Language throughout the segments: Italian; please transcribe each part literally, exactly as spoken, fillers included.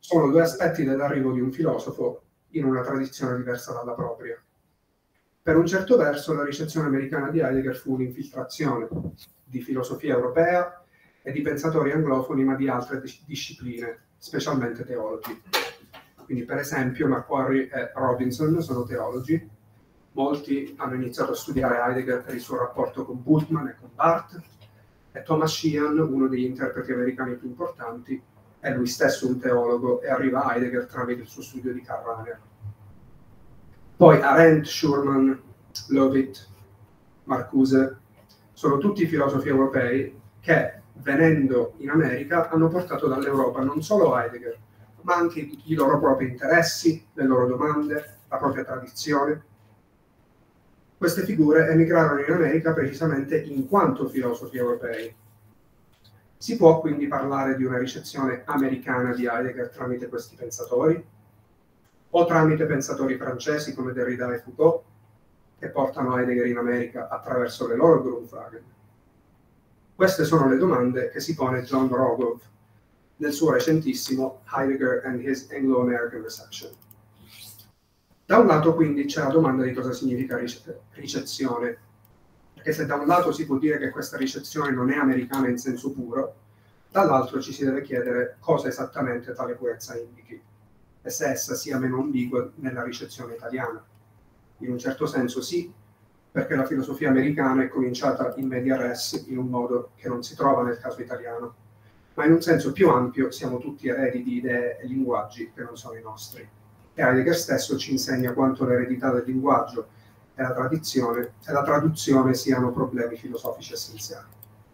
sono due aspetti dell'arrivo di un filosofo in una tradizione diversa dalla propria. Per un certo verso, la ricezione americana di Heidegger fu un'infiltrazione di filosofia europea e di pensatori anglofoni, ma di altre discipline, specialmente teologi. Quindi, per esempio, Macquarie e Robinson sono teologi. Molti hanno iniziato a studiare Heidegger per il suo rapporto con Bultmann e con Barth, e Thomas Sheehan, uno degli interpreti americani più importanti, è lui stesso un teologo e arriva a Heidegger tramite il suo studio di Karl Rahner. Poi Arendt, Schurman, Löwit, Marcuse sono tutti filosofi europei che, venendo in America, hanno portato dall'Europa non solo Heidegger, ma anche i loro propri interessi, le loro domande, la propria tradizione. Queste figure emigrarono in America precisamente in quanto filosofi europei. Si può quindi parlare di una ricezione americana di Heidegger tramite questi pensatori, o tramite pensatori francesi come Derrida e Foucault, che portano Heidegger in America attraverso le loro Grundfragen? Queste sono le domande che si pone John Rogov nel suo recentissimo Heidegger and His Anglo-American Reception. Da un lato quindi c'è la domanda di cosa significa ricezione, perché se da un lato si può dire che questa ricezione non è americana in senso puro, dall'altro ci si deve chiedere cosa esattamente tale purezza indichi e se essa sia meno ambigua nella ricezione italiana. In un certo senso sì, perché la filosofia americana è cominciata in media res in un modo che non si trova nel caso italiano, ma in un senso più ampio siamo tutti eredi di idee e linguaggi che non sono i nostri. E Heidegger stesso ci insegna quanto l'eredità del linguaggio e la tradizione e la traduzione siano problemi filosofici essenziali.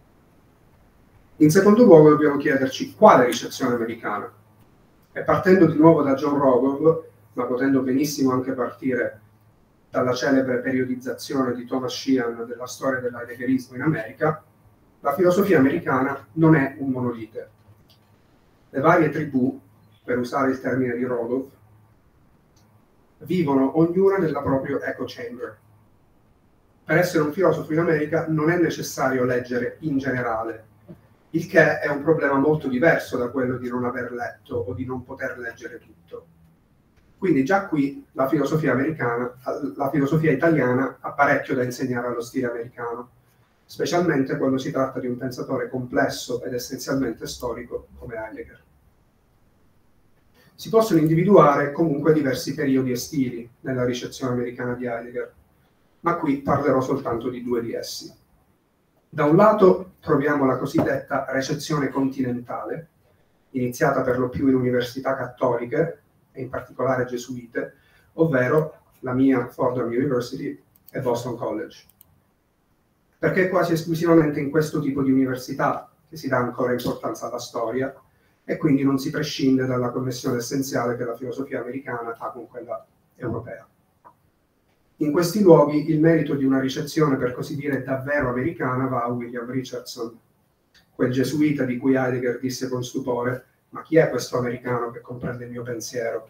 In secondo luogo dobbiamo chiederci quale ricezione americana. E partendo di nuovo da John Rogov, ma potendo benissimo anche partire dalla celebre periodizzazione di Thomas Sheehan della storia dell'heideggerismo in America, la filosofia americana non è un monolite. Le varie tribù, per usare il termine di Rogov, vivono ognuna nella propria echo chamber. Per essere un filosofo in America non è necessario leggere in generale, il che è un problema molto diverso da quello di non aver letto o di non poter leggere tutto. Quindi già qui la filosofia americana, la filosofia italiana ha parecchio da insegnare allo stile americano, specialmente quando si tratta di un pensatore complesso ed essenzialmente storico come Heidegger. Si possono individuare comunque diversi periodi e stili nella ricezione americana di Heidegger, ma qui parlerò soltanto di due di essi. Da un lato troviamo la cosiddetta recezione continentale, iniziata per lo più in università cattoliche, e in particolare gesuite, ovvero la mia Fordham University e Boston College. Perché è quasi esclusivamente in questo tipo di università che si dà ancora importanza alla storia, e quindi non si prescinde dalla connessione essenziale che la filosofia americana ha con quella europea. In questi luoghi il merito di una ricezione, per così dire, davvero americana va a William Richardson, quel gesuita di cui Heidegger disse con stupore: ma chi è questo americano che comprende il mio pensiero?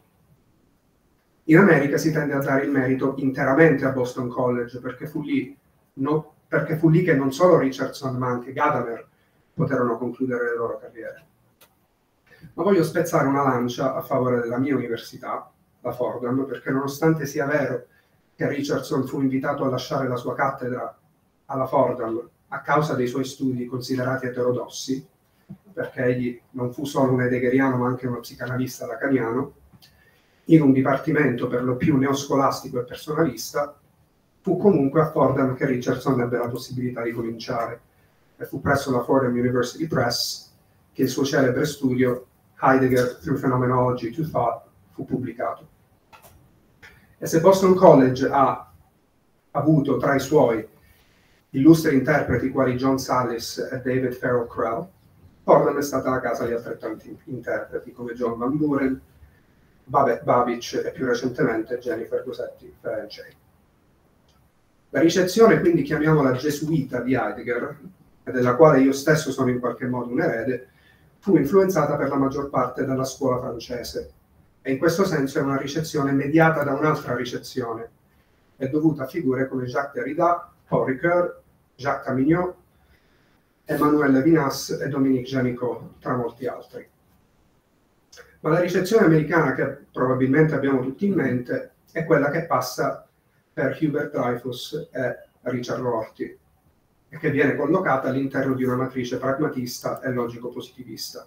In America si tende a dare il merito interamente a Boston College, perché fu lì, no, perché fu lì che non solo Richardson ma anche Gadamer poterono concludere le loro carriere. Ma voglio spezzare una lancia a favore della mia università, la Fordham, perché nonostante sia vero che Richardson fu invitato a lasciare la sua cattedra alla Fordham a causa dei suoi studi considerati eterodossi, perché egli non fu solo un heideggeriano ma anche uno psicanalista lacaniano, in un dipartimento per lo più neoscolastico e personalista, fu comunque a Fordham che Richardson ebbe la possibilità di cominciare, e fu presso la Fordham University Press che il suo celebre studio Heidegger Through Phenomenology to Thought fu pubblicato. E se Boston College ha avuto tra i suoi illustri interpreti quali John Sallis e David Farrell Krell, Fordham è stata la casa di altrettanti interpreti come John Van Buren, Babette Babich e più recentemente Jennifer Gossetti Ferencei. La ricezione, quindi chiamiamola gesuita, di Heidegger, e della quale io stesso sono in qualche modo un erede, fu influenzata per la maggior parte dalla scuola francese, e in questo senso è una ricezione mediata da un'altra ricezione, è dovuta a figure come Jacques Derrida, Paul Ricoeur, Jacques Camignot, Emmanuel Levinas e Dominique Janicot, tra molti altri. Ma la ricezione americana che probabilmente abbiamo tutti in mente è quella che passa per Hubert Dreyfus e Richard Rorty e che viene collocata all'interno di una matrice pragmatista e logico-positivista.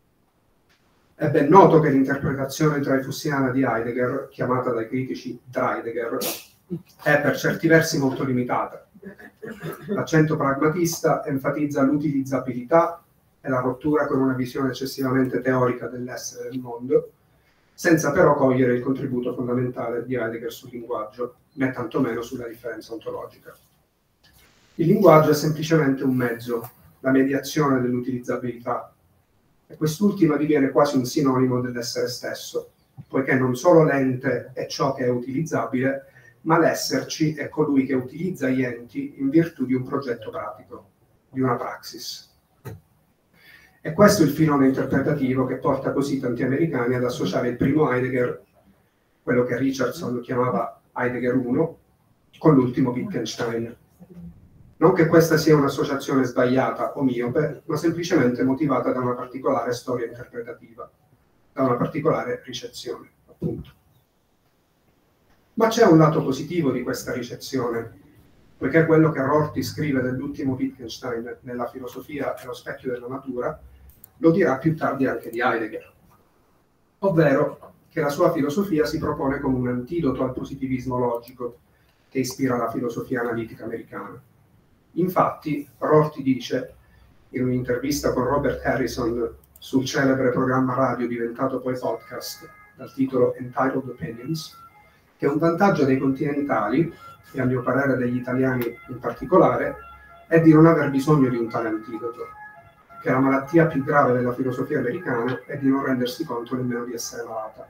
È ben noto che l'interpretazione dreyfusiana di Heidegger, chiamata dai critici Dreidegger, è per certi versi molto limitata. L'accento pragmatista enfatizza l'utilizzabilità e la rottura con una visione eccessivamente teorica dell'essere del mondo, senza però cogliere il contributo fondamentale di Heidegger sul linguaggio, né tantomeno sulla differenza ontologica. Il linguaggio è semplicemente un mezzo, la mediazione dell'utilizzabilità, e quest'ultima diviene quasi un sinonimo dell'essere stesso, poiché non solo l'ente è ciò che è utilizzabile, ma l'esserci è colui che utilizza gli enti in virtù di un progetto pratico, di una praxis. E questo è il filone interpretativo che porta così tanti americani ad associare il primo Heidegger, quello che Richardson chiamava Heidegger uno, con l'ultimo Wittgenstein. Non che questa sia un'associazione sbagliata o miope, ma semplicemente motivata da una particolare storia interpretativa, da una particolare ricezione, appunto. Ma c'è un lato positivo di questa ricezione, poiché quello che Rorty scrive dell'ultimo Wittgenstein nella filosofia è lo specchio della natura, lo dirà più tardi anche di Heidegger, ovvero che la sua filosofia si propone come un antidoto al positivismo logico che ispira la filosofia analitica americana. Infatti, Rorty dice, in un'intervista con Robert Harrison sul celebre programma radio diventato poi podcast, dal titolo Entitled Opinions, che un vantaggio dei continentali, e a mio parere degli italiani in particolare, è di non aver bisogno di un tale antidoto, che la malattia più grave della filosofia americana è di non rendersi conto nemmeno di essere malata.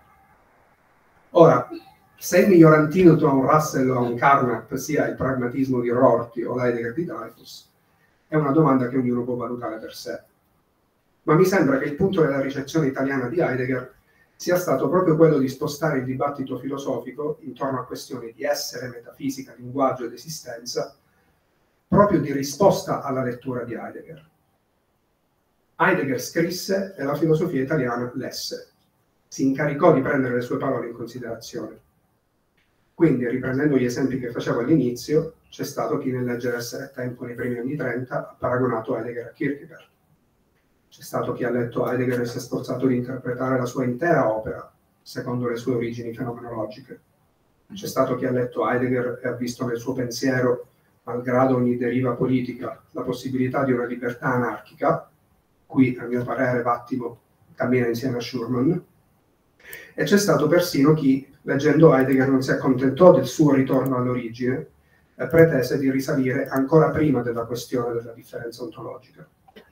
Ora, se il miglior antidoto a un Russell o a un Carnap sia il pragmatismo di Rorty o l'Heidegger di Dreyfus, è una domanda che ognuno può valutare per sé. Ma mi sembra che il punto della ricezione italiana di Heidegger sia stato proprio quello di spostare il dibattito filosofico intorno a questioni di essere, metafisica, linguaggio ed esistenza, proprio di risposta alla lettura di Heidegger. Heidegger scrisse e la filosofia italiana lesse. Si incaricò di prendere le sue parole in considerazione. Quindi, riprendendo gli esempi che facevo all'inizio, c'è stato chi nel leggere Essere e Tempo nei primi anni trenta ha paragonato Heidegger a Kierkegaard. C'è stato chi ha letto Heidegger e si è sforzato di interpretare la sua intera opera, secondo le sue origini fenomenologiche. C'è stato chi ha letto Heidegger e ha visto nel suo pensiero, malgrado ogni deriva politica, la possibilità di una libertà anarchica. Qui, a mio parere, Vattimo cammina insieme a Schurman. E c'è stato persino chi, leggendo Heidegger, non si accontentò del suo ritorno all'origine e pretese di risalire ancora prima della questione della differenza ontologica.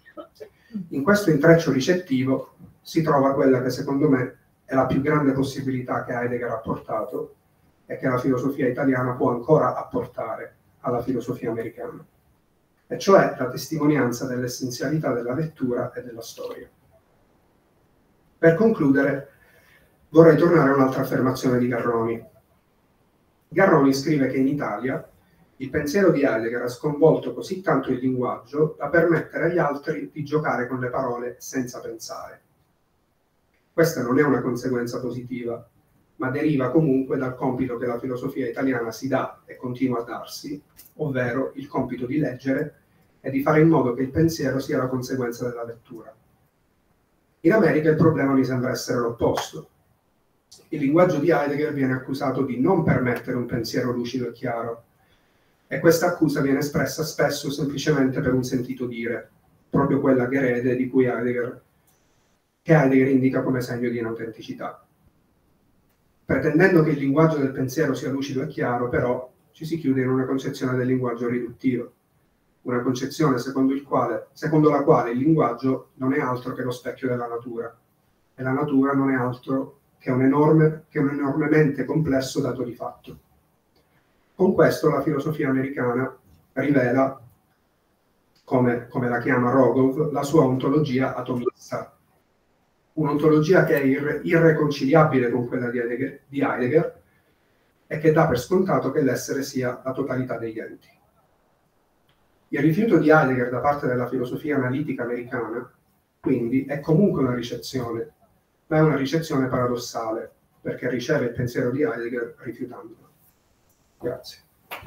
In questo intreccio ricettivo si trova quella che secondo me è la più grande possibilità che Heidegger ha portato e che la filosofia italiana può ancora apportare alla filosofia americana, e cioè la testimonianza dell'essenzialità della lettura e della storia. Per concludere, vorrei tornare a un'altra affermazione di Garroni. Garroni scrive che in Italia il pensiero di Heidegger ha sconvolto così tanto il linguaggio da permettere agli altri di giocare con le parole senza pensare. Questa non è una conseguenza positiva, ma deriva comunque dal compito che la filosofia italiana si dà e continua a darsi, ovvero il compito di leggere e di fare in modo che il pensiero sia la conseguenza della lettura. In America il problema mi sembra essere l'opposto. Il linguaggio di Heidegger viene accusato di non permettere un pensiero lucido e chiaro, e questa accusa viene espressa spesso semplicemente per un sentito dire, proprio quella Gerede di cui Heidegger, che Heidegger indica come segno di inautenticità. Pretendendo che il linguaggio del pensiero sia lucido e chiaro, però, ci si chiude in una concezione del linguaggio riduttivo, una concezione secondo, il quale, secondo la quale il linguaggio non è altro che lo specchio della natura, e la natura non è altro che un, enorme, che un enormemente complesso dato di fatto. Con questo la filosofia americana rivela, come, come la chiama Rogov, la sua ontologia atomista, un'ontologia che è irre, irreconciliabile con quella di Heidegger, di Heidegger e che dà per scontato che l'essere sia la totalità degli enti. Il rifiuto di Heidegger da parte della filosofia analitica americana, quindi, è comunque una ricezione, ma è una ricezione paradossale, perché riceve il pensiero di Heidegger rifiutandolo. Grazie.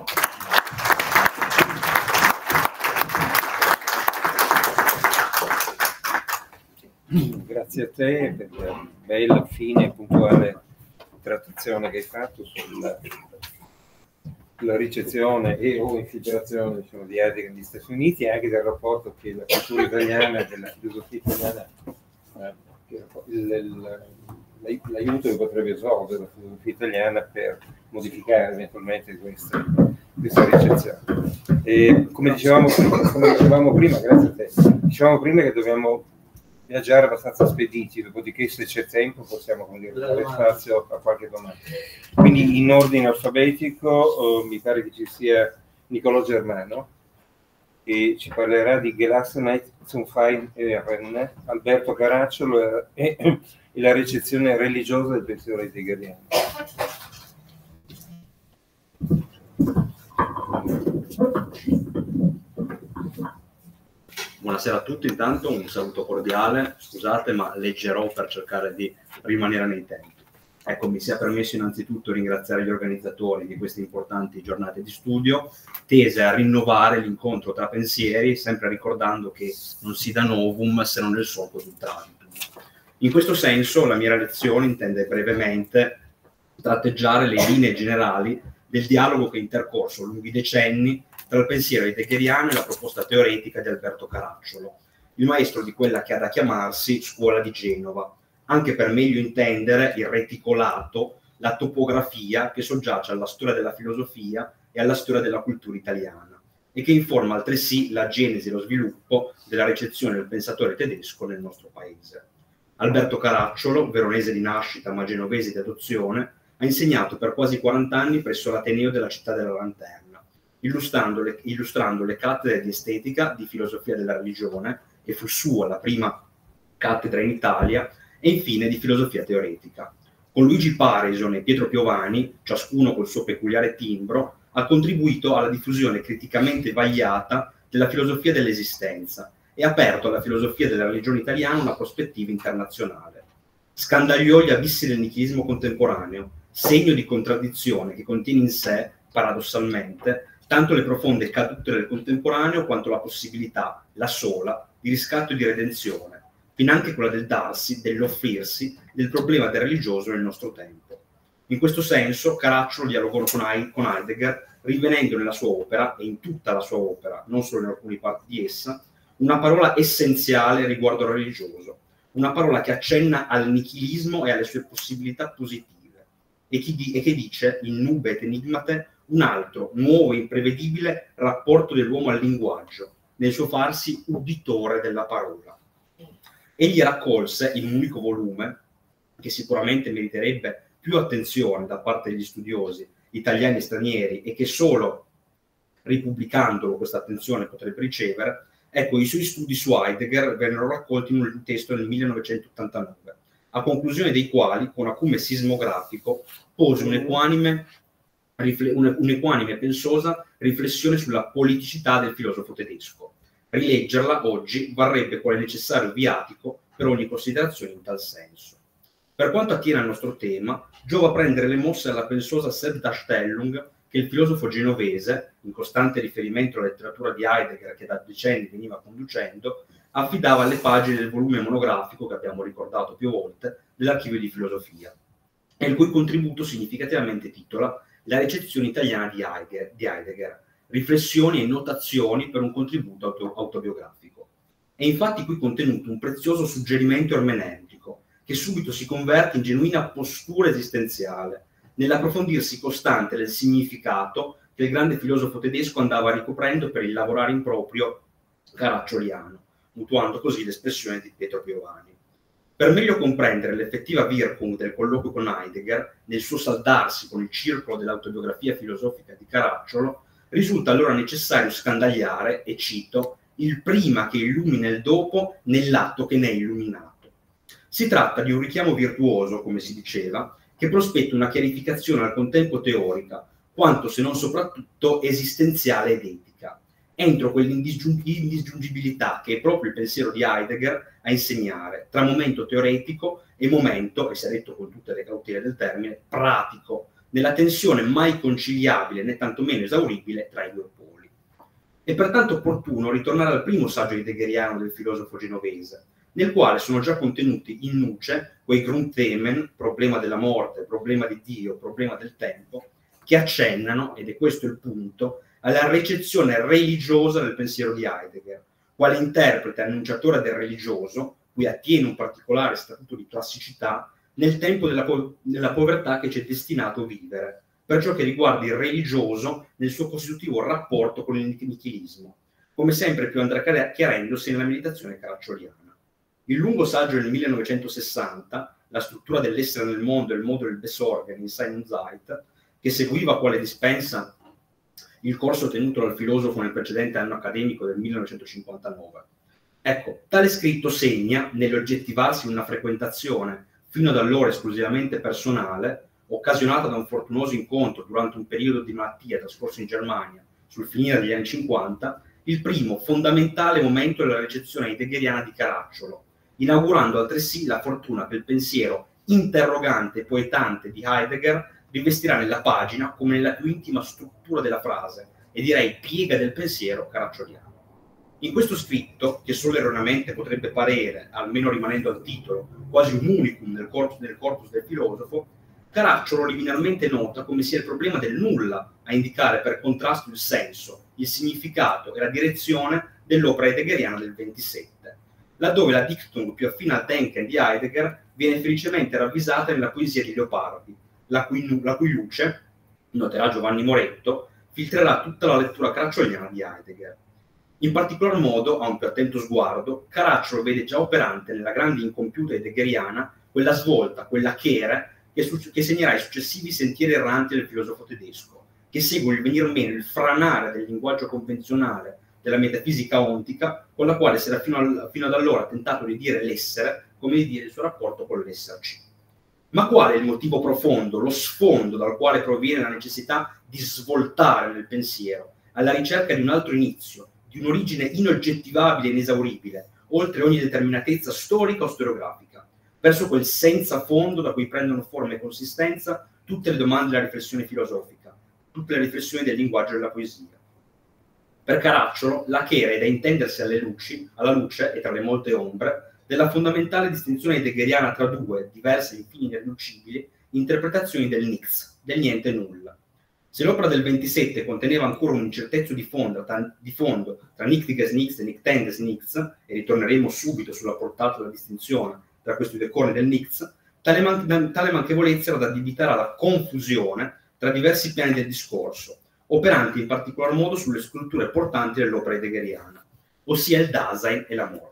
Grazie a te per la bella, fine e puntuale trattazione che hai fatto sulla la ricezione e o infiltrazione, diciamo, di Heidegger negli Stati Uniti, e anche del rapporto che la cultura italiana, della filosofia italiana, eh, il, il, l'aiuto che potrebbe svolgere la filosofia italiana per modificare eventualmente questa, questa ricezione. E come dicevamo, come dicevamo prima, grazie a te, dicevamo prima che dobbiamo viaggiare abbastanza spediti, dopodiché se c'è tempo possiamo dare spazio a qualche domanda. Quindi in ordine alfabetico, eh, mi pare che ci sia Niccolò Germano, che ci parlerà di Gelassenheit zum Fein Ehren, Alberto Caracciolo e, e la ricezione religiosa del pensiero heideggeriano. Buonasera a tutti, intanto un saluto cordiale, scusate ma leggerò per cercare di rimanere nei tempi. Ecco, mi sia permesso innanzitutto ringraziare gli organizzatori di queste importanti giornate di studio, tese a rinnovare l'incontro tra pensieri, sempre ricordando che non si dà novum se non nel solco d'un traditum. In questo senso la mia lezione intende brevemente tratteggiare le linee generali del dialogo che è intercorso lunghi decenni tra il pensiero heideggeriano e la proposta teoretica di Alberto Caracciolo, il maestro di quella che ha da chiamarsi Scuola di Genova, anche per meglio intendere il reticolato, la topografia che soggiace alla storia della filosofia e alla storia della cultura italiana, e che informa altresì la genesi e lo sviluppo della ricezione del pensatore tedesco nel nostro paese. Alberto Caracciolo, veronese di nascita ma genovese di adozione, ha insegnato per quasi quaranta anni presso l'Ateneo della Città della Lanterna, illustrando le, illustrando le cattedre di estetica, di filosofia della religione, che fu sua la prima cattedra in Italia, e infine di filosofia teoretica. Con Luigi Pareson e Pietro Piovani, ciascuno col suo peculiare timbro, ha contribuito alla diffusione criticamente vagliata della filosofia dell'esistenza e ha aperto alla filosofia della religione italiana una prospettiva internazionale. Scandagliò gli abissi del nichilismo contemporaneo, segno di contraddizione che contiene in sé, paradossalmente, tanto le profonde cadute del contemporaneo quanto la possibilità, la sola, di riscatto e di redenzione, finanche quella del darsi, dell'offrirsi, del problema del religioso nel nostro tempo. In questo senso, Caracciolo dialogò con Heidegger, rivenendo nella sua opera, e in tutta la sua opera, non solo in alcune parti di essa, una parola essenziale riguardo al religioso, una parola che accenna al nichilismo e alle sue possibilità positive, e che, di, e che dice, in nube et enigmate, un altro, nuovo e imprevedibile rapporto dell'uomo al linguaggio, nel suo farsi uditore della parola. Egli raccolse in un unico volume, che sicuramente meriterebbe più attenzione da parte degli studiosi italiani e stranieri, e che solo ripubblicandolo questa attenzione potrebbe ricevere, ecco, i suoi studi su Heidegger vennero raccolti in un testo nel millenovecentottantanove, a conclusione dei quali, con acume sismografico, pose un'equanime, un'equanime e pensosa riflessione sulla politicità del filosofo tedesco. Rileggerla oggi varrebbe quale necessario viatico per ogni considerazione in tal senso. Per quanto attiene al nostro tema, giova prendere le mosse dalla pensosa Selbstdarstellung che il filosofo genovese, in costante riferimento alla letteratura di Heidegger che da decenni veniva conducendo, affidava alle pagine del volume monografico che abbiamo ricordato più volte dell'Archivio di Filosofia, e il cui contributo significativamente titola La ricezione italiana di Heidegger, di Heidegger, riflessioni e notazioni per un contributo auto, autobiografico. È infatti qui contenuto un prezioso suggerimento ermeneutico che subito si converte in genuina postura esistenziale, nell'approfondirsi costante del significato che il grande filosofo tedesco andava ricoprendo per il lavorare in proprio caraccioliano, mutuando così l'espressione di Pietro Piovani. Per meglio comprendere l'effettiva Wirkung del colloquio con Heidegger, nel suo saldarsi con il circolo dell'autobiografia filosofica di Caracciolo, risulta allora necessario scandagliare, e cito, il prima che illumina il dopo nell'atto che ne è illuminato. Si tratta di un richiamo virtuoso, come si diceva, che prospetta una chiarificazione al contempo teorica, quanto se non soprattutto esistenziale ed etica. entro quell'indisgiungibilità che è proprio il pensiero di Heidegger a insegnare, tra momento teoretico e momento, e si è detto con tutte le cautele del termine, pratico, nella tensione mai conciliabile né tantomeno esauribile tra i due poli. È pertanto opportuno ritornare al primo saggio heideggeriano del filosofo genovese, nel quale sono già contenuti in nuce quei Grundthemen, problema della morte, problema di Dio, problema del tempo, che accennano, ed è questo il punto, alla recezione religiosa del pensiero di Heidegger, quale interprete annunciatore del religioso, cui attiene un particolare statuto di classicità, nel tempo della, po- della povertà che ci è destinato a vivere, per ciò che riguarda il religioso nel suo costitutivo rapporto con il nichilismo, come sempre più andrà chiarendosi nella meditazione caraccioliana. Il lungo saggio del millenovecentosessanta, La struttura dell'essere nel mondo e il modo del Besorgen in Sein und Zeit, che seguiva quale dispensa il corso tenuto dal filosofo nel precedente anno accademico del millenovecentocinquantanove. Ecco, tale scritto segna, nell'oggettivarsi una frequentazione fino ad allora esclusivamente personale, occasionata da un fortunoso incontro durante un periodo di malattia trascorso in Germania sul finire degli anni cinquanta, il primo fondamentale momento della ricezione heideggeriana di Caracciolo, inaugurando altresì la fortuna che il pensiero interrogante e poetante di Heidegger rivestirà nella pagina come nella più intima struttura della frase, e direi piega del pensiero caraccioliano. In questo scritto, che solo erroneamente potrebbe parere, almeno rimanendo al titolo, quasi un unicum nel corpus, nel corpus del filosofo, Caracciolo liminarmente nota come sia il problema del nulla a indicare per contrasto il senso, il significato e la direzione dell'opera heideggeriana del ventisette, laddove la Dichtung più affine al Denken di Heidegger viene felicemente ravvisata nella poesia di Leopardi, La cui, la cui luce, noterà Giovanni Moretto, filtrerà tutta la lettura caraccioliana di Heidegger. In particolar modo, a un più attento sguardo, Caracciolo vede già operante nella grande incompiuta heideggeriana quella svolta, quella chere, che, su- che segnerà i successivi sentieri erranti del filosofo tedesco, che segue il venir meno, il franare del linguaggio convenzionale della metafisica ontica, con la quale si era fino, al, fino ad allora tentato di dire l'essere, come di dire il suo rapporto con l'esserci. Ma qual è il motivo profondo, lo sfondo dal quale proviene la necessità di svoltare nel pensiero, alla ricerca di un altro inizio, di un'origine inoggettivabile e inesauribile, oltre ogni determinatezza storica o storiografica, verso quel senza fondo da cui prendono forma e consistenza tutte le domande della riflessione filosofica, tutte le riflessioni del linguaggio e della poesia? Per Caracciolo, la chere è da intendersi alle luci, alla luce e tra le molte ombre, della fondamentale distinzione heideggeriana tra due, diverse e infine irriducibili, interpretazioni del nichts, del niente nulla. Se l'opera del ventisette conteneva ancora un'incertezza di fondo, tra, di fondo tra nichtiges nichts e nictendes nichts, e ritorneremo subito sulla portata della distinzione tra questi due corni del nichts, tale, man- tale manchevolezza era da addebitare alla confusione tra diversi piani del discorso, operanti in particolar modo sulle strutture portanti dell'opera heideggeriana, ossia il Dasein e la morte.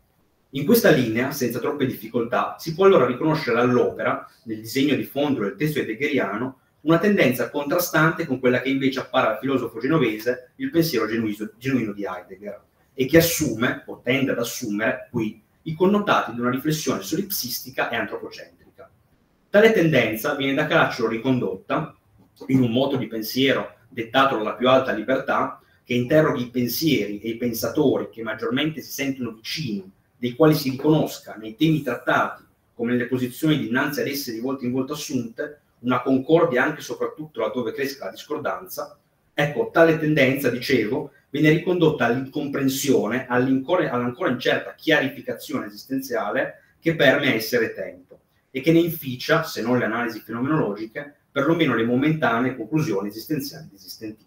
In questa linea, senza troppe difficoltà, si può allora riconoscere all'opera, nel disegno di fondo del testo heideggeriano, una tendenza contrastante con quella che invece appare al filosofo genovese il pensiero genuino, genuino di Heidegger, e che assume, o tende ad assumere, qui, i connotati di una riflessione solipsistica e antropocentrica. Tale tendenza viene da Caracciolo ricondotta, in un modo di pensiero dettato dalla più alta libertà, che interroghi i pensieri e i pensatori che maggiormente si sentono vicini, dei quali si riconosca nei temi trattati, come nelle posizioni dinanzi ad esse di volta in volta assunte, una concordia anche e soprattutto laddove cresca la discordanza. Ecco, tale tendenza, dicevo, viene ricondotta all'incomprensione, all'ancora incerta chiarificazione esistenziale che permea essere e tempo, e che ne inficia, se non le analisi fenomenologiche, perlomeno le momentanee conclusioni esistenziali ed esistenti.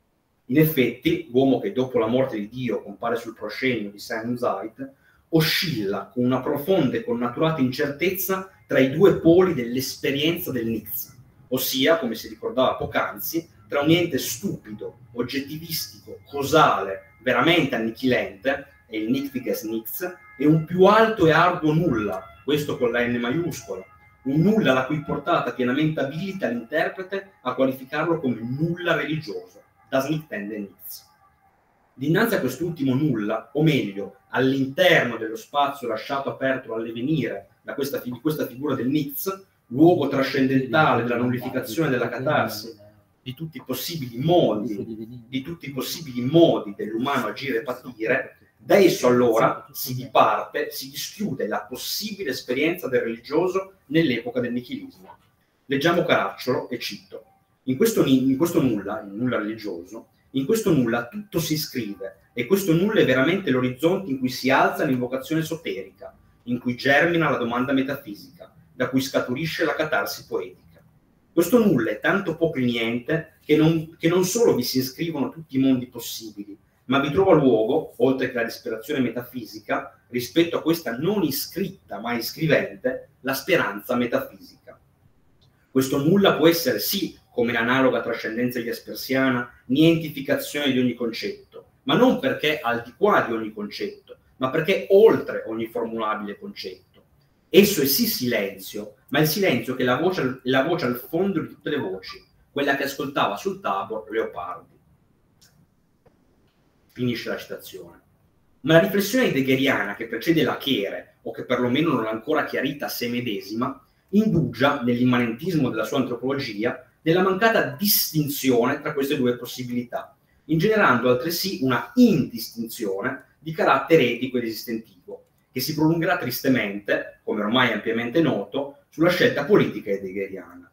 In effetti, l'uomo che dopo la morte di Dio compare sul proscenio di Sein und Zeit, oscilla con una profonda e connaturata incertezza tra i due poli dell'esperienza del nichts, ossia, come si ricordava poc'anzi, tra un niente stupido, oggettivistico, causale, veramente annichilente, e il nichtiges nichts, e un più alto e arduo nulla, questo con la N maiuscola, un nulla la cui portata pienamente abilita l'interprete a qualificarlo come nulla religioso, das Nichtende nichts. Dinanzi a quest'ultimo nulla, o meglio, all'interno dello spazio lasciato aperto all'avvenire da questa, di questa figura del nichts, luogo trascendentale della nullificazione della catarsi, di tutti i possibili modi, di tutti i possibili modi dell'umano agire e patire, da esso allora si diparte, si dischiude la possibile esperienza del religioso nell'epoca del nichilismo. Leggiamo Caracciolo e cito: in questo, in questo nulla, il nulla religioso, in questo nulla tutto si iscrive, e questo nulla è veramente l'orizzonte in cui si alza l'invocazione esoterica, in cui germina la domanda metafisica, da cui scaturisce la catarsi poetica. Questo nulla è tanto poco e niente che non, che non solo vi si iscrivono tutti i mondi possibili, ma vi trova luogo, oltre che la disperazione metafisica, rispetto a questa non iscritta ma iscrivente, la speranza metafisica. Questo nulla può essere sì, come l'analoga trascendenza jaspersiana, nientificazione di ogni concetto, ma non perché al di qua di ogni concetto, ma perché oltre ogni formulabile concetto. Esso è sì silenzio, ma il silenzio che è la voce, la voce al fondo di tutte le voci, quella che ascoltava sul Tabor Leopardi. Finisce la citazione. Ma la riflessione heideggeriana che precede la Chere, o che perlomeno non l'ha ancora chiarita a sé medesima, indugia nell'immanentismo della sua antropologia della mancata distinzione tra queste due possibilità, ingenerando altresì una indistinzione di carattere etico ed esistentivo, che si prolungherà tristemente, come ormai ampiamente noto, sulla scelta politica heideggeriana.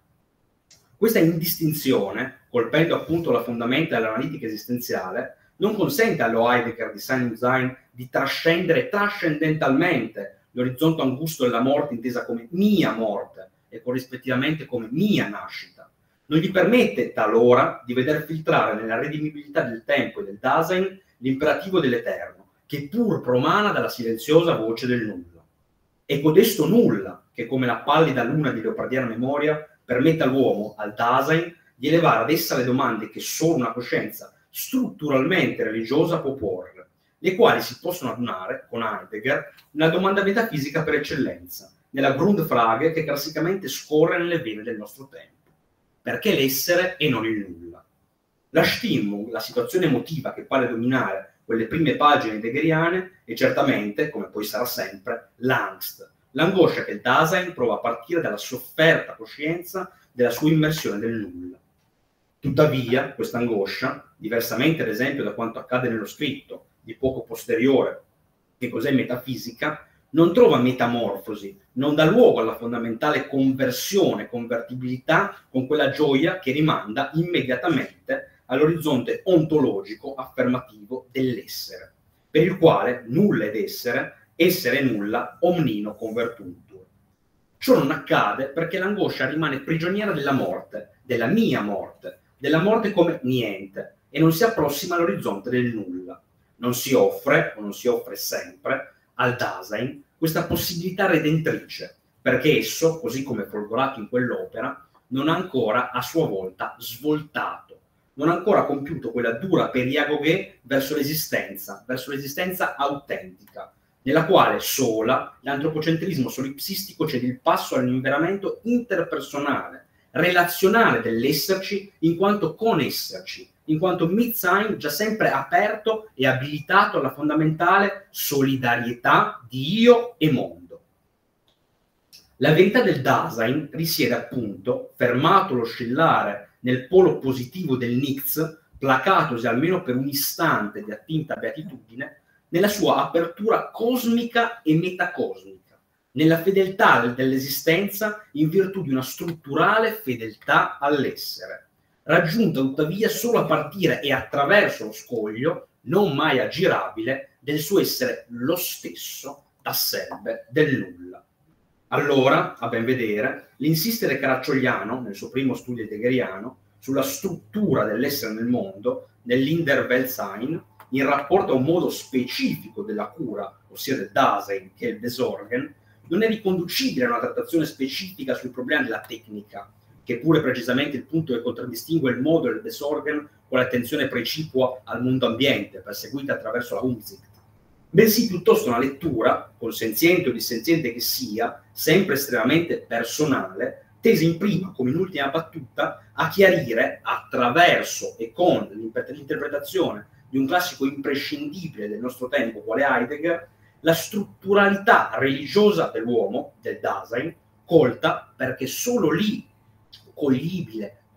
Questa indistinzione, colpendo appunto la fondamenta dell'analitica esistenziale, non consente allo Heidegger di Sein und Sein di trascendere trascendentalmente l'orizzonte angusto della morte intesa come mia morte e corrispettivamente come mia nascita. Non gli permette talora di veder filtrare nella redimibilità del tempo e del Dasein l'imperativo dell'eterno, che pur promana dalla silenziosa voce del nulla. È codesto nulla che, come la pallida luna di leopardiana memoria, permette all'uomo, al Dasein, di elevare ad essa le domande che solo una coscienza strutturalmente religiosa può porre, le quali si possono adunare, con Heidegger, nella domanda metafisica per eccellenza, nella Grundfrage che classicamente scorre nelle vene del nostro tempo. Perché l'essere e non il nulla? La Stimmung, la situazione emotiva che pare dominare quelle prime pagine heideggeriane, è certamente, come poi sarà sempre, l'angst, l'angoscia che il Dasein prova a partire dalla sofferta coscienza della sua immersione nel nulla. Tuttavia, questa angoscia, diversamente ad esempio da quanto accade nello scritto, di poco posteriore, che cos'è metafisica, non trova metamorfosi, non dà luogo alla fondamentale conversione, convertibilità con quella gioia che rimanda immediatamente all'orizzonte ontologico affermativo dell'essere, per il quale nulla ed essere, essere e nulla, omnino convertuntur. Ciò non accade perché l'angoscia rimane prigioniera della morte, della mia morte, della morte come niente, e non si approssima all'orizzonte del nulla. Non si offre, o non si offre sempre, al Dasein questa possibilità redentrice, perché esso, così come folgorato in quell'opera, non ha ancora a sua volta svoltato, non ha ancora compiuto quella dura periagoghe verso l'esistenza, verso l'esistenza autentica, nella quale sola l'antropocentrismo solipsistico cede il passo all'inveramento interpersonale, relazionale dell'esserci in quanto conesserci, in quanto Mitsein già sempre aperto e abilitato alla fondamentale solidarietà di io e mondo. La verità del Dasein risiede appunto, fermato l'oscillare nel polo positivo del Nichts, placatosi almeno per un istante di attinta beatitudine, nella sua apertura cosmica e metacosmica, nella fedeltà dell'esistenza in virtù di una strutturale fedeltà all'essere, raggiunta tuttavia solo a partire e attraverso lo scoglio, non mai aggirabile, del suo essere lo stesso, tasselbe del nulla. Allora, a ben vedere, l'insistere caraccioliano, nel suo primo studio heideggeriano, sulla struttura dell'essere nel mondo, nell'Inderweltsein, in rapporto a un modo specifico della cura, ossia del Dasein, che è il Besorgen, non è riconducibile a una trattazione specifica sui problemi della tecnica, che è pure precisamente il punto che contraddistingue il modo del Besorgen con l'attenzione precipua al mondo ambiente, perseguita attraverso la Umsicht, bensì piuttosto una lettura, consenziente o dissenziente che sia, sempre estremamente personale, tesa in prima come in ultima battuta a chiarire attraverso e con l'interpretazione di un classico imprescindibile del nostro tempo quale Heidegger, la strutturalità religiosa dell'uomo, del Dasein, colta perché solo lì, coglibile,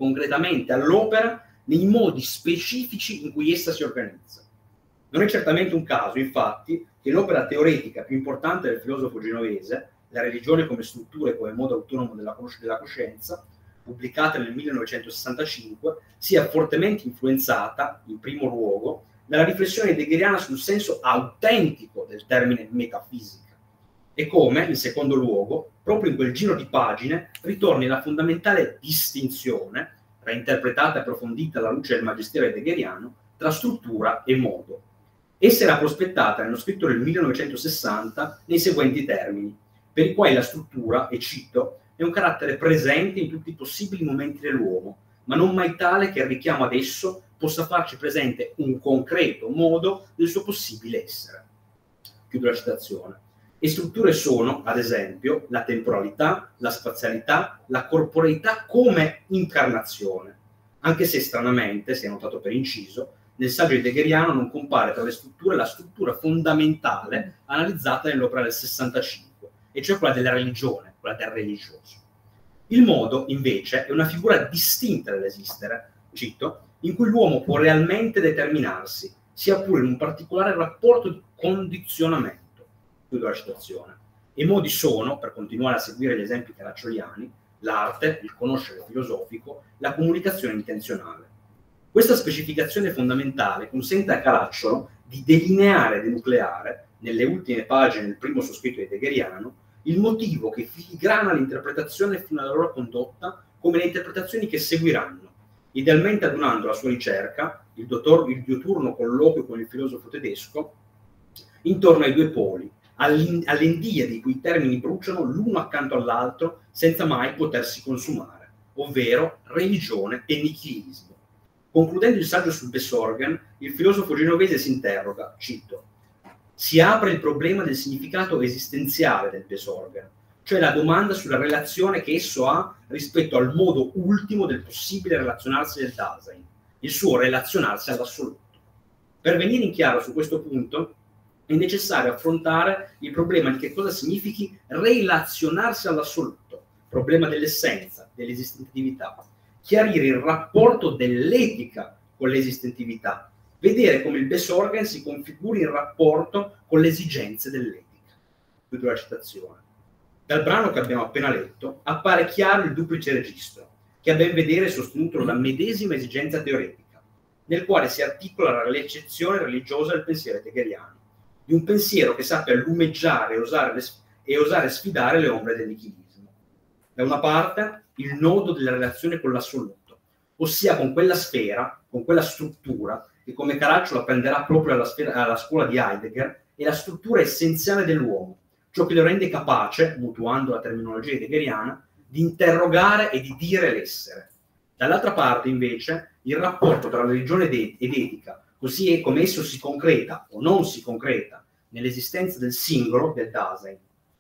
concretamente all'opera nei modi specifici in cui essa si organizza. Non è certamente un caso, infatti, che l'opera teoretica più importante del filosofo genovese, La religione come struttura e come modo autonomo della, cos- della coscienza, pubblicata nel millenovecentosessantacinque, sia fortemente influenzata, in primo luogo, dalla riflessione heideggeriana sul senso autentico del termine metafisica, e come, in secondo luogo, proprio in quel giro di pagine ritorni la fondamentale distinzione, reinterpretata e approfondita alla luce del magistero heideggeriano, tra struttura e modo. Essa era prospettata nello scritto del millenovecentosessanta nei seguenti termini, per i quali la struttura, e cito, è un carattere presente in tutti i possibili momenti dell'uomo, ma non mai tale che il richiamo ad esso possa farci presente un concreto modo del suo possibile essere. Chiudo la citazione. E strutture sono, ad esempio, la temporalità, la spazialità, la corporeità come incarnazione, anche se stranamente, si è notato per inciso, nel saggio heideggeriano non compare tra le strutture la struttura fondamentale analizzata nell'opera del sessantacinque, e cioè quella della religione, quella del religioso. Il modo, invece, è una figura distinta dall'esistere, cito, in cui l'uomo può realmente determinarsi, sia pure in un particolare rapporto di condizionamento. Chiudo la citazione. E i modi sono, per continuare a seguire gli esempi caraccioliani, l'arte, il conoscere filosofico, la comunicazione intenzionale. Questa specificazione fondamentale consente a Caracciolo di delineare e denucleare, nelle ultime pagine del primo suo scritto heideggeriano, il motivo che filigrana l'interpretazione fino alla loro condotta, come le interpretazioni che seguiranno, idealmente adunando la sua ricerca, il, dottor, il dioturno colloquio con il filosofo tedesco, intorno ai due poli, all'endìa di cui i termini bruciano l'uno accanto all'altro senza mai potersi consumare, ovvero religione e nichilismo. Concludendo il saggio sul Besorgen, il filosofo genovese si interroga, cito, si apre il problema del significato esistenziale del Besorgen, cioè la domanda sulla relazione che esso ha rispetto al modo ultimo del possibile relazionarsi del Dasein, il suo relazionarsi all'assoluto. Per venire in chiaro su questo punto, è necessario affrontare il problema di che cosa significhi relazionarsi all'assoluto, problema dell'essenza, dell'esistentività, chiarire il rapporto dell'etica con l'esistentività, vedere come il Besorgen si configuri in rapporto con le esigenze dell'etica. Chiudo la citazione. Dal brano che abbiamo appena letto appare chiaro il duplice registro, che a ben vedere è sostenuto dalla medesima esigenza teoretica, nel quale si articola la ricezione religiosa del pensiero heideggeriano, di un pensiero che sappia lumeggiare e osare, le, e osare sfidare le ombre del nichilismo. Da una parte, il nodo della relazione con l'assoluto, ossia con quella sfera, con quella struttura, che come Caracciolo apprenderà proprio alla, sfera, alla scuola di Heidegger, è la struttura essenziale dell'uomo, ciò che lo rende capace, mutuando la terminologia heideggeriana, di interrogare e di dire l'essere. Dall'altra parte, invece, il rapporto tra religione ed etica, così è come esso si concreta o non si concreta nell'esistenza del singolo, del Dasein.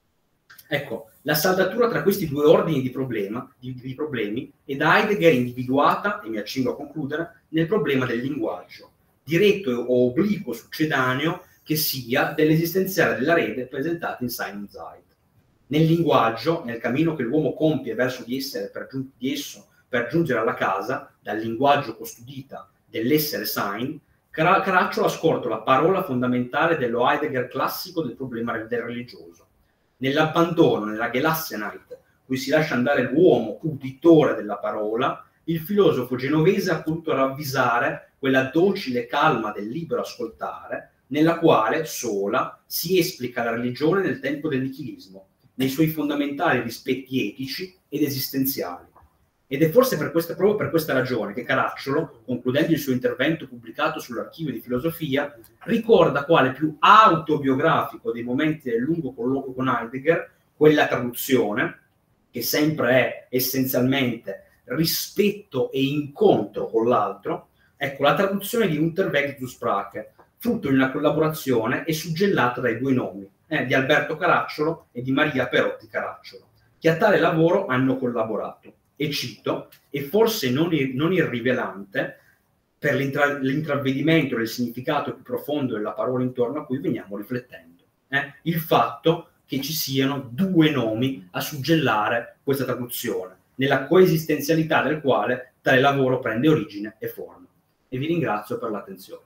Ecco, la saldatura tra questi due ordini di, problema, di, di problemi è da Heidegger individuata, e mi accingo a concludere, nel problema del linguaggio, diretto o obliquo succedaneo che sia dell'esistenziale della rete presentata in Sein und Zeit. Nel linguaggio, nel cammino che l'uomo compie verso di, essere per giun- di esso per giungere alla casa, dal linguaggio custodita dell'essere Sein, Car- Caracciolo ha scorto la parola fondamentale dello Heidegger classico del problema del religioso. Nell'abbandono, nella Gelassenheit, cui si lascia andare l'uomo uditore della parola, il filosofo genovese ha potuto ravvisare quella docile calma del libero ascoltare, nella quale, sola, si esplica la religione nel tempo del nichilismo, nei suoi fondamentali rispetti etici ed esistenziali. Ed è forse per questa, proprio per questa ragione che Caracciolo, concludendo il suo intervento pubblicato sull'Archivio di Filosofia, ricorda quale più autobiografico dei momenti del lungo colloquio con Heidegger, quella traduzione, che sempre è essenzialmente rispetto e incontro con l'altro, ecco la traduzione di Unterweg zu Sprache, frutto di una collaborazione e suggellata dai due nomi, eh, di Alberto Caracciolo e di Maria Perotti Caracciolo, che a tale lavoro hanno collaborato. E cito, e forse non, ir- non irrivelante, per l'intra- l'intravvedimento del significato più profondo della parola intorno a cui veniamo riflettendo, eh? il fatto che ci siano due nomi a suggellare questa traduzione, nella coesistenzialità del quale tale lavoro prende origine e forma. E vi ringrazio per l'attenzione.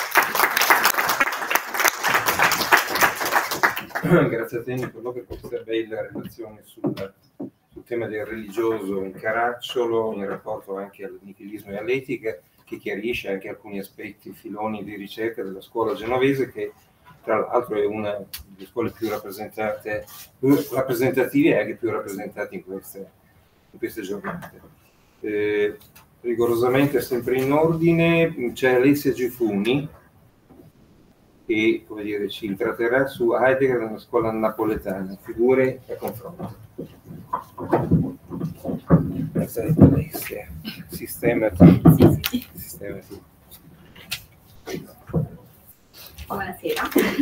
Grazie a te Nicolò per questa bella relazione sul, sul tema del religioso in Caracciolo, in rapporto anche al nichilismo e all'etica, che chiarisce anche alcuni aspetti, filoni di ricerca della scuola genovese, che tra l'altro è una delle scuole più rappresentate, più rappresentative e anche più rappresentate in queste, in queste giornate. Eh, rigorosamente sempre in ordine c'è Alessia Gifuni, che, come dire, ci intratterà su Heidegger nella scuola napoletana, figure e confronto. Sistema sì, sì. Sistema sì. Buonasera.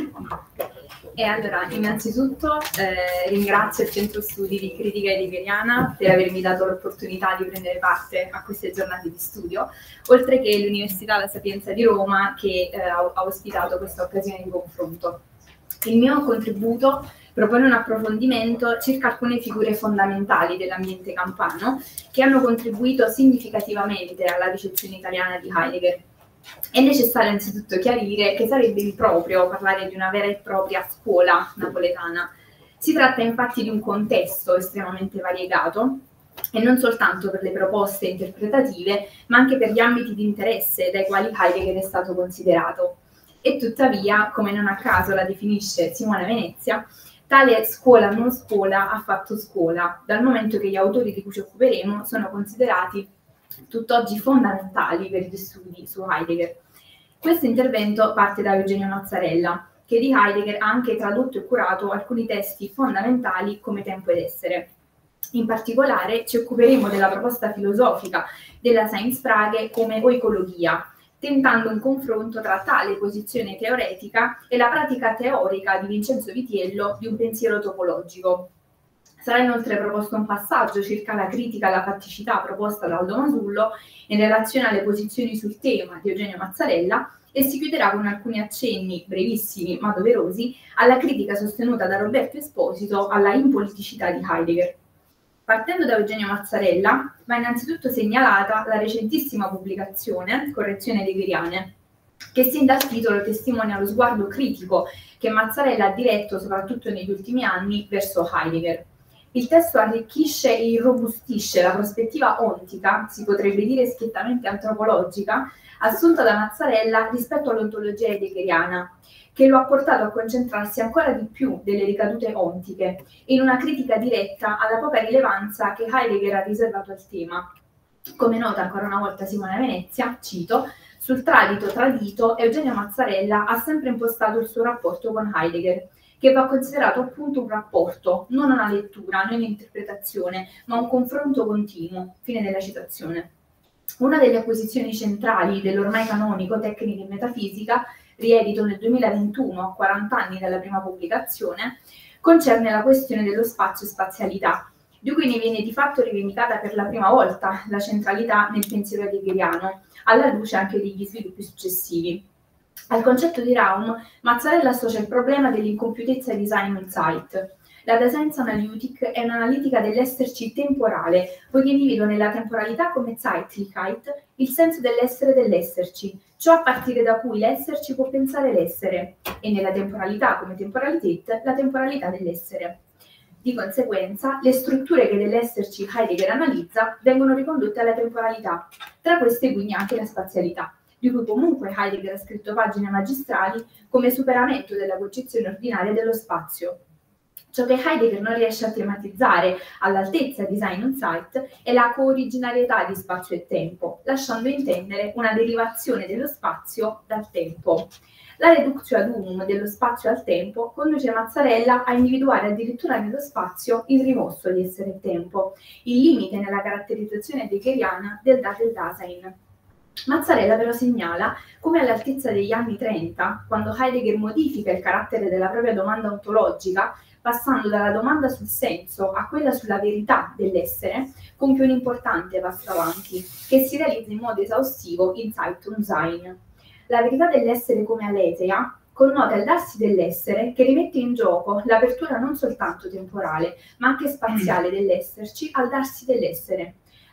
E allora, innanzitutto eh, ringrazio il Centro Studi di Critica Heideggeriana per avermi dato l'opportunità di prendere parte a queste giornate di studio, oltre che l'Università La Sapienza di Roma che eh, ha, ha ospitato questa occasione di confronto. Il mio contributo propone un approfondimento circa alcune figure fondamentali dell'ambiente campano che hanno contribuito significativamente alla ricezione italiana di Heidegger. È necessario anzitutto chiarire che sarebbe improprio parlare di una vera e propria scuola napoletana. Si tratta infatti di un contesto estremamente variegato e non soltanto per le proposte interpretative, ma anche per gli ambiti di interesse dai quali Heidegger è stato considerato. E tuttavia, come non a caso la definisce Simone Venezia, tale scuola non scuola ha fatto scuola, dal momento che gli autori di cui ci occuperemo sono considerati tutt'oggi fondamentali per gli studi su Heidegger. Questo intervento parte da Eugenio Mazzarella, che di Heidegger ha anche tradotto e curato alcuni testi fondamentali come Tempo ed Essere. In particolare ci occuperemo della proposta filosofica della Seinsfrage come oikologia, tentando un confronto tra tale posizione teoretica e la pratica teorica di Vincenzo Vitiello di un pensiero topologico. Sarà inoltre proposto un passaggio circa la critica alla fatticità proposta da Aldo Masullo in relazione alle posizioni sul tema di Eugenio Mazzarella e si chiuderà con alcuni accenni, brevissimi ma doverosi, alla critica sostenuta da Roberto Esposito alla impoliticità di Heidegger. Partendo da Eugenio Mazzarella, va innanzitutto segnalata la recentissima pubblicazione Correzioni heideggeriane, che sin dal titolo testimonia lo sguardo critico che Mazzarella ha diretto soprattutto negli ultimi anni verso Heidegger. Il testo arricchisce e irrobustisce la prospettiva ontica, si potrebbe dire schiettamente antropologica, assunta da Mazzarella rispetto all'ontologia heideggeriana, che lo ha portato a concentrarsi ancora di più delle ricadute ontiche, in una critica diretta alla poca rilevanza che Heidegger ha riservato al tema. Come nota ancora una volta Simone Venezia, cito, sul tradito tradito Eugenio Mazzarella ha sempre impostato il suo rapporto con Heidegger, che va considerato appunto un rapporto, non una lettura, non un'interpretazione, ma un confronto continuo. Fine della citazione. Una delle acquisizioni centrali dell'ormai canonico Tecniche e Metafisica, riedito nel duemilaventuno, a quaranta anni dalla prima pubblicazione, concerne la questione dello spazio e spazialità, di cui ne viene di fatto rivendicata per la prima volta la centralità nel pensiero heideggeriano, alla luce anche degli sviluppi successivi. Al concetto di Raum, Mazzarella associa il problema dell'incompiutezza di Sein und Zeit. La Daseinsanalytik è un'analitica dell'esserci temporale, poiché individua nella temporalità come Zeitlichkeit il senso dell'essere dell'esserci, ciò a partire da cui l'esserci può pensare l'essere, e nella temporalità come Temporalität la temporalità dell'essere. Di conseguenza, le strutture che dell'esserci Heidegger analizza vengono ricondotte alla temporalità, tra queste quindi anche la spazialità, di cui comunque Heidegger ha scritto pagine magistrali come superamento della concezione ordinaria dello spazio. Ciò che Heidegger non riesce a tematizzare all'altezza di Sein und Zeit è la cooriginarietà di spazio e tempo, lasciando intendere una derivazione dello spazio dal tempo. La reductio ad unum dello spazio al tempo conduce Mazzarella a individuare addirittura nello spazio il rimosso di essere e tempo, il limite nella caratterizzazione heideggeriana del Dasein. Mazzarella però segnala come all'altezza degli anni trenta, quando Heidegger modifica il carattere della propria domanda ontologica, passando dalla domanda sul senso a quella sulla verità dell'essere, compie un importante passo avanti, che si realizza in modo esaustivo in Zeit und Sein. La verità dell'essere come aletheia connota il darsi dell'essere che rimette in gioco l'apertura non soltanto temporale, ma anche spaziale dell'esserci al darsi dell'essere.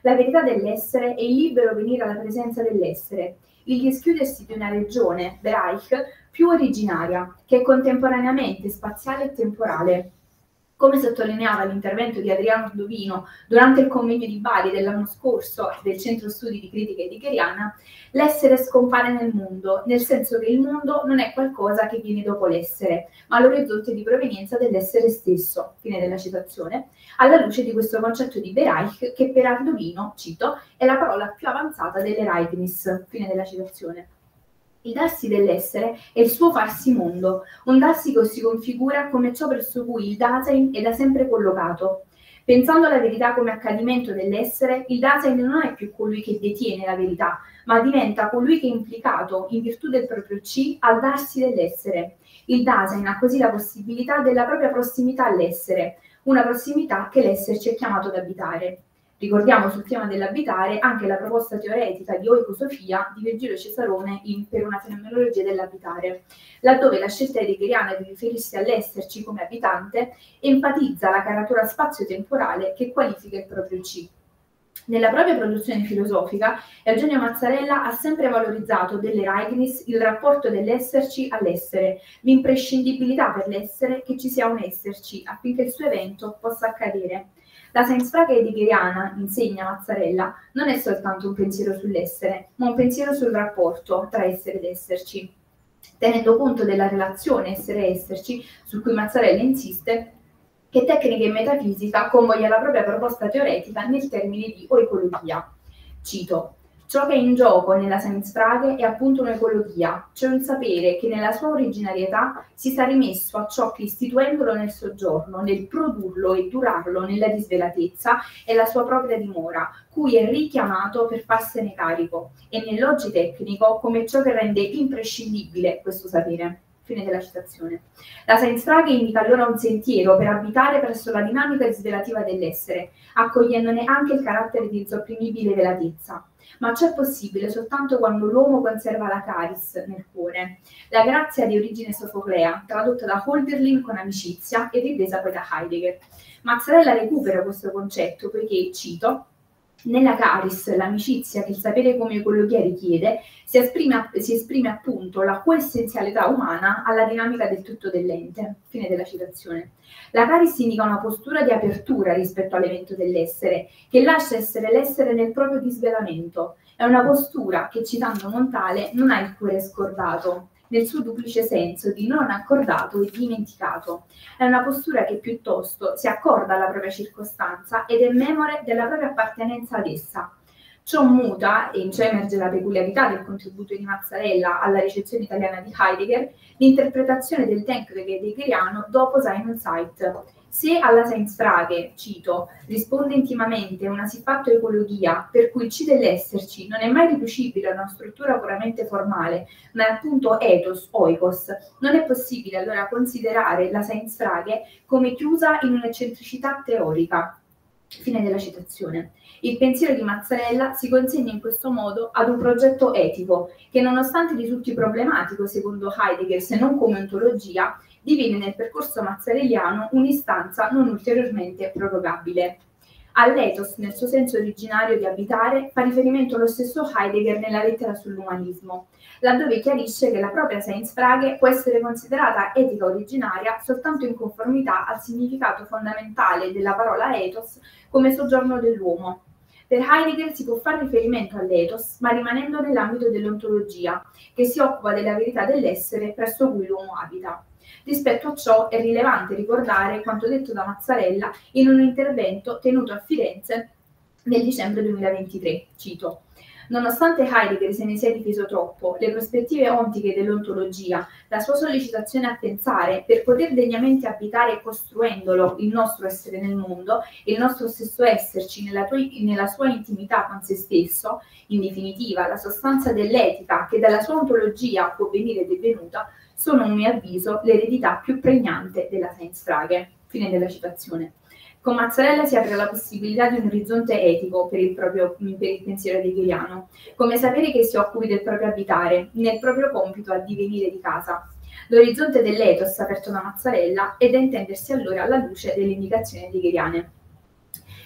La verità dell'essere è il libero venire alla presenza dell'essere, il dischiudersi di una regione, Bereich, più originaria, che è contemporaneamente spaziale e temporale. Come sottolineava l'intervento di Adriano Ardovino durante il convegno di Bari dell'anno scorso del Centro Studi di Critica Heideggeriana, l'essere scompare nel mondo, nel senso che il mondo non è qualcosa che viene dopo l'essere, ma l'orizzonte di provenienza dell'essere stesso, fine della citazione, alla luce di questo concetto di Bereich che per Ardovino, cito, è la parola più avanzata dell'Ereignis, fine della citazione. Il darsi dell'essere è il suo farsi mondo, un darsi che si configura come ciò presso cui il Dasein è da sempre collocato. Pensando alla verità come accadimento dell'essere, il Dasein non è più colui che detiene la verità, ma diventa colui che è implicato, in virtù del proprio C, al darsi dell'essere. Il Dasein ha così la possibilità della propria prossimità all'essere, una prossimità che l'esserci è chiamato ad abitare. Ricordiamo sul tema dell'abitare anche la proposta teoretica di oikosofia di Virgilio Cesarone in Per una fenomenologia dell'abitare, laddove la scelta heideggeriana di riferirsi all'esserci come abitante enfatizza la caratura spazio-temporale che qualifica il proprio C. Nella propria produzione filosofica, Eugenio Mazzarella ha sempre valorizzato dell'Ereignis il rapporto dell'esserci all'essere, l'imprescindibilità per l'essere che ci sia un esserci affinché il suo evento possa accadere. La Seinsfrage heideggeriana, insegna Mazzarella, non è soltanto un pensiero sull'essere, ma un pensiero sul rapporto tra essere ed esserci. Tenendo conto della relazione essere-esserci, su cui Mazzarella insiste, che tecnica e metafisica convoglia la propria proposta teoretica nel termine di oikologia. Cito: ciò che è in gioco nella Seinsfrage è appunto un'ecologia, cioè un sapere che nella sua originarietà si sta rimesso a ciò che istituendolo nel soggiorno, nel produrlo e durarlo nella disvelatezza è la sua propria dimora, cui è richiamato per farsene carico, e nell'oggi tecnico come ciò che rende imprescindibile questo sapere. Fine della citazione. La Seinsfrage indica allora un sentiero per abitare presso la dinamica disvelativa dell'essere, accogliendone anche il carattere di insopprimibile velatezza. Ma ciò è possibile soltanto quando l'uomo conserva la caris nel cuore. La grazia di origine sofoclea, tradotta da Hölderlin con amicizia e ripresa poi da Heidegger. Mazzarella recupera questo concetto poiché, cito, nella caris, l'amicizia che il sapere come ecologia richiede, si esprime, si esprime appunto la coessenzialità umana alla dinamica del tutto dell'ente. Fine della citazione. La caris indica una postura di apertura rispetto all'evento dell'essere, che lascia essere l'essere nel proprio disvelamento. È una postura che, citando Montale, non ha il cuore scordato, nel suo duplice senso di non accordato e dimenticato. È una postura che piuttosto si accorda alla propria circostanza ed è memore della propria appartenenza ad essa. Ciò muta, e in ciò emerge la peculiarità del contributo di Mazzarella alla ricezione italiana di Heidegger, l'interpretazione del Denkwerk heideggeriano dopo Sein und Zeit. Se alla Seinsfrage, cito, risponde intimamente una siffatto ecologia per cui il C dell'esserci non è mai riducibile a una struttura puramente formale, ma è appunto ethos, oikos, non è possibile allora considerare la Seinsfrage come chiusa in un'eccentricità teorica. Fine della citazione. Il pensiero di Mazzarella si consegna in questo modo ad un progetto etico che, nonostante risulti problematico secondo Heidegger se non come ontologia, diviene nel percorso mazzarelliano un'istanza non ulteriormente prorogabile. All'ethos, nel suo senso originario di abitare, fa riferimento lo stesso Heidegger nella lettera sull'umanismo, laddove chiarisce che la propria Seinsfrage può essere considerata etica originaria soltanto in conformità al significato fondamentale della parola ethos come soggiorno dell'uomo. Per Heidegger si può fare riferimento all'ethos, ma rimanendo nell'ambito dell'ontologia, che si occupa della verità dell'essere presso cui l'uomo abita. Rispetto a ciò è rilevante ricordare quanto detto da Mazzarella in un intervento tenuto a Firenze nel dicembre duemilaventitré, cito: nonostante Heidegger se ne sia difeso troppo, le prospettive ontiche dell'ontologia, la sua sollecitazione a pensare per poter degnamente abitare costruendolo il nostro essere nel mondo, il nostro stesso esserci nella, tua, nella sua intimità con se stesso, in definitiva la sostanza dell'etica che dalla sua ontologia può venire ed è venuta, sono a mio avviso l'eredità più pregnante della Seinsfrage. Fine della citazione. Con Mazzarella si apre la possibilità di un orizzonte etico per il, proprio, per il pensiero heideggeriano, come sapere che si occupi del proprio abitare, nel proprio compito a divenire di casa. L'orizzonte dell'ethos aperto da Mazzarella è da intendersi allora alla luce delle indicazioni heideggeriane.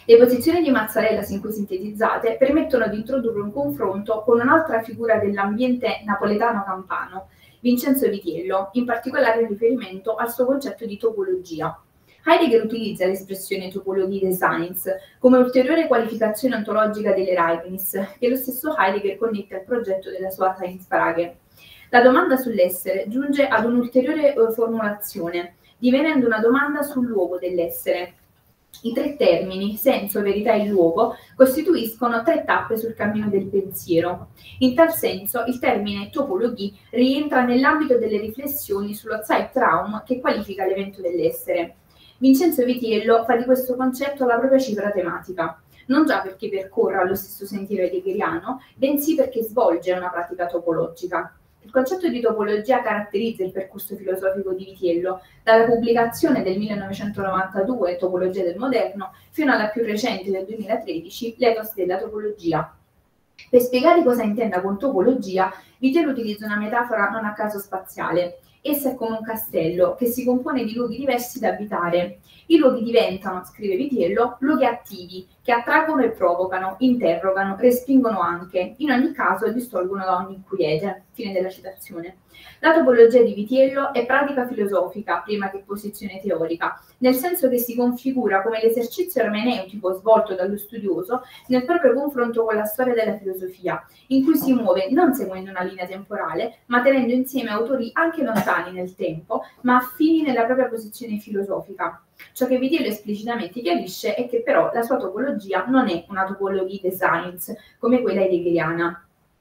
Le posizioni di Mazzarella sin qui sintetizzate permettono di introdurre un confronto con un'altra figura dell'ambiente napoletano-campano, Vincenzo Vitiello, in particolare in riferimento al suo concetto di topologia. Heidegger utilizza l'espressione Topologie des Seins come ulteriore qualificazione ontologica dell'Ereignis, che lo stesso Heidegger connette al progetto della sua Seinsfrage. La domanda sull'essere giunge ad un'ulteriore eh, formulazione, divenendo una domanda sul luogo dell'essere. I tre termini, senso, verità e luogo, costituiscono tre tappe sul cammino del pensiero. In tal senso, il termine topologie rientra nell'ambito delle riflessioni sullo Zeitraum che qualifica l'evento dell'essere. Vincenzo Vitiello fa di questo concetto la propria cifra tematica, non già perché percorra lo stesso sentiero heideggeriano, bensì perché svolge una pratica topologica. Il concetto di topologia caratterizza il percorso filosofico di Vitiello, dalla pubblicazione del millenovecentonovantadue Topologia del moderno fino alla più recente del duemilatredici L'ethos della topologia. Per spiegare cosa intenda con topologia, Vitiello utilizza una metafora non a caso spaziale. Essa è come un castello che si compone di luoghi diversi da abitare. I luoghi diventano, scrive Vitiello, luoghi attivi che attraggono e provocano, interrogano, respingono anche, in ogni caso distolgono da ogni inquiete. Fine della citazione. La topologia di Vitiello è pratica filosofica prima che posizione teorica, nel senso che si configura come l'esercizio ermeneutico svolto dallo studioso nel proprio confronto con la storia della filosofia, in cui si muove non seguendo una linea temporale, ma tenendo insieme autori anche lontani nel tempo, ma affini nella propria posizione filosofica. Ciò che Vitiello esplicitamente chiarisce è che però la sua topologia non è una topologia des Seins, come quella heideggeriana.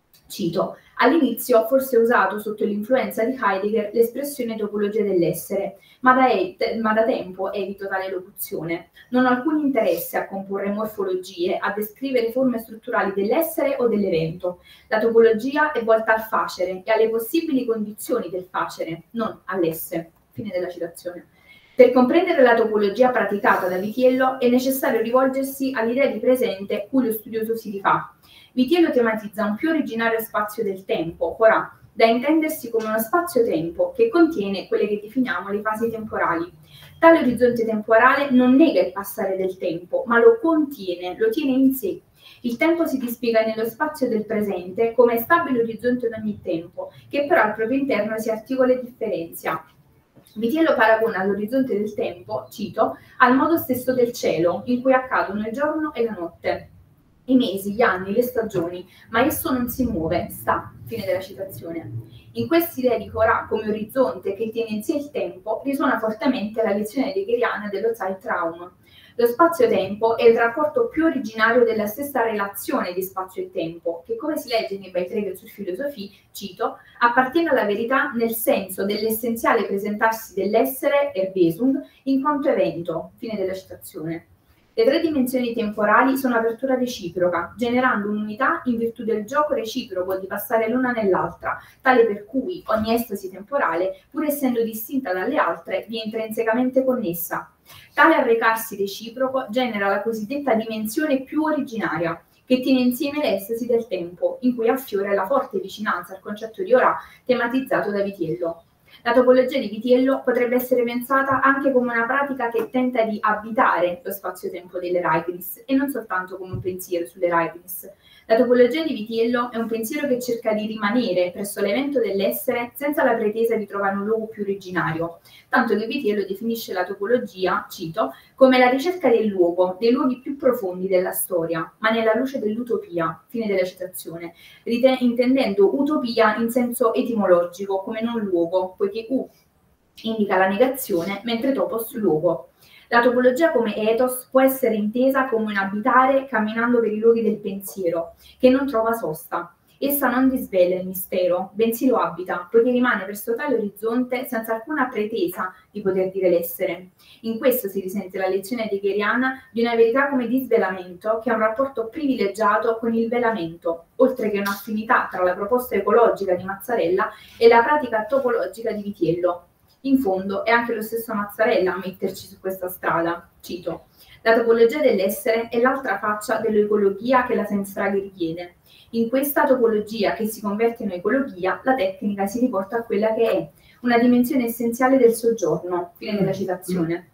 Cito, all'inizio forse ho usato sotto l'influenza di Heidegger l'espressione topologia dell'essere, ma da, et, ma da tempo evito tale locuzione. Non ho alcun interesse a comporre morfologie, a descrivere forme strutturali dell'essere o dell'evento. La topologia è volta al facere e alle possibili condizioni del facere, non all'essere. Fine della citazione. Per comprendere la topologia praticata da Vitiello è necessario rivolgersi all'idea di presente cui lo studioso si rifà. Vitiello tematizza un più originario spazio del tempo, ora da intendersi come uno spazio-tempo che contiene quelle che definiamo le fasi temporali. Tale orizzonte temporale non nega il passare del tempo, ma lo contiene, lo tiene in sé. Il tempo si dispiega nello spazio del presente come stabile orizzonte di ogni tempo, che però al proprio interno si articola e differenzia. Vitiello paragona l'orizzonte del tempo, cito, al modo stesso del cielo, in cui accadono il giorno e la notte, i mesi, gli anni, le stagioni, ma esso non si muove, sta. Fine della citazione. In quest'idea di Corà come orizzonte che tiene in sé il tempo risuona fortemente la lezione heideggeriana dello Zeitraum. Lo spazio-tempo è il rapporto più originario della stessa relazione di spazio e tempo, che come si legge nei Beiträge zur Philosophie, cito, appartiene alla verità nel senso dell'essenziale presentarsi dell'essere, Erwesung, in quanto evento. Fine della citazione. Le tre dimensioni temporali sono apertura reciproca, generando un'unità in virtù del gioco reciproco di passare l'una nell'altra, tale per cui ogni estasi temporale, pur essendo distinta dalle altre, vi è intrinsecamente connessa. Tale arrecarsi reciproco genera la cosiddetta dimensione più originaria, che tiene insieme l'estasi del tempo, in cui affiora la forte vicinanza al concetto di ora tematizzato da Vitiello. La topologia di Vitiello potrebbe essere pensata anche come una pratica che tenta di abitare lo spazio-tempo dell'Ereignis e non soltanto come un pensiero sull'Ereignis. La topologia di Vitiello è un pensiero che cerca di rimanere presso l'evento dell'essere senza la pretesa di trovare un luogo più originario, tanto che Vitiello definisce la topologia, cito, come la ricerca del luogo, dei luoghi più profondi della storia, ma nella luce dell'utopia, fine della citazione, riten- intendendo utopia in senso etimologico come non luogo, poiché u indica la negazione, mentre topos luogo. La topologia come ethos può essere intesa come un abitare camminando per i luoghi del pensiero, che non trova sosta. Essa non disvela il mistero, bensì lo abita, poiché rimane presso tale orizzonte senza alcuna pretesa di poter dire l'essere. In questo si risente la lezione heideggeriana di una verità come disvelamento che ha un rapporto privilegiato con il velamento, oltre che un'affinità tra la proposta ecologica di Mazzarella e la pratica topologica di Vitiello. In fondo è anche lo stesso Mazzarella a metterci su questa strada, cito. La topologia dell'essere è l'altra faccia dell'ecologia che la Seinsfrage richiede. In questa topologia che si converte in ecologia, la tecnica si riporta a quella che è, una dimensione essenziale del soggiorno, fine della citazione.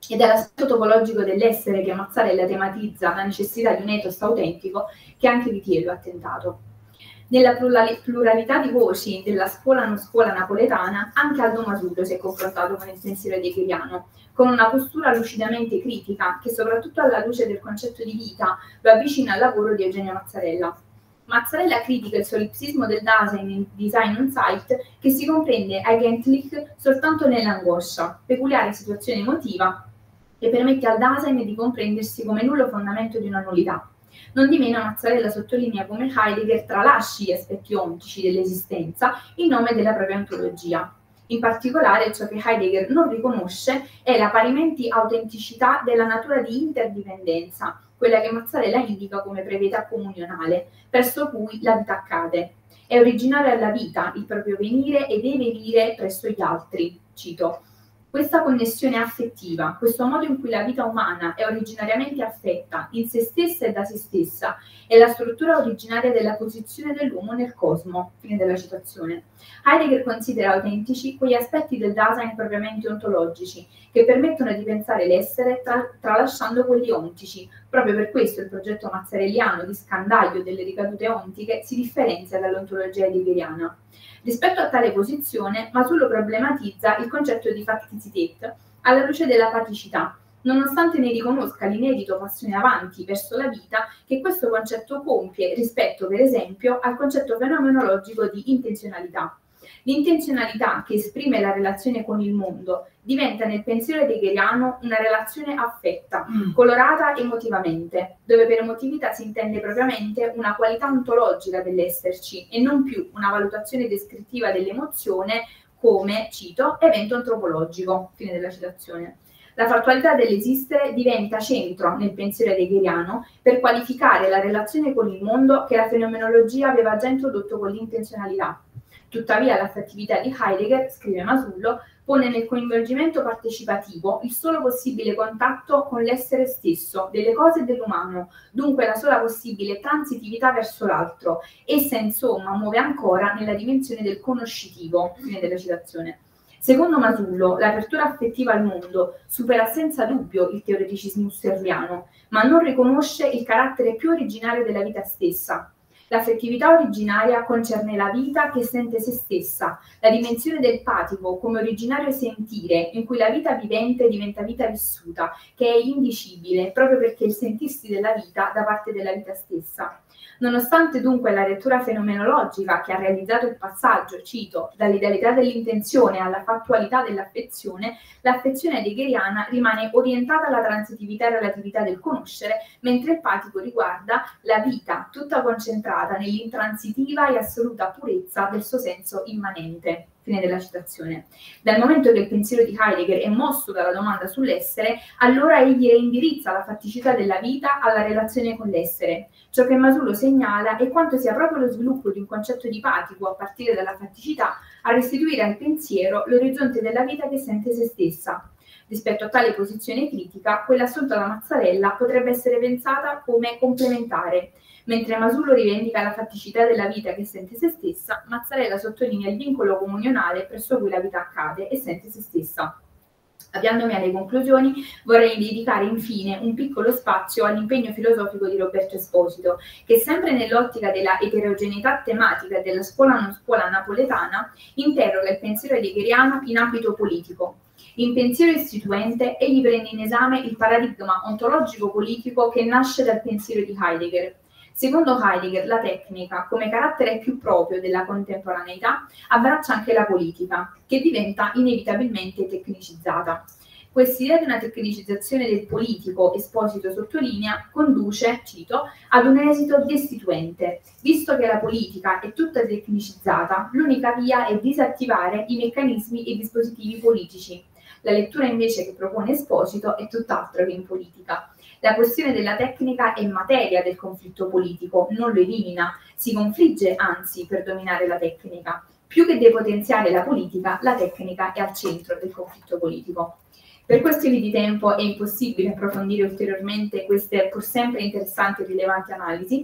ed è l'aspetto topologico dell'essere che Mazzarella tematizza la necessità di un ethos autentico che anche Vitiello ha tentato. Nella pluralità di voci della scuola non scuola napoletana, anche Aldo Masullo si è confrontato con il pensiero heideggeriano, con una postura lucidamente critica che, soprattutto alla luce del concetto di vita, lo avvicina al lavoro di Eugenio Mazzarella. Mazzarella critica il solipsismo del Dasein in Design on Site, che si comprende eigentlich soltanto nell'angoscia, peculiare situazione emotiva che permette al Dasein di comprendersi come nullo fondamento di una nullità. Non di meno Mazzarella sottolinea come Heidegger tralasci gli aspetti ontici dell'esistenza in nome della propria ontologia. In particolare, ciò che Heidegger non riconosce è la parimenti autenticità della natura di interdipendenza, quella che Mazzarella indica come previetà comunionale, presso cui la vita accade. È originaria alla vita il proprio venire e deve vivere presso gli altri. Cito. Questa connessione affettiva, questo modo in cui la vita umana è originariamente affetta in se stessa e da se stessa, è la struttura originaria della posizione dell'uomo nel cosmo. Fine della citazione. Heidegger considera autentici quegli aspetti del Dasein propriamente ontologici, che permettono di pensare l'essere tra, tralasciando quelli ontici. Proprio per questo il progetto mazzarelliano di scandaglio delle ricadute ontiche si differenzia dall'ontologia heideggeriana. Rispetto a tale posizione, Masullo problematizza il concetto di Faktizität alla luce della paticità, nonostante ne riconosca l'inedito passione avanti verso la vita che questo concetto compie rispetto, per esempio, al concetto fenomenologico di intenzionalità. L'intenzionalità che esprime la relazione con il mondo diventa nel pensiero heideggeriano una relazione affetta, colorata emotivamente, dove per emotività si intende propriamente una qualità ontologica dell'esserci e non più una valutazione descrittiva dell'emozione come, cito, evento antropologico. Fine della citazione. La fattualità dell'esistere diventa centro nel pensiero heideggeriano per qualificare la relazione con il mondo che la fenomenologia aveva già introdotto con l'intenzionalità. Tuttavia l'affettività di Heidegger, scrive Masullo, pone nel coinvolgimento partecipativo il solo possibile contatto con l'essere stesso, delle cose e dell'umano, dunque la sola possibile transitività verso l'altro. Essa, insomma, muove ancora nella dimensione del conoscitivo. Fine della citazione. Secondo Masullo, l'apertura affettiva al mondo supera senza dubbio il teoreticismo husserliano, ma non riconosce il carattere più originario della vita stessa. L'affettività originaria concerne la vita che sente se stessa, la dimensione del patico come originario sentire in cui la vita vivente diventa vita vissuta, che è indicibile proprio perché il sentirsi della vita da parte della vita stessa. Nonostante dunque la lettura fenomenologica che ha realizzato il passaggio, cito, dall'idealità dell'intenzione alla fattualità dell'affezione, l'affezione heideggeriana rimane orientata alla transitività e relatività del conoscere, mentre il patico riguarda la vita tutta concentrata nell'intransitiva e assoluta purezza del suo senso immanente. Fine della citazione. Dal momento che il pensiero di Heidegger è mosso dalla domanda sull'essere, allora egli indirizza la fatticità della vita alla relazione con l'essere. Ciò che Masullo segnala è quanto sia proprio lo sviluppo di un concetto di patico a partire dalla fatticità a restituire al pensiero l'orizzonte della vita che sente se stessa. Rispetto a tale posizione critica, quella assunta da Mazzarella potrebbe essere pensata come complementare. Mentre Masullo rivendica la fatticità della vita che sente se stessa, Mazzarella sottolinea il vincolo comunionale presso cui la vita accade e sente se stessa. Avviandomi alle conclusioni, vorrei dedicare infine un piccolo spazio all'impegno filosofico di Roberto Esposito, che sempre nell'ottica della eterogeneità tematica della scuola non scuola napoletana, interroga il pensiero heideggeriano in ambito politico. In pensiero istituente, egli prende in esame il paradigma ontologico-politico che nasce dal pensiero di Heidegger. Secondo Heidegger, la tecnica, come carattere più proprio della contemporaneità, abbraccia anche la politica, che diventa inevitabilmente tecnicizzata. Quest'idea di una tecnicizzazione del politico, Esposito sottolinea, conduce, cito, ad un esito destituente. Visto che la politica è tutta tecnicizzata, l'unica via è disattivare i meccanismi e i dispositivi politici. La lettura invece che propone Esposito è tutt'altro che in politica. La questione della tecnica è materia del conflitto politico, non lo elimina, si confligge anzi per dominare la tecnica. Più che depotenziare la politica, la tecnica è al centro del conflitto politico. Per questioni di tempo è impossibile approfondire ulteriormente queste pur sempre interessanti e rilevanti analisi.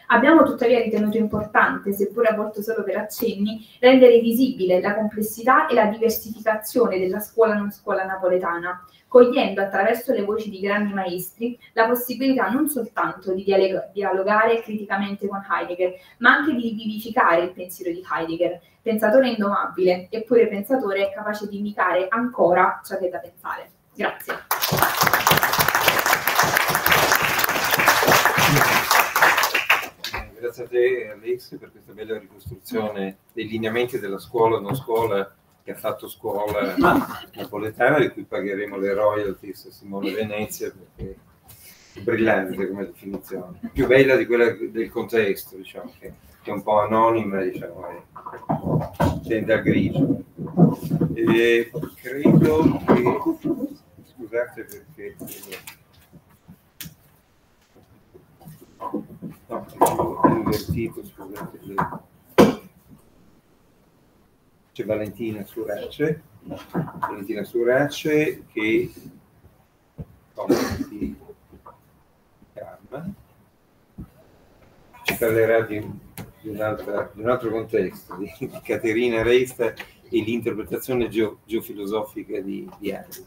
Abbiamo tuttavia ritenuto importante, seppure a volte solo per accenni, rendere visibile la complessità e la diversificazione della scuola non scuola napoletana, cogliendo attraverso le voci di grandi maestri la possibilità non soltanto di dialogare criticamente con Heidegger, ma anche di vivificare il pensiero di Heidegger, pensatore indomabile, eppure pensatore capace di indicare ancora ciò che è da pensare. Grazie. Grazie a te Alex per questa bella ricostruzione dei lineamenti della scuola non scuola che ha fatto scuola napoletana, di cui pagheremo le royalties a Simone Venezia, perché è brillante come definizione, più bella di quella del contesto, diciamo, che, che è un po' anonima, diciamo, e tende al grigio. E credo che, scusate perché no, ho invertito, scusate, c'è Valentina Surace, Valentina Surace che oh, di Karma ci parlerà di, di, un, altro, di un altro contesto, di, di Caterina Resta e l'interpretazione geo, geofilosofica di, di Heidegger.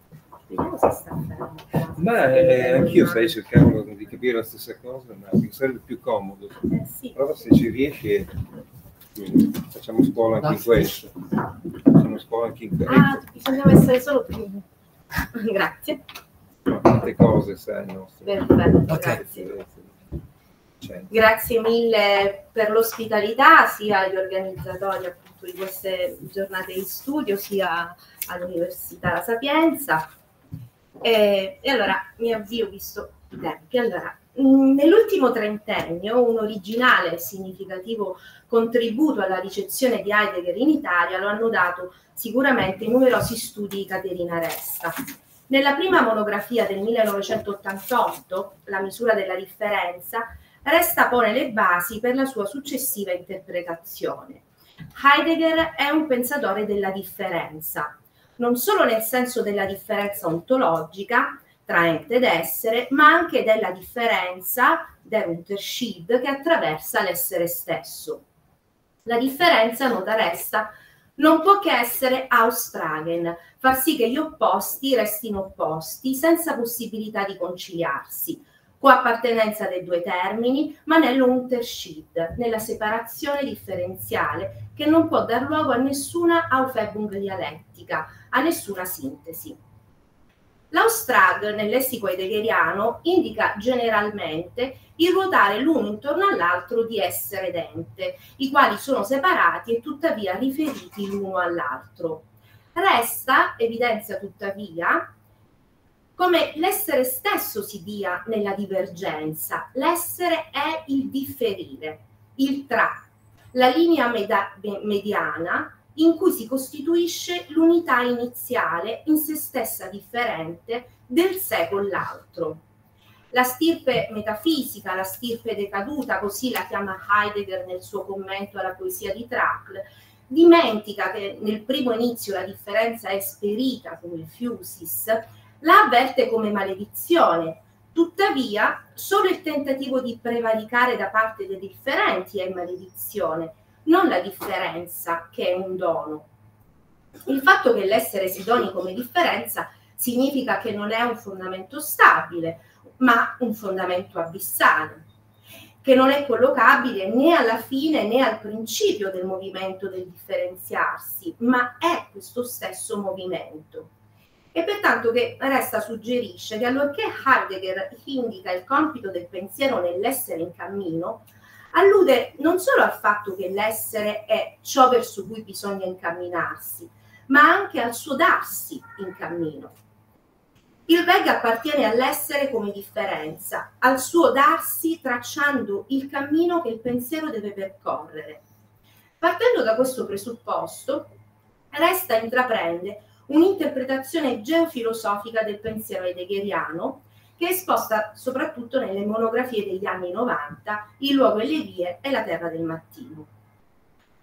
Ma eh, anch'io stai cercando di capire la stessa cosa, ma mi sarebbe più comodo. Eh, sì. Prova se ci riesci. Facciamo scuola anche in questo. Facciamo scuola anche in questo. Ah, bisognava essere solo primi. Grazie. No, tante cose sai nostre. Perfetto, Okay. grazie. Cioè. Grazie mille per l'ospitalità, sia agli organizzatori appunto di queste giornate di studio, sia all'Università La Sapienza. E, e allora mi avvio, visto i tempi. Allora, nell'ultimo trentennio un originale e significativo contributo alla ricezione di Heidegger in Italia lo hanno dato sicuramente i numerosi studi di Caterina Resta. Nella prima monografia del millenovecentottantotto, La misura della differenza, Resta pone le basi per la sua successiva interpretazione. Heidegger è un pensatore della differenza, non solo nel senso della differenza ontologica tra ente ed essere, ma anche della differenza, der Unterschied, che attraversa l'essere stesso. La differenza, nota Resta, non può che essere austragen, far sì che gli opposti restino opposti, senza possibilità di conciliarsi, coappartenenza dei due termini, ma nell'Unterschied, nella separazione differenziale, che non può dar luogo a nessuna Aufhebung dialettica, a nessuna sintesi. L'Austrag nel lessico heideggeriano indica generalmente il ruotare l'uno intorno all'altro di essere ed ente, i quali sono separati e tuttavia riferiti l'uno all'altro. Resta, evidenzia tuttavia, come l'essere stesso si dia nella divergenza. L'essere è il differire, il tra, la linea mediana in cui si costituisce l'unità iniziale in se stessa differente del sé con l'altro. La stirpe metafisica, la stirpe decaduta, così la chiama Heidegger nel suo commento alla poesia di Trakl, dimentica che nel primo inizio la differenza è esperita come fusis, la avverte come maledizione. Tuttavia, solo il tentativo di prevaricare da parte dei differenti è maledizione, non la differenza, che è un dono. Il fatto che l'essere si doni come differenza significa che non è un fondamento stabile, ma un fondamento abissale, che non è collocabile né alla fine né al principio del movimento del differenziarsi, ma è questo stesso movimento. E pertanto che Resta suggerisce che allorché Heidegger indica il compito del pensiero nell'essere in cammino, allude non solo al fatto che l'essere è ciò verso cui bisogna incamminarsi, ma anche al suo darsi in cammino. Il Weg appartiene all'essere come differenza, al suo darsi tracciando il cammino che il pensiero deve percorrere. Partendo da questo presupposto, Resta intraprende un'interpretazione geofilosofica del pensiero heideggeriano, che è esposta soprattutto nelle monografie degli anni novanta, Il luogo e le vie e La terra del mattino.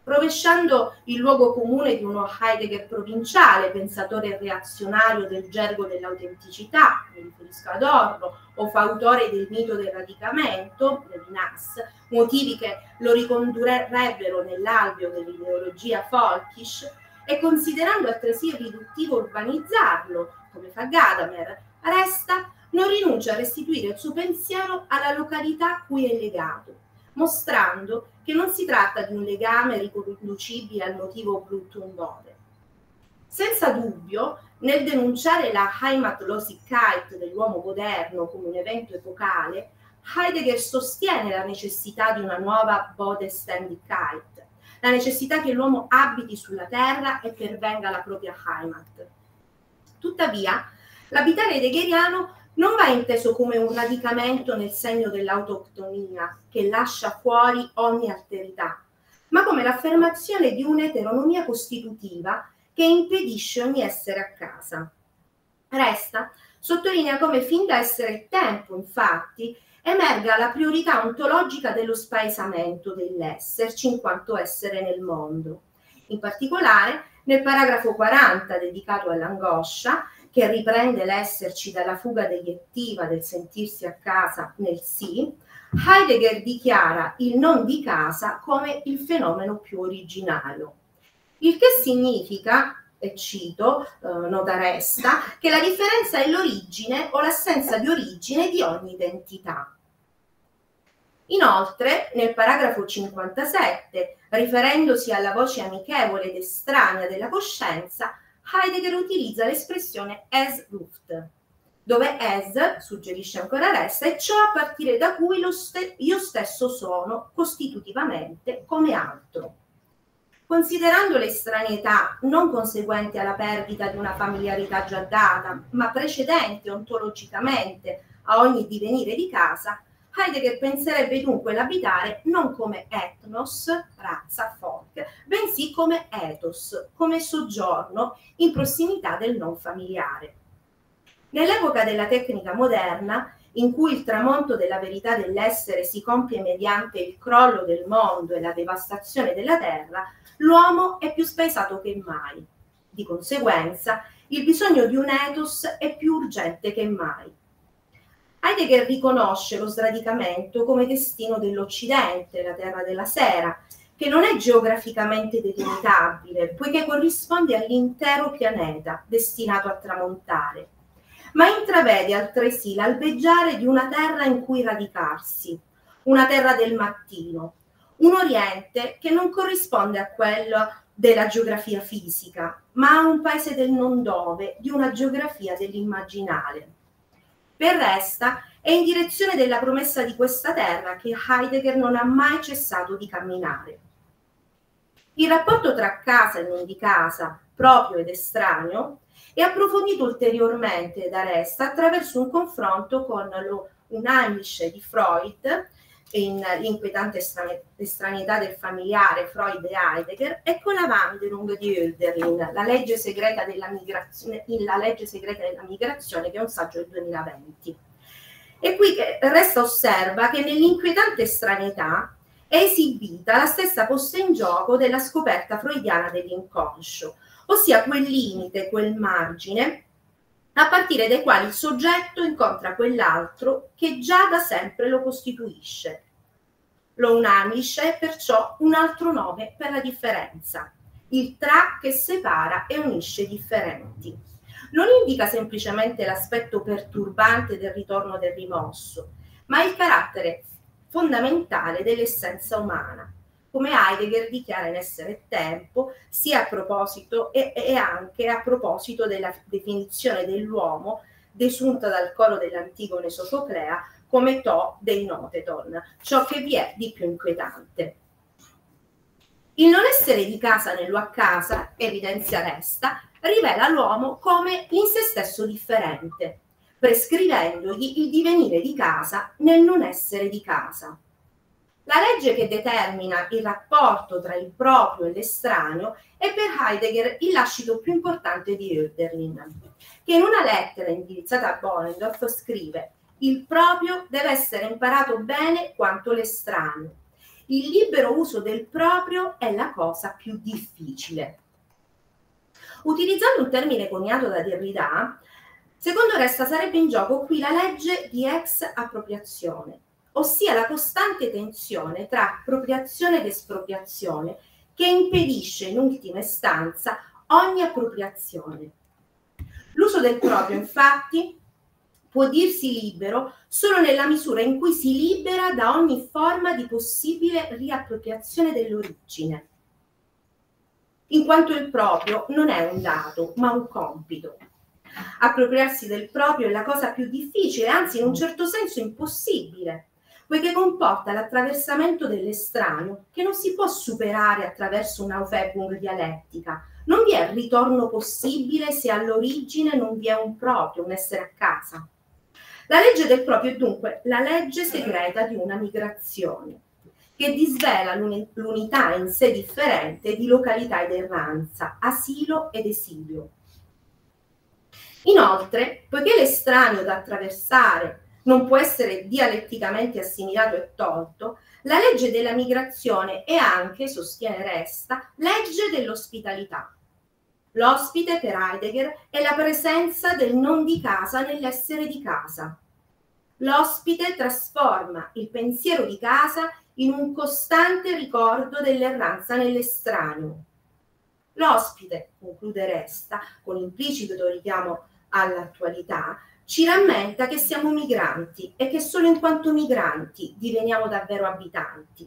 rovesciando il luogo comune di uno Heidegger provinciale, pensatore reazionario del gergo dell'autenticità, mi riferisco ad Orlo, o fautore del mito del radicamento, Levinas, motivi che lo ricondurrebbero nell'alveo dell'ideologia folkish, e considerando altresì riduttivo urbanizzarlo, come fa Gadamer, Resta non rinuncia a restituire il suo pensiero alla località a cui è legato, mostrando che non si tratta di un legame riconducibile al motivo Blutung-Bode. Senza dubbio, nel denunciare la Heimatlosigkeit dell'uomo moderno come un evento epocale, Heidegger sostiene la necessità di una nuova Bodeständigkeit, la necessità che l'uomo abiti sulla terra e pervenga alla propria Heimat. Tuttavia, l'abitare heideggeriano non va inteso come un radicamento nel segno dell'autoctonia che lascia fuori ogni alterità, ma come l'affermazione di un'eteronomia costitutiva che impedisce ogni essere a casa. Resta sottolinea come fin da essere tempo, infatti, emerga la priorità ontologica dello spaesamento dell'esserci in quanto essere nel mondo. In particolare, nel paragrafo quaranta dedicato all'angoscia, che riprende l'esserci dalla fuga deiettiva del sentirsi a casa nel sì, Heidegger dichiara il non di casa come il fenomeno più originario. Il che significa, e cito, eh, nota Resta, che la differenza è l'origine o l'assenza di origine di ogni identità. Inoltre, nel paragrafo cinquantasette, riferendosi alla voce amichevole ed estranea della coscienza, Heidegger utilizza l'espressione es Luft, dove es, suggerisce ancora Resta, è ciò a partire da cui lo ste- io stesso sono costitutivamente come altro. Considerando l'estraneità non conseguente alla perdita di una familiarità già data, ma precedente ontologicamente a ogni divenire di casa, Heidegger penserebbe dunque l'abitare non come ethnos, razza, folk, bensì come ethos, come soggiorno in prossimità del non familiare. Nell'epoca della tecnica moderna, in cui il tramonto della verità dell'essere si compie mediante il crollo del mondo e la devastazione della terra, l'uomo è più spaesato che mai. Di conseguenza, il bisogno di un ethos è più urgente che mai. Heidegger riconosce lo sradicamento come destino dell'Occidente, la terra della sera, che non è geograficamente delimitabile, poiché corrisponde all'intero pianeta destinato a tramontare, ma intravede altresì l'albeggiare di una terra in cui radicarsi, una terra del mattino, un Oriente che non corrisponde a quello della geografia fisica, ma a un paese del non dove, di una geografia dell'immaginale. Per Resta è in direzione della promessa di questa terra che Heidegger non ha mai cessato di camminare. Il rapporto tra casa e non di casa, proprio ed estraneo, è approfondito ulteriormente da Resta attraverso un confronto con lo Unheimliche di Freud, in l'inquietante estraneità del familiare Freud e Heidegger, e con la Wanderung di Hölderlin, la legge segreta della migrazione, la legge segreta della migrazione, che è un saggio del duemilaventi. E qui Resta osserva che nell'inquietante estraneità è esibita la stessa posta in gioco della scoperta freudiana dell'inconscio, ossia quel limite, quel margine a partire dai quali il soggetto incontra quell'altro che già da sempre lo costituisce. Lo Unheimliche è perciò un altro nome per la differenza, il tra che separa e unisce i differenti. Non indica semplicemente l'aspetto perturbante del ritorno del rimosso, ma il carattere fondamentale dell'essenza umana, come Heidegger dichiara in Essere e Tempo, sia a proposito e, e anche a proposito della definizione dell'uomo desunta dal coro dell'Antigone Sofoclea come to dei noteton, ciò che vi è di più inquietante. Il non essere di casa nello a casa, evidenzia Resta, rivela l'uomo come in se stesso differente, prescrivendogli il divenire di casa nel non essere di casa. La legge che determina il rapporto tra il proprio e l'estraneo è per Heidegger il lascito più importante di Hölderlin, che in una lettera indirizzata a Bollendorf scrive: il proprio deve essere imparato bene quanto l'estraneo. il libero uso del proprio è la cosa più difficile. Utilizzando un termine coniato da Derrida, secondo Resta sarebbe in gioco qui la legge di ex appropriazione, ossia la costante tensione tra appropriazione ed espropriazione che impedisce in ultima istanza ogni appropriazione. L'uso del proprio, infatti, può dirsi libero solo nella misura in cui si libera da ogni forma di possibile riappropriazione dell'origine, in quanto il proprio non è un dato, ma un compito. Appropriarsi del proprio è la cosa più difficile, anzi in un certo senso impossibile, poiché comporta l'attraversamento dell'estraneo che non si può superare attraverso un'aufebung dialettica. Non vi è ritorno possibile se all'origine non vi è un proprio, un essere a casa. La legge del proprio è dunque la legge segreta di una migrazione, che disvela l'unità in sé differente di località ed erranza, asilo ed esilio. Inoltre, poiché l'estraneo da attraversare non può essere dialetticamente assimilato e tolto, la legge della migrazione è anche, sostiene Resta, legge dell'ospitalità. L'ospite, per Heidegger, è la presenza del non di casa nell'essere di casa. L'ospite trasforma il pensiero di casa in un costante ricordo dell'erranza nell'estraneo. L'ospite, conclude Resta, con implicito richiamo all'attualità, ci rammenta che siamo migranti e che solo in quanto migranti diveniamo davvero abitanti.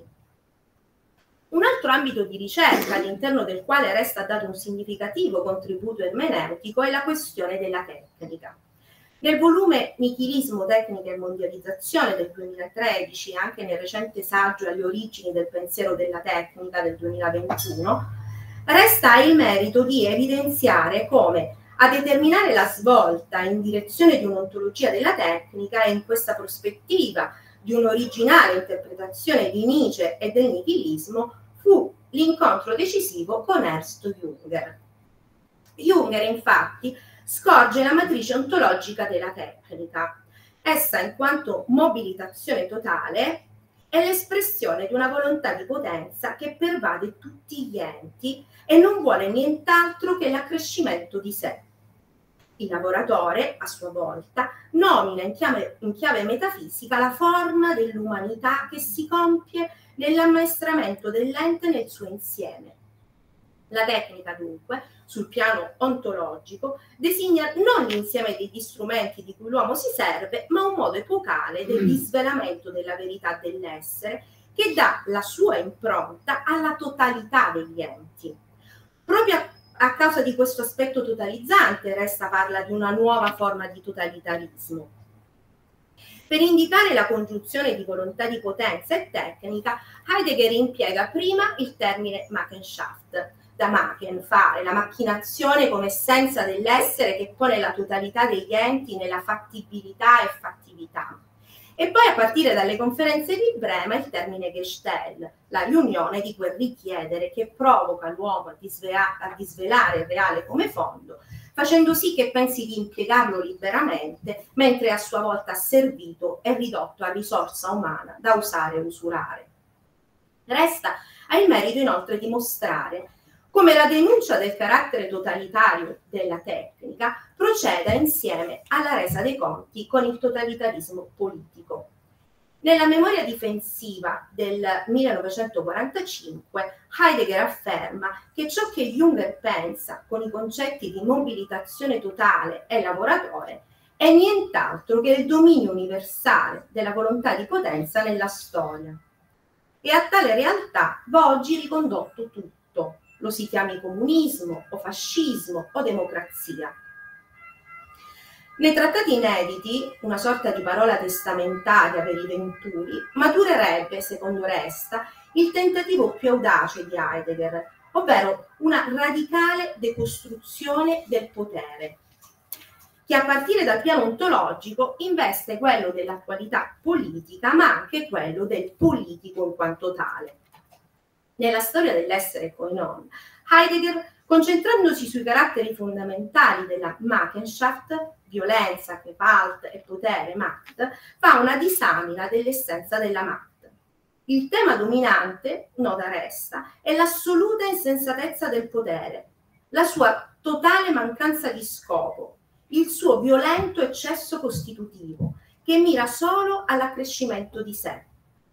Un altro ambito di ricerca all'interno del quale Resta dato un significativo contributo ermeneutico è la questione della tecnica. Nel volume Nichilismo, Tecnica e Mondializzazione del duemilatredici e anche nel recente saggio Alle origini del pensiero della tecnica del duemilaventuno, Resta ha il merito di evidenziare come a determinare la svolta in direzione di un'ontologia della tecnica e in questa prospettiva di un'originale interpretazione di Nietzsche e del nichilismo fu l'incontro decisivo con Ernst Junger. Junger, infatti, scorge la matrice ontologica della tecnica. Essa, in quanto mobilitazione totale, è l'espressione di una volontà di potenza che pervade tutti gli enti e non vuole nient'altro che l'accrescimento di sé. Il lavoratore, a sua volta, nomina in chiave, in chiave metafisica la forma dell'umanità che si compie nell'ammaestramento dell'ente nel suo insieme. La tecnica, dunque, sul piano ontologico, designa non l'insieme degli strumenti di cui l'uomo si serve, ma un modo epocale del disvelamento della verità dell'essere che dà la sua impronta alla totalità degli enti. Proprio a A causa di questo aspetto totalizzante, Resta parla di una nuova forma di totalitarismo. Per indicare la congiunzione di volontà di potenza e tecnica, Heidegger impiega prima il termine Machenschaft, da Machen, fare, la macchinazione come essenza dell'essere che pone la totalità degli enti nella fattibilità e fattività. E poi a partire dalle conferenze di Brema il termine Gestell, la riunione di quel richiedere che provoca l'uomo a, disvela- a disvelare il reale come fondo, facendo sì che pensi di impiegarlo liberamente, mentre a sua volta servito e ridotto a risorsa umana da usare e usurare. Resta ha il merito inoltre di mostrare come la denuncia del carattere totalitario della tecnica proceda insieme alla resa dei conti con il totalitarismo politico. Nella memoria difensiva del millenovecentoquarantacinque, Heidegger afferma che ciò che Junger pensa con i concetti di mobilitazione totale e lavoratore è nient'altro che il dominio universale della volontà di potenza nella storia. E a tale realtà va oggi ricondotto tutto. Lo si chiami comunismo o fascismo o democrazia. Nei trattati inediti, una sorta di parola testamentaria per i venturi, maturerebbe, secondo Resta, il tentativo più audace di Heidegger, ovvero una radicale decostruzione del potere, che a partire dal piano ontologico investe quello dell'attualità politica, ma anche quello del politico in quanto tale. Nella storia dell'essere koinon, Heidegger, concentrandosi sui caratteri fondamentali della Machenschaft, violenza, Gewalt e potere, Macht, fa una disamina dell'essenza della Macht. Il tema dominante, nota resta, è l'assoluta insensatezza del potere, la sua totale mancanza di scopo, il suo violento eccesso costitutivo, che mira solo all'accrescimento di sé.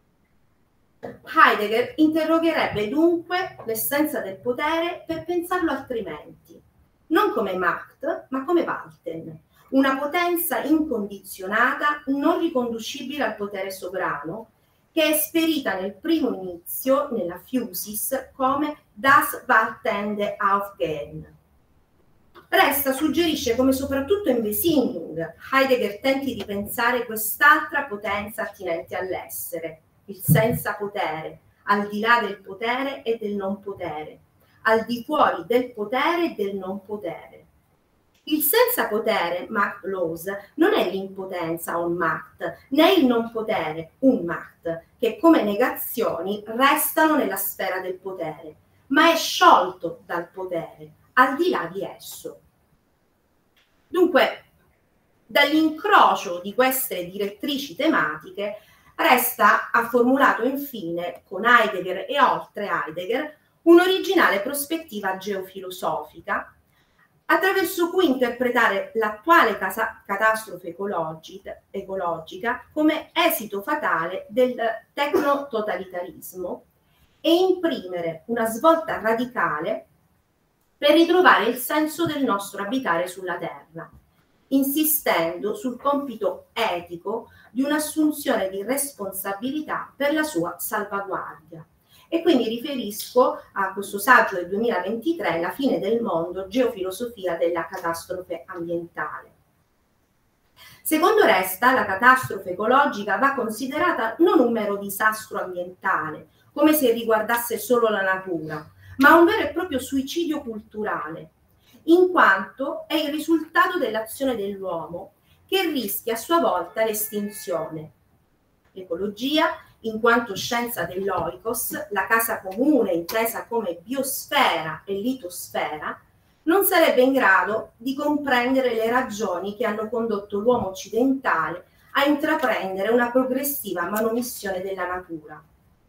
Heidegger interrogherebbe dunque l'essenza del potere per pensarlo altrimenti, non come Macht, ma come Walten, una potenza incondizionata non riconducibile al potere sovrano, che è esperita nel primo inizio, nella Physis, come das Waltende Aufgehen. Resta suggerisce come soprattutto in Besinnung Heidegger tenti di pensare quest'altra potenza attinente all'essere, il senza potere, al di là del potere e del non potere, al di fuori del potere e del non potere. Il senza potere, Macht los, non è l'impotenza, un Macht, né il non potere, un Macht, che come negazioni restano nella sfera del potere, ma è sciolto dal potere, al di là di esso. Dunque, dall'incrocio di queste direttrici tematiche resta, ha formulato infine, con Heidegger e oltre Heidegger, un'originale prospettiva geofilosofica, attraverso cui interpretare l'attuale catastrofe ecologica, ecologica come esito fatale del tecnototalitarismo e imprimere una svolta radicale per ritrovare il senso del nostro abitare sulla Terra, insistendo sul compito etico di un'assunzione di responsabilità per la sua salvaguardia. E quindi riferisco a questo saggio del duemilaventitré, La fine del mondo, geofilosofia della catastrofe ambientale. Secondo Resta, la catastrofe ecologica va considerata non un mero disastro ambientale, come se riguardasse solo la natura, ma un vero e proprio suicidio culturale, in quanto è il risultato dell'azione dell'uomo che rischia a sua volta l'estinzione. L'ecologia, in quanto scienza dell'oikos, la casa comune intesa come biosfera e litosfera, non sarebbe in grado di comprendere le ragioni che hanno condotto l'uomo occidentale a intraprendere una progressiva manomissione della natura.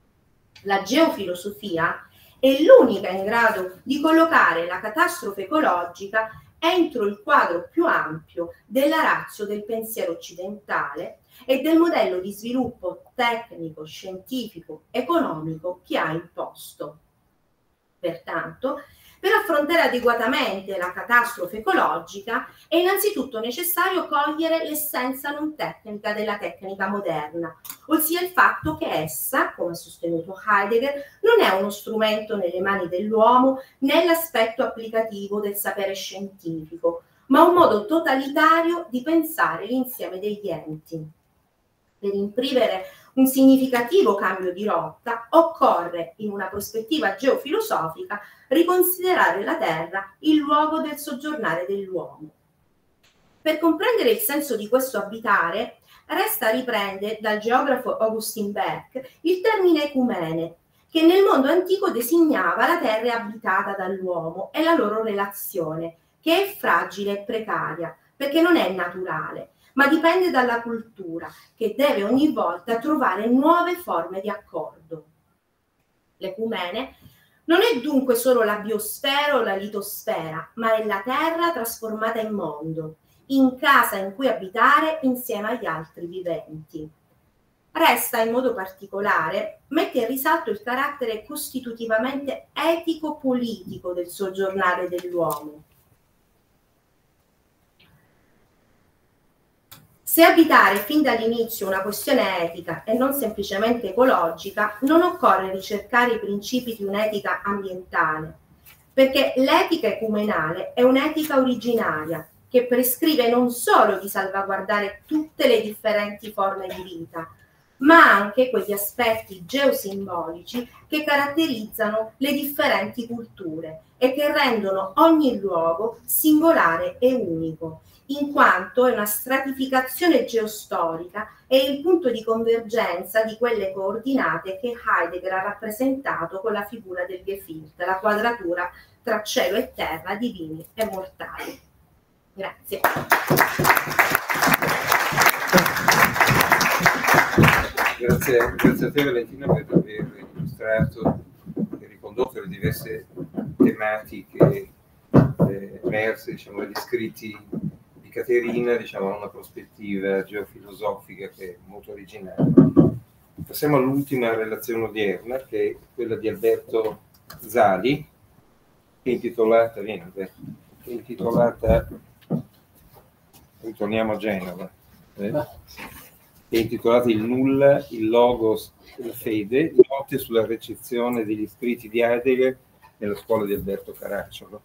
La geofilosofia è l'unica in grado di collocare la catastrofe ecologica entro il quadro più ampio della ratio del pensiero occidentale e del modello di sviluppo tecnico, scientifico, economico che ha imposto. Pertanto, per affrontare adeguatamente la catastrofe ecologica è innanzitutto necessario cogliere l'essenza non tecnica della tecnica moderna, ossia il fatto che essa, come ha sostenuto Heidegger, non è uno strumento nelle mani dell'uomo nell'aspetto applicativo del sapere scientifico, ma un modo totalitario di pensare l'insieme degli enti. Per imprimere un significativo cambio di rotta, occorre, in una prospettiva geofilosofica, riconsiderare la Terra il luogo del soggiornare dell'uomo. Per comprendere il senso di questo abitare, Resta riprende dal geografo Augustin Berg il termine ecumene, che nel mondo antico designava la terra abitata dall'uomo e la loro relazione, che è fragile e precaria, perché non è naturale, ma dipende dalla cultura, che deve ogni volta trovare nuove forme di accordo. L'ecumene non è dunque solo la biosfera o la litosfera, ma è la terra trasformata in mondo, in casa in cui abitare insieme agli altri viventi. Resta in modo particolare, mette in risalto il carattere costitutivamente etico-politico del soggiornare dell'uomo. Se abitare fin dall'inizio una questione etica e non semplicemente ecologica, non occorre ricercare i principi di un'etica ambientale, perché l'etica ecumenale è un'etica originaria che prescrive non solo di salvaguardare tutte le differenti forme di vita, ma anche quegli aspetti geosimbolici che caratterizzano le differenti culture e che rendono ogni luogo singolare e unico, in quanto è una stratificazione geostorica e il punto di convergenza di quelle coordinate che Heidegger ha rappresentato con la figura del Gefilt, la quadratura tra cielo e terra, divini e mortali. Grazie. Grazie, grazie a te Valentina per aver illustrato e ricondotto le diverse tematiche eh, emerse, diciamo, dagli scritti di Caterina, diciamo, a una prospettiva geofilosofica che è molto originale. Passiamo all'ultima relazione odierna, che è quella di Alberto Zali, che è intitolata, vieni Alberto, che è intitolata, ritorniamo a Genova, eh? È intitolata Il nulla, il logos e la fede, note sulla recezione degli scritti di Heidegger nella scuola di Alberto Caracciolo.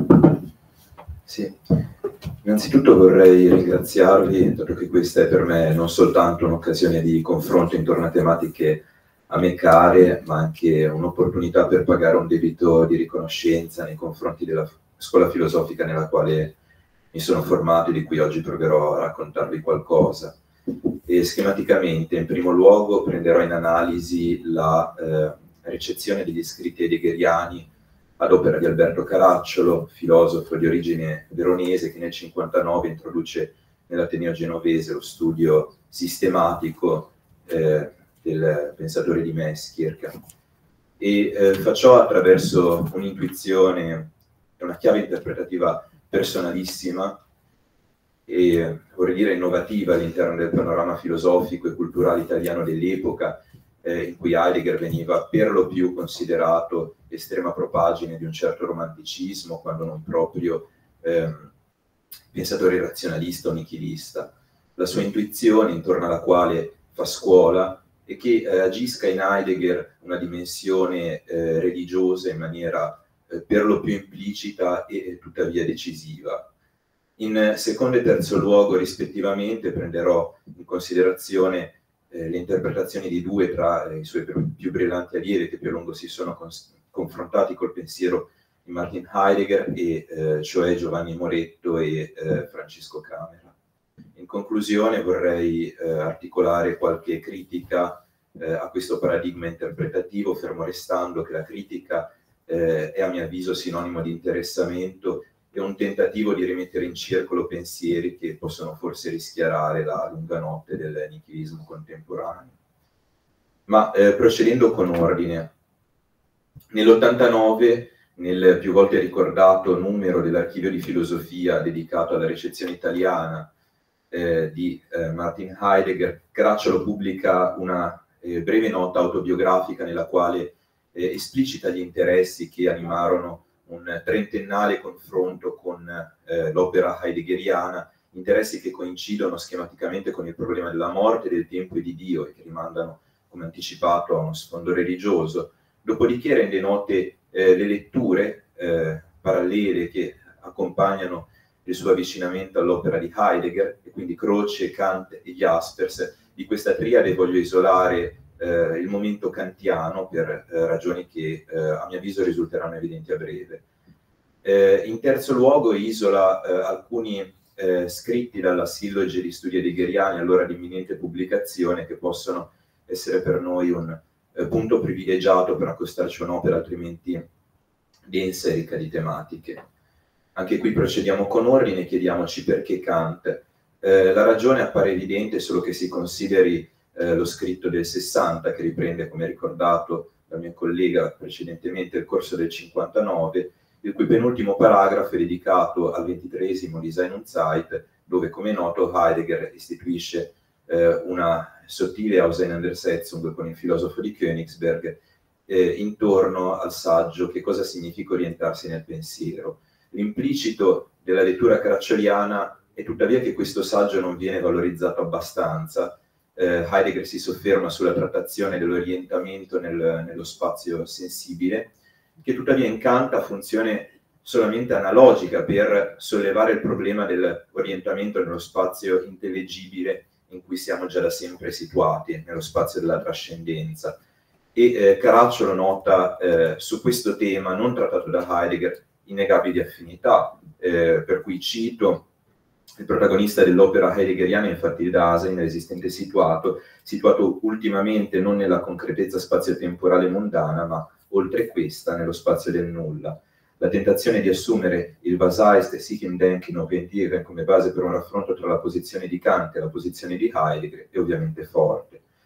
Sì, innanzitutto vorrei ringraziarvi, dato che questa è per me non soltanto un'occasione di confronto intorno a tematiche a me care, ma anche un'opportunità per pagare un debito di riconoscenza nei confronti della scuola filosofica nella quale mi sono formato e di cui oggi proverò a raccontarvi qualcosa. E schematicamente, in primo luogo, prenderò in analisi la eh, ricezione degli scritti heideggeriani ad opera di Alberto Caracciolo, filosofo di origine veronese, che nel cinquantanove introduce nell'Ateneo genovese lo studio sistematico eh, del pensatore di Meskirka. E eh, fa ciò attraverso un'intuizione e una chiave interpretativa personalissima e vorrei dire innovativa all'interno del panorama filosofico e culturale italiano dell'epoca, eh, in cui Heidegger veniva per lo più considerato estrema propagine di un certo romanticismo, quando non proprio ehm, pensatore razionalista o nichilista. La sua intuizione, intorno alla quale fa scuola, è che eh, agisca in Heidegger una dimensione eh, religiosa in maniera eh, per lo più implicita e eh, tuttavia decisiva. In secondo e terzo luogo, rispettivamente, prenderò in considerazione eh, le interpretazioni di due tra eh, i suoi più brillanti allievi che più a lungo si sono confrontati col pensiero di Martin Heidegger, e eh, cioè Giovanni Moretto e eh, Francisco Camera. In conclusione vorrei eh, articolare qualche critica eh, a questo paradigma interpretativo, fermo restando che la critica eh, è a mio avviso sinonimo di interessamento e un tentativo di rimettere in circolo pensieri che possono forse rischiarare la lunga notte del nichilismo contemporaneo. Ma eh, procedendo con ordine, nell'ottantanove, nel più volte ricordato numero dell'Archivio di Filosofia dedicato alla ricezione italiana eh, di eh, Martin Heidegger, Caracciolo pubblica una eh, breve nota autobiografica nella quale eh, esplicita gli interessi che animarono un trentennale confronto con eh, l'opera heideggeriana, interessi che coincidono schematicamente con il problema della morte, del tempo e di Dio, e che rimandano, come anticipato, a uno sfondo religioso. Dopodiché rende note eh, le letture eh, parallele che accompagnano il suo avvicinamento all'opera di Heidegger, e quindi Croce, Kant e Jaspers. Di questa triade voglio isolare Eh, il momento kantiano per eh, ragioni che eh, a mio avviso risulteranno evidenti a breve. Eh, in terzo luogo isola eh, alcuni eh, scritti dalla Silloge di studi heideggeriani, allora di imminente pubblicazione, che possono essere per noi un eh, punto privilegiato per accostarci a un'opera altrimenti densa e ricca di tematiche. Anche qui procediamo con ordine e chiediamoci perché Kant. Eh, la ragione appare evidente solo che si consideri Eh, lo scritto del sessanta, che riprende, come ricordato dal mio collega precedentemente, il corso del cinquantanove, il cui penultimo paragrafo è dedicato al ventitreesimo di Sein und Zeit, dove, come è noto, Heidegger istituisce eh, una sottile Auseinandersetzung con il filosofo di Königsberg eh, intorno al saggio Che cosa significa orientarsi nel pensiero. L'implicito della lettura caraccioliana è tuttavia che questo saggio non viene valorizzato abbastanza. Eh, Heidegger si sofferma sulla trattazione dell'orientamento nel, nello spazio sensibile, che tuttavia in Kant ha funzione solamente analogica per sollevare il problema dell'orientamento nello spazio intellegibile in cui siamo già da sempre situati, nello spazio della trascendenza. E eh, Caracciolo nota eh, su questo tema, non trattato da Heidegger, innegabili affinità, eh, per cui cito: il protagonista dell'opera heideggeriana è infatti Dasein, esistente situato, situato ultimamente non nella concretezza spazio-temporale mondana, ma oltre questa, nello spazio del nulla. La tentazione di assumere il Was heißt, sich im Denken orientieren come base per un raffronto tra la posizione di Kant e la posizione di Heidegger è ovviamente forte.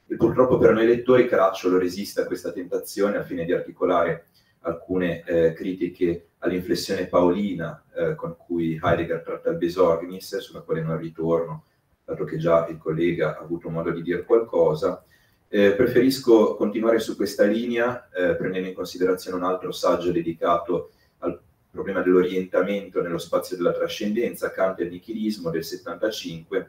E purtroppo per noi lettori Caracciolo resiste a questa tentazione al fine di articolare alcune eh, critiche all'inflessione paolina eh, con cui Heidegger tratta il Besorgnis, sulla quale non ritorno, dato che già il collega ha avuto modo di dire qualcosa. Eh, preferisco continuare su questa linea, eh, prendendo in considerazione un altro saggio dedicato al problema dell'orientamento nello spazio della trascendenza, Kant e il nichilismo, del settantacinque,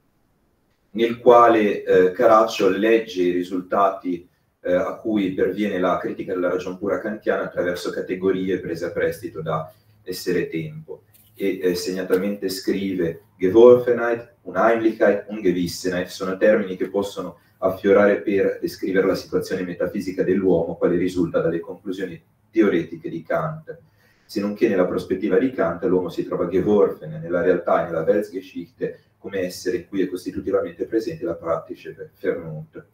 nel quale eh, Caracciolo legge i risultati eh, a cui perviene la critica della ragion pura kantiana attraverso categorie prese a prestito da Essere Tempo, e eh, segnatamente scrive: Geworfenheit, Unheimlichkeit, Ungewissenheit sono termini che possono affiorare per descrivere la situazione metafisica dell'uomo, quale risulta dalle conclusioni teoretiche di Kant. Se non che nella prospettiva di Kant l'uomo si trova geworfen nella realtà e nella Weltgeschichte come essere in cui è costitutivamente presente la praktische Vernunft.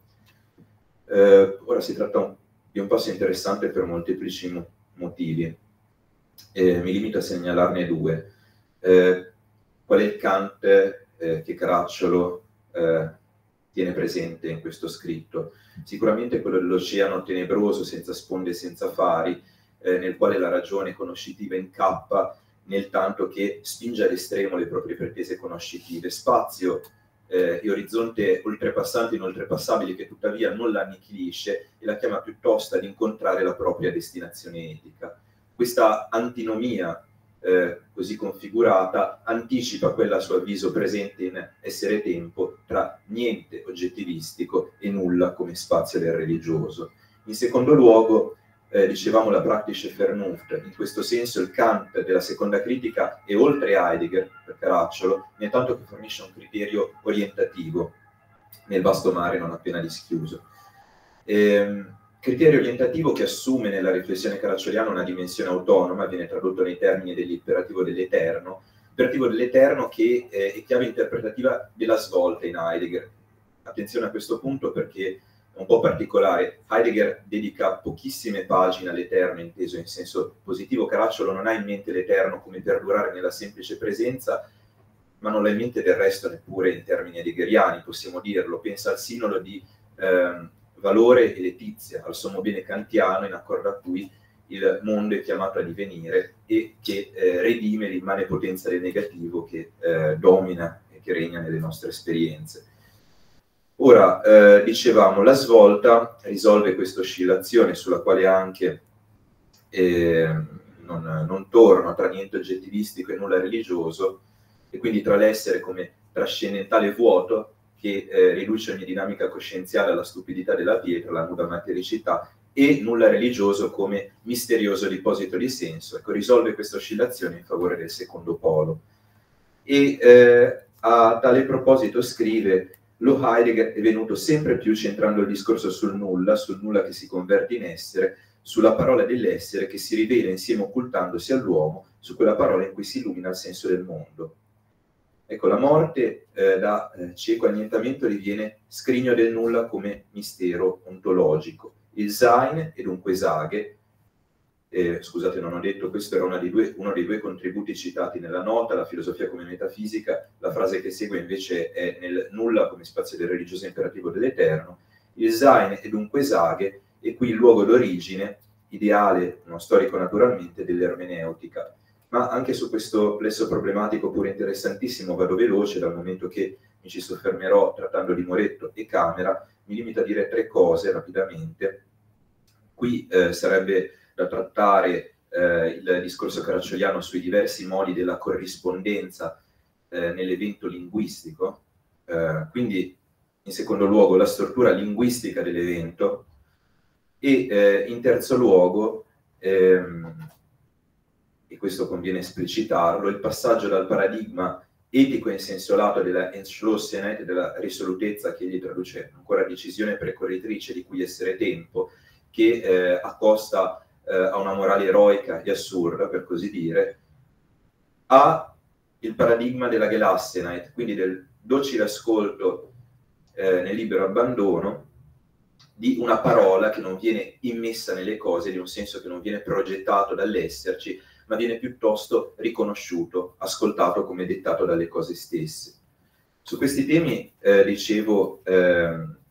Eh, ora si tratta un, di un passo interessante per molteplici mo motivi. Eh, mi limito a segnalarne due. Eh, qual è il Kant eh, che Caracciolo eh, tiene presente in questo scritto? Sicuramente quello dell'oceano tenebroso, senza sponde e senza fari, eh, nel quale la ragione conoscitiva incappa nel tanto che spinge all'estremo le proprie pretese conoscitive, spazio eh, e orizzonte oltrepassante e inoltrepassabile che tuttavia non la annichilisce e la chiama piuttosto ad incontrare la propria destinazione etica. Questa antinomia eh, così configurata anticipa quella a suo avviso presente in Essere Tempo tra niente oggettivistico e nulla come spazio del religioso. In secondo luogo, Eh, dicevamo la praktische Vernunft. In questo senso il Kant della seconda critica è oltre Heidegger per Caracciolo, né tanto che fornisce un criterio orientativo nel vasto mare non appena dischiuso. Ehm, criterio orientativo che assume nella riflessione caraccioliana una dimensione autonoma, viene tradotto nei termini dell'imperativo dell'eterno, imperativo dell'eterno che eh, è chiave interpretativa della svolta in Heidegger. Attenzione a questo punto perché un po' particolare. Heidegger dedica pochissime pagine all'eterno inteso in senso positivo. Caracciolo non ha in mente l'eterno come perdurare nella semplice presenza, ma non l'ha in mente del resto neppure in termini heideggeriani, possiamo dirlo. Pensa al sinolo di eh, valore e letizia, al sommo bene kantiano in accordo a cui il mondo è chiamato a divenire e che eh, redime l'immane potenza del negativo che eh, domina e che regna nelle nostre esperienze. Ora, eh, dicevamo, la svolta risolve questa oscillazione sulla quale anche eh, non, non torno tra niente oggettivistico e nulla religioso, e quindi tra l'essere come trascendentale vuoto che eh, riduce ogni dinamica coscienziale alla stupidità della pietra, alla nuda matericità, e nulla religioso come misterioso deposito di senso. Ecco, risolve questa oscillazione in favore del secondo polo. E eh, a tale proposito scrive: lo Heidegger è venuto sempre più centrando il discorso sul nulla, sul nulla che si converte in essere, sulla parola dell'essere che si rivela insieme occultandosi all'uomo, su quella parola in cui si illumina il senso del mondo. Ecco, la morte eh, da eh, cieco annientamento diviene scrigno del nulla come mistero ontologico. Il Sein e dunque Sage, eh, scusate non ho detto, questo era uno dei, due, uno dei due contributi citati nella nota, la filosofia come metafisica, la frase che segue invece è nel nulla come spazio del religioso imperativo dell'eterno. Il Sein e dunque Sage è qui il luogo d'origine, ideale, uno storico naturalmente, dell'ermeneutica. Ma anche su questo plesso problematico pure interessantissimo vado veloce, dal momento che mi ci soffermerò trattando di Moretto e Camera, mi limito a dire tre cose rapidamente. Qui eh, sarebbe da trattare eh, il discorso caraccioliano sui diversi modi della corrispondenza eh, nell'evento linguistico, eh, quindi in secondo luogo la struttura linguistica dell'evento, e eh, in terzo luogo, ehm, e questo conviene esplicitarlo, il passaggio dal paradigma etico in senso lato della Entschlossenheit, della risolutezza che egli traduce ancora decisione precorritrice di cui essere tempo, che eh, accosta eh, a una morale eroica e assurda, per così dire, a il paradigma della Gelassenheit, quindi del docile ascolto eh, nel libero abbandono di una parola che non viene immessa nelle cose, di un senso che non viene progettato dall'esserci, ma viene piuttosto riconosciuto, ascoltato come dettato dalle cose stesse. Su questi temi, eh, dicevo, eh,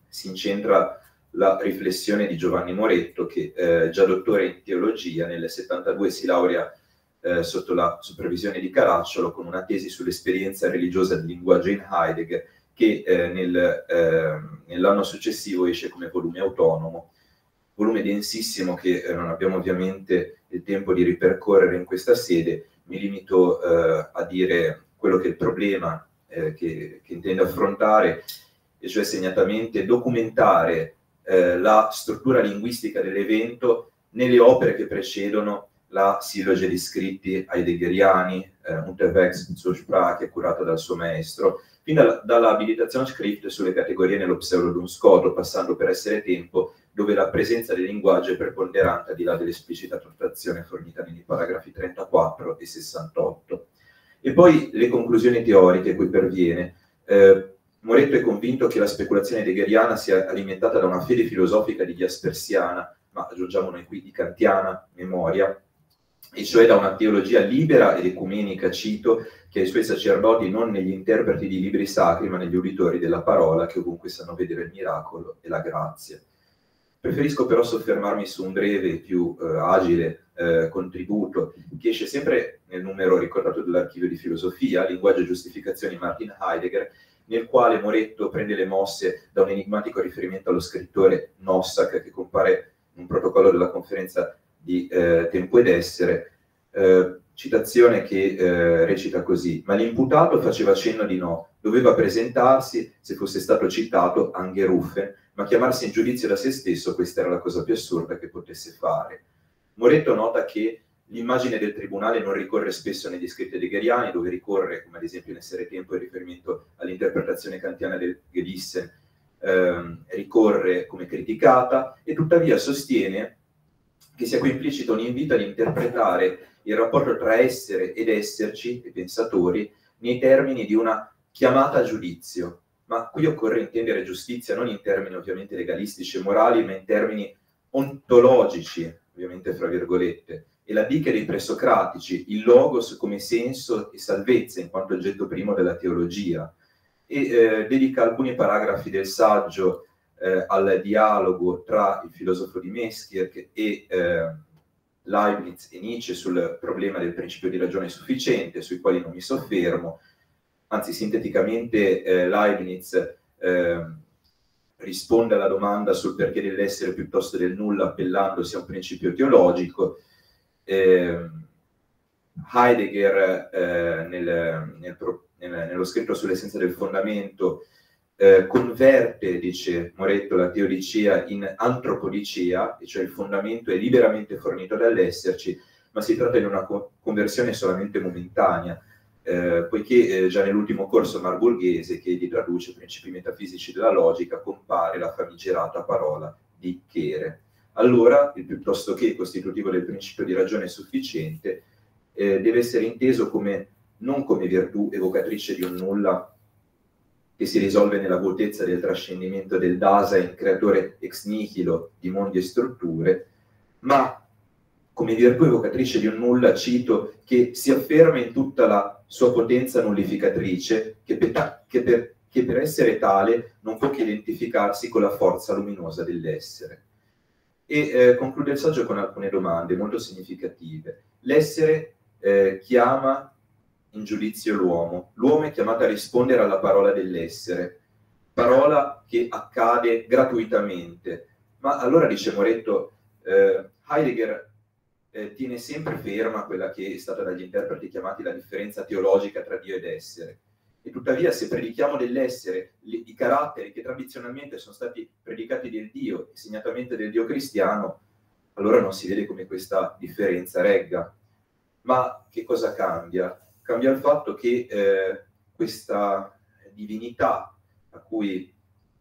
si incentra la riflessione di Giovanni Moretto, che eh, già dottore in teologia, nel settantadue si laurea eh, sotto la supervisione di Caracciolo con una tesi sull'esperienza religiosa del linguaggio in Heidegger, che eh, nel, eh, nell'anno successivo esce come volume autonomo, volume densissimo che eh, non abbiamo ovviamente il tempo di ripercorrere in questa sede. Mi limito eh, a dire quello che è il problema eh, che, che intende affrontare, e cioè segnatamente documentare eh, la struttura linguistica dell'evento nelle opere che precedono la silloge di scritti heideggeriani, eh, Unterwegs zur Sprache, curata dal suo maestro, fin dalla, dalla Habilitationsschrift sulle categorie nello Pseudodon-Scoto, passando per essere tempo, dove la presenza del linguaggio è preponderante al di là dell'esplicita trattazione fornita nei paragrafi trentaquattro e sessantotto. E poi le conclusioni teoriche a cui perviene. Eh, Moretto è convinto che la speculazione heideggeriana sia alimentata da una fede filosofica di via spersiana, ma aggiungiamo noi qui di kantiana memoria, e cioè da una teologia libera ed ecumenica, cito, che ha i suoi sacerdoti non negli interpreti di libri sacri, ma negli uditori della parola, che ovunque sanno vedere il miracolo e la grazia. Preferisco però soffermarmi su un breve e più eh, agile eh, contributo, che esce sempre nel numero ricordato dell'Archivio di Filosofia, Linguaggio e giustificazioni Martin Heidegger, nel quale Moretto prende le mosse da un enigmatico riferimento allo scrittore Nossak, che compare in un protocollo della conferenza di eh, Tempo ed Essere, eh, citazione che eh, recita così: ma l'imputato faceva cenno di no, doveva presentarsi, se fosse stato citato, angerufen, ma chiamarsi in giudizio da se stesso, questa era la cosa più assurda che potesse fare. Moretto nota che l'immagine del tribunale non ricorre spesso negli scritti heideggeriani, dove ricorre, come ad esempio in Essere Tempo, il riferimento all'interpretazione kantiana del Gedissen, ehm, ricorre come criticata, e tuttavia sostiene che sia qui implicito un invito ad interpretare il rapporto tra essere ed esserci, e pensatori, nei termini di una chiamata a giudizio. Ma qui occorre intendere giustizia non in termini ovviamente legalistici e morali, ma in termini ontologici, ovviamente fra virgolette, e la dica dei presocratici, il logos come senso e salvezza in quanto oggetto primo della teologia, e eh, dedica alcuni paragrafi del saggio eh, al dialogo tra il filosofo di Meskirk e eh, Leibniz e Nietzsche sul problema del principio di ragione sufficiente, sui quali non mi soffermo. Anzi, sinteticamente, eh, Leibniz eh, risponde alla domanda sul perché dell'essere piuttosto del nulla, appellandosi a un principio teologico. Eh, Heidegger, eh, nel, nel, nel, nello scritto sull'essenza del fondamento, eh, converte, dice Moretto, la teodicea in antropodicea, e cioè il fondamento è liberamente fornito dall'esserci, ma si tratta di una co conversione solamente momentanea. Eh, poiché eh, già nell'ultimo corso marburghese, che egli traduce Principi metafisici della logica, compare la famigerata parola di chere. Allora, il piuttosto che costitutivo del principio di ragione sufficiente eh, deve essere inteso come, non come virtù evocatrice di un nulla che si risolve nella vuotezza del trascendimento del Dasein, creatore ex nihilo di mondi e strutture, ma come virtù evocatrice di un nulla, cito, che si afferma in tutta la sua potenza nullificatrice, che per, che, per, che per essere tale non può che identificarsi con la forza luminosa dell'essere. E eh, conclude il saggio con alcune domande molto significative. L'essere eh, chiama in giudizio l'uomo. L'uomo è chiamato a rispondere alla parola dell'essere, parola che accade gratuitamente. Ma allora, dice Moretto, eh, Heidegger Eh, tiene sempre ferma quella che è stata dagli interpreti chiamati la differenza teologica tra Dio ed essere. E tuttavia, se predichiamo dell'essere i caratteri che tradizionalmente sono stati predicati del Dio, e segnatamente del Dio cristiano, allora non si vede come questa differenza regga. Ma che cosa cambia? Cambia il fatto che eh, questa divinità a cui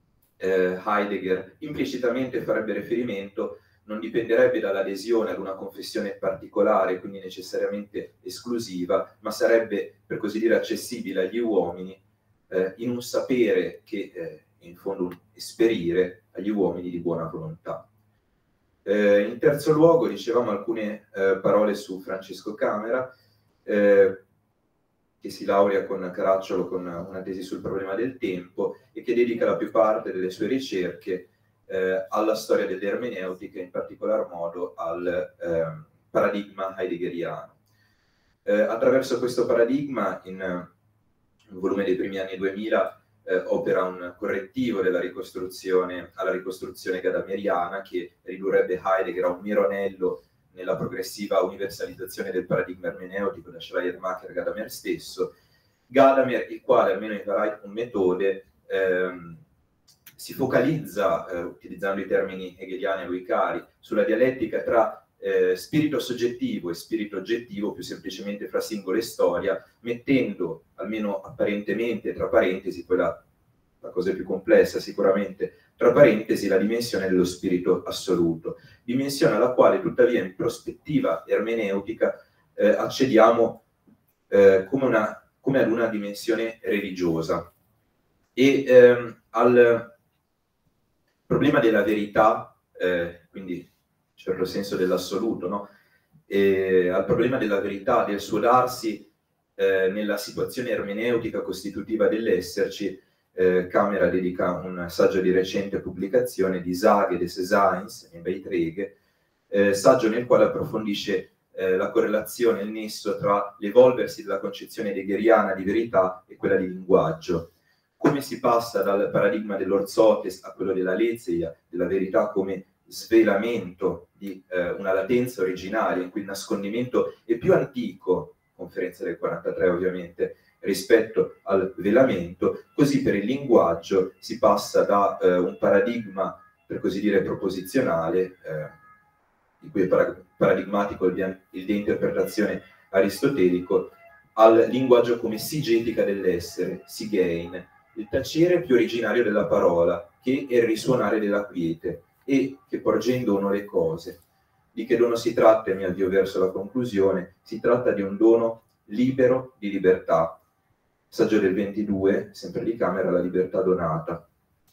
eh, Heidegger implicitamente farebbe riferimento non dipenderebbe dall'adesione ad una confessione particolare, quindi necessariamente esclusiva, ma sarebbe, per così dire, accessibile agli uomini eh, in un sapere che eh, in fondo un esperire agli uomini di buona volontà. Eh, in terzo luogo, dicevamo alcune eh, parole su Francesco Camera. Eh, che si laurea con Caracciolo con una tesi sul problema del tempo e che dedica la più parte delle sue ricerche eh, alla storia dell'ermeneutica, in particolar modo al eh, paradigma heideggeriano. Eh, attraverso questo paradigma, in un volume dei primi anni duemila, eh, opera un correttivo della ricostruzione alla ricostruzione gadameriana, che ridurrebbe Heidegger a un mero anello nella progressiva universalizzazione del paradigma ermeneutico da Schleiermacher Gadamer stesso. Gadamer, il quale, almeno in Variety Methode, ehm, si focalizza, eh, utilizzando i termini hegeliani a lui cari, sulla dialettica tra eh, spirito soggettivo e spirito oggettivo, più semplicemente fra singolo e storia, mettendo, almeno apparentemente, tra parentesi, quella la cosa più complessa sicuramente, tra parentesi, la dimensione dello spirito assoluto, dimensione alla quale tuttavia in prospettiva ermeneutica eh, accediamo eh, come, una, come ad una dimensione religiosa. E ehm, al problema della verità, eh, quindi in certo senso dell'assoluto, no? E al problema della verità, del suo darsi eh, nella situazione ermeneutica costitutiva dell'esserci, eh, Camera dedica un saggio di recente pubblicazione, Die Sage des Seins, in Beiträge, eh, saggio nel quale approfondisce eh, la correlazione, il nesso tra l'evolversi della concezione heideggeriana di verità e quella di linguaggio. Come si passa dal paradigma dell'orzotes a quello della lezeia, della verità come svelamento di eh, una latenza originaria, in cui il nascondimento è più antico, conferenza del quarantatré ovviamente, rispetto al velamento, così per il linguaggio si passa da eh, un paradigma, per così dire, proposizionale, eh, di cui è para paradigmatico il, il di interpretazione aristotelico, al linguaggio come sigetica dell'essere, sigein, il tacere più originario della parola, che è il risuonare della quiete, e che porgendo uno le cose. Di che dono si tratta, e mi avvio verso la conclusione, si tratta di un dono libero di libertà. Saggio del ventidue, sempre di Camera, la libertà donata.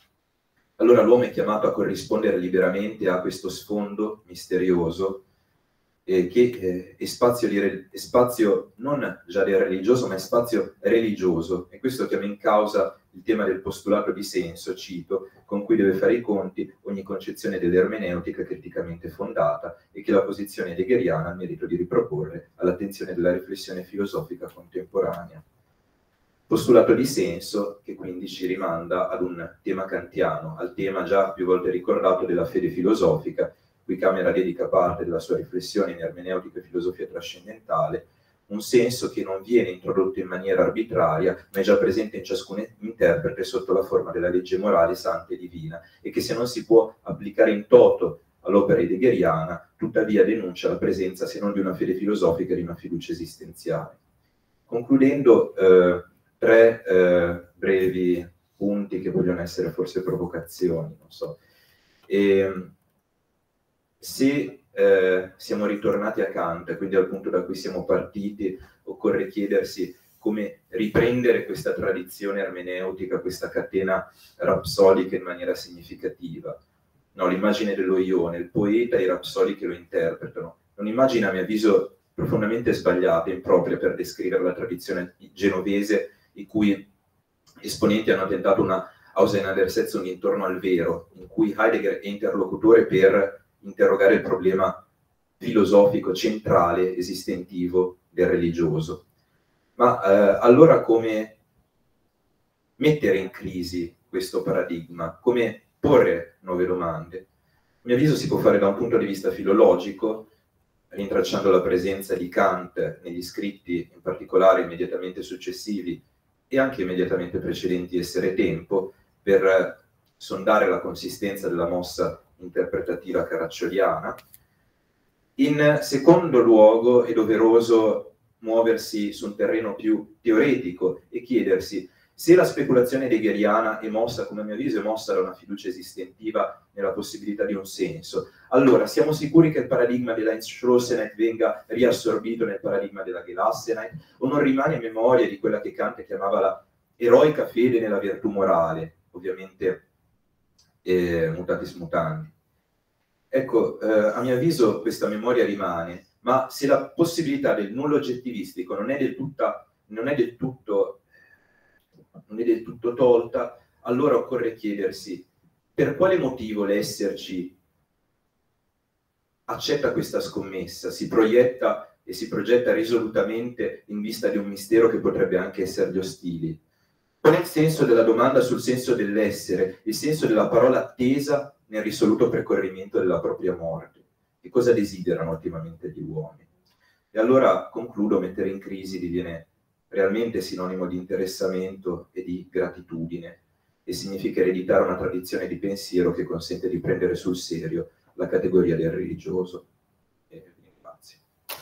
Allora l'uomo è chiamato a corrispondere liberamente a questo sfondo misterioso, eh, che eh, è, spazio di è spazio non già del religioso, ma è spazio religioso, e questo chiama in causa il tema del postulato di senso, cito, con cui deve fare i conti ogni concezione dell'ermeneutica criticamente fondata e che la posizione heideggeriana ha il merito di riproporre all'attenzione della riflessione filosofica contemporanea. Postulato di senso che quindi ci rimanda ad un tema kantiano, al tema già più volte ricordato della fede filosofica, cui Camera dedica parte della sua riflessione in ermeneutica e filosofia trascendentale, un senso che non viene introdotto in maniera arbitraria, ma è già presente in ciascun interprete sotto la forma della legge morale santa e divina, e che se non si può applicare in toto all'opera heideggeriana, tuttavia denuncia la presenza, se non di una fede filosofica, di una fiducia esistenziale. Concludendo, eh, tre eh, brevi punti che vogliono essere forse provocazioni, non so. E, se eh, siamo ritornati a Kant, quindi al punto da cui siamo partiti, occorre chiedersi come riprendere questa tradizione ermeneutica, questa catena rapsodica in maniera significativa. No, l'immagine dello Ione, il poeta e i rapsodi che lo interpretano. Un'immagine, a mio avviso, profondamente sbagliata, impropria per descrivere la tradizione genovese, i cui esponenti hanno tentato una Auseinandersetzung intorno al vero, in cui Heidegger è interlocutore per interrogare il problema filosofico centrale, esistentivo del religioso. Ma eh, allora come mettere in crisi questo paradigma? Come porre nuove domande? A mio avviso si può fare da un punto di vista filologico, rintracciando la presenza di Kant negli scritti, in particolare immediatamente successivi e anche immediatamente precedenti Essere e Tempo, per sondare la consistenza della mossa interpretativa caraccioliana. In secondo luogo è doveroso muoversi su un terreno più teoretico e chiedersi se la speculazione heideggeriana è mossa, come a mio avviso, è mossa da una fiducia esistentiva nella possibilità di un senso. Allora, siamo sicuri che il paradigma dell'Entschlossenheit venga riassorbito nel paradigma della Gelassenheit, o non rimane memoria di quella che Kant chiamava la eroica fede nella virtù morale, ovviamente eh, mutatis mutandi? Ecco, eh, a mio avviso questa memoria rimane, ma se la possibilità del nullo oggettivistico non è del, tutta, non è del tutto, non è del tutto tolta, allora occorre chiedersi per quale motivo l'esserci accetta questa scommessa, si proietta e si progetta risolutamente in vista di un mistero che potrebbe anche essergli ostili. Qual è il senso della domanda sul senso dell'essere, il senso della parola attesa nel risoluto percorrimento della propria morte? Che cosa desiderano ultimamente gli uomini? E allora concludo, mettere in crisi diviene realmente sinonimo di interessamento e di gratitudine, e significa ereditare una tradizione di pensiero che consente di prendere sul serio la categoria del religioso. E vi ringrazio.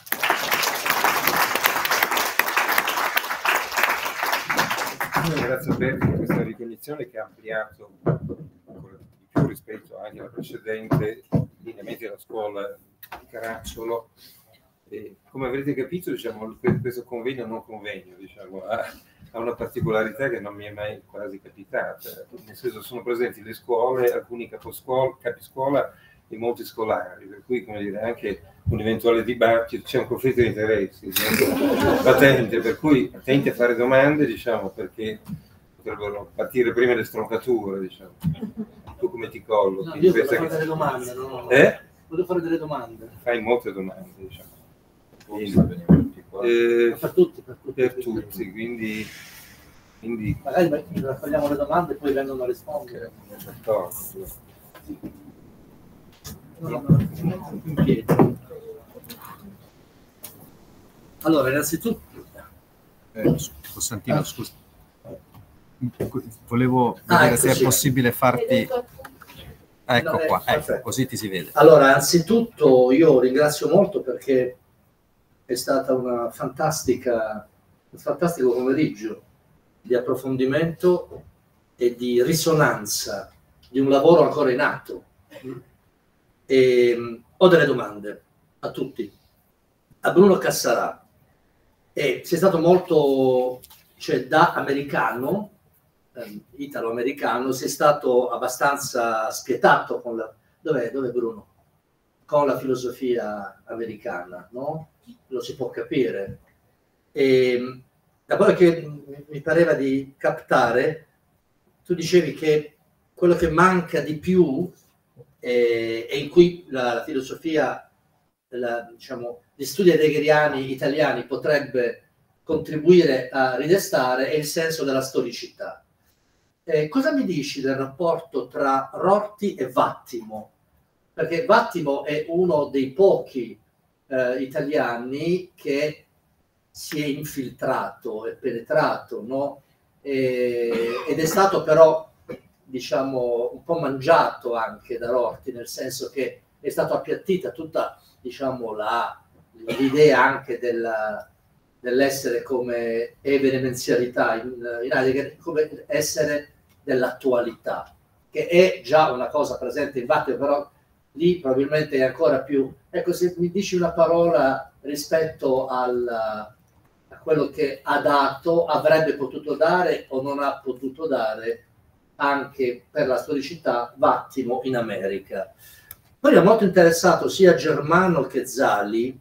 Grazie a te per questa ricognizione che ha ampliato ancora di più rispetto anche alla precedente lineamenti della scuola di Caracciolo. E come avrete capito, diciamo, questo convegno non convegno diciamo, ha, ha una particolarità che non mi è mai quasi capitata, nel senso sono presenti le scuole, alcuni caposcuola, capiscuola e molti scolari, per cui come dire, anche un eventuale dibattito, c'è un conflitto di interessi patente, per cui attenti a fare domande, diciamo, perché potrebbero partire prima le stroncature, diciamo. Tu come ti collochi? No, io volevo fare che... delle domande, no, no. Eh? Volevo fare delle domande. Fai molte domande, diciamo. Quindi, eh, per tutti, per tutti, per tutti quindi, quindi... magari raccogliamo le domande e poi vengono a rispondere. Okay. No, no, no, in piedi. Allora, innanzitutto eh, Costantino, ah. scusa, volevo vedere ah, ecco, se è sì. possibile farti. Ecco no, qua, eh, ecco, così ti si vede. Allora, anzitutto io ringrazio molto perché è stata una fantastica, un fantastico pomeriggio di approfondimento e di risonanza di un lavoro ancora in atto. E, ho delle domande a tutti. A Bruno Cassarà, e sei stato molto, cioè da americano, eh, italo-americano, sei stato abbastanza spietato con la, dov'è, dov'è Bruno? Con la filosofia americana, no? Lo si può capire. E da quello che mi pareva di captare, tu dicevi che quello che manca di più e in cui la, la filosofia, la, diciamo, gli studi heideggeriani italiani potrebbe contribuire a ridestare è il senso della storicità. Eh, cosa mi dici del rapporto tra Rorty e Vattimo? Perché Vattimo è uno dei pochi eh, italiani che si è infiltrato e penetrato, no? E, ed è stato però, diciamo, un po' mangiato anche da Rorty, nel senso che è stata appiattita tutta, diciamo, la, l'idea anche della, dell'essere come evidenzialità in, in Heidegger, come essere dell'attualità, che è già una cosa presente in Vattimo, però lì probabilmente è ancora più... Ecco, se mi dici una parola rispetto al, a quello che ha dato, avrebbe potuto dare o non ha potuto dare anche per la storicità Vattimo in America. Poi è molto interessato sia Germano che Zali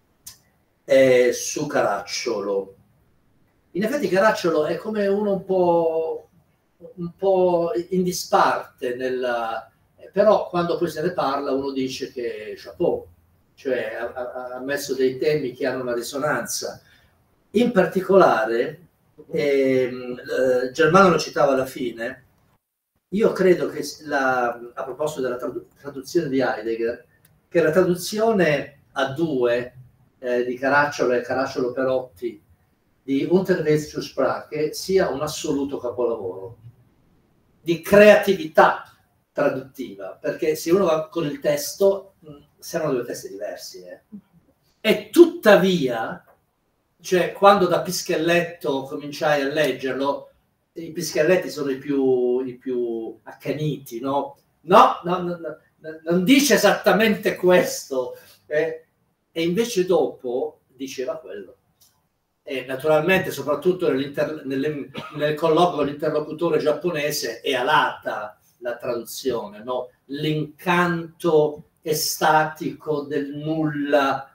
eh, su Caracciolo. In effetti Caracciolo è come uno un po', un po' in disparte, nella, però quando poi se ne parla uno dice che chapeau, cioè ha, ha messo dei temi che hanno una risonanza. In particolare, eh, eh, Germano lo citava alla fine. Io credo che, la, a proposito della tradu traduzione di Heidegger, che la traduzione a due eh, di Caracciolo e Caracciolo Perotti di Unterwegs zur Sprache sia un assoluto capolavoro di creatività traduttiva, perché se uno va con il testo, mh, sembrano due testi diversi. Eh. E tuttavia, cioè, quando da Pischelletto cominciai a leggerlo, i Pischelletti sono i più, i più accaniti, no? No, no, no, no, non dice esattamente questo, eh? E invece dopo diceva quello. E naturalmente, soprattutto nel, nel colloquio con l'interlocutore giapponese, è alata la traduzione, no? L'incanto estatico del nulla,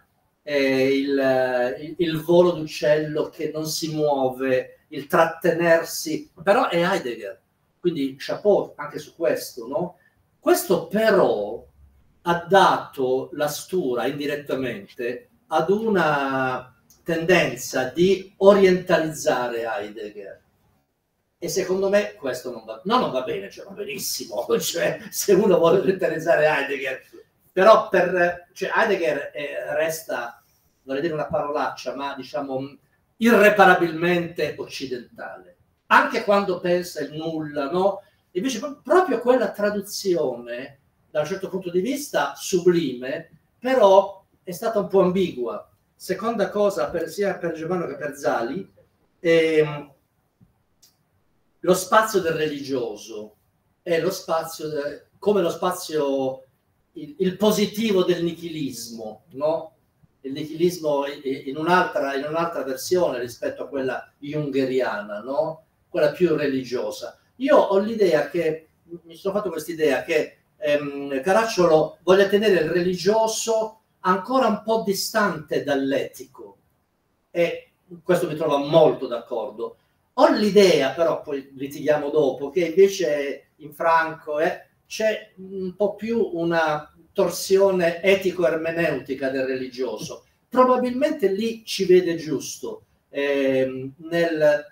eh, il, il, il volo d'uccello che non si muove, il trattenersi, però è Heidegger, quindi chapeau anche su questo, no? Questo però ha dato la stura indirettamente ad una tendenza di orientalizzare Heidegger. E secondo me questo non va, no, non va bene, cioè va benissimo, cioè, se uno vuole orientalizzare Heidegger, però per, cioè, Heidegger eh, resta, vorrei dire una parolaccia, ma diciamo irreparabilmente occidentale, anche quando pensa il nulla, no? Invece proprio quella traduzione, da un certo punto di vista, sublime, però è stata un po' ambigua. Seconda cosa, per, sia per Germano che per Zali, ehm, lo spazio del religioso è lo spazio, de, come lo spazio, il, il positivo del nichilismo, no? Il nichilismo in un'altra, in un'altra versione rispetto a quella jungeriana, no? Quella più religiosa. Io ho l'idea che, mi sono fatto questa idea che ehm, Caracciolo voglia tenere il religioso ancora un po' distante dall'etico, e questo mi trova molto d'accordo. Ho l'idea, però poi litighiamo dopo, che invece in Franco eh, c'è un po' più una torsione etico-ermeneutica del religioso. Probabilmente lì ci vede giusto, eh, nel,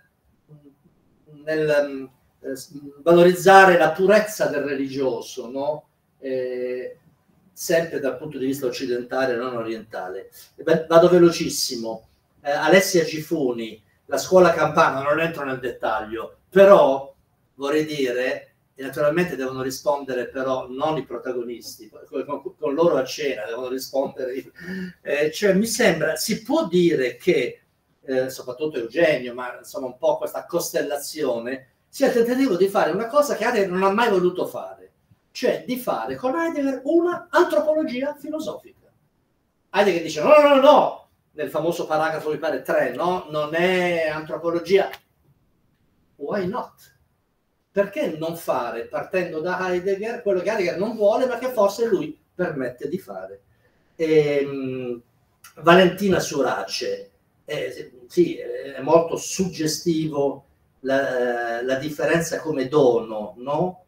nel eh, valorizzare la purezza del religioso, no? Eh, sempre dal punto di vista occidentale, non orientale. Beh, vado velocissimo. Eh, Alessia Gifuni, La scuola campana, non entro nel dettaglio, però vorrei dire, e naturalmente devono rispondere però non i protagonisti, con, con, con loro a cena devono rispondere, eh, cioè mi sembra, si può dire che, eh, soprattutto Eugenio, ma insomma un po' questa costellazione, sia il tentativo di fare una cosa che Heidegger non ha mai voluto fare, cioè di fare con Heidegger una antropologia filosofica. Heidegger dice no, no, no, no, nel famoso paragrafo, mi pare tre, no? Non è antropologia. Why not? Perché non fare, partendo da Heidegger, quello che Heidegger non vuole, ma che forse lui permette di fare? E, Valentina Surace, eh, sì, è molto suggestivo la, la differenza come dono, no?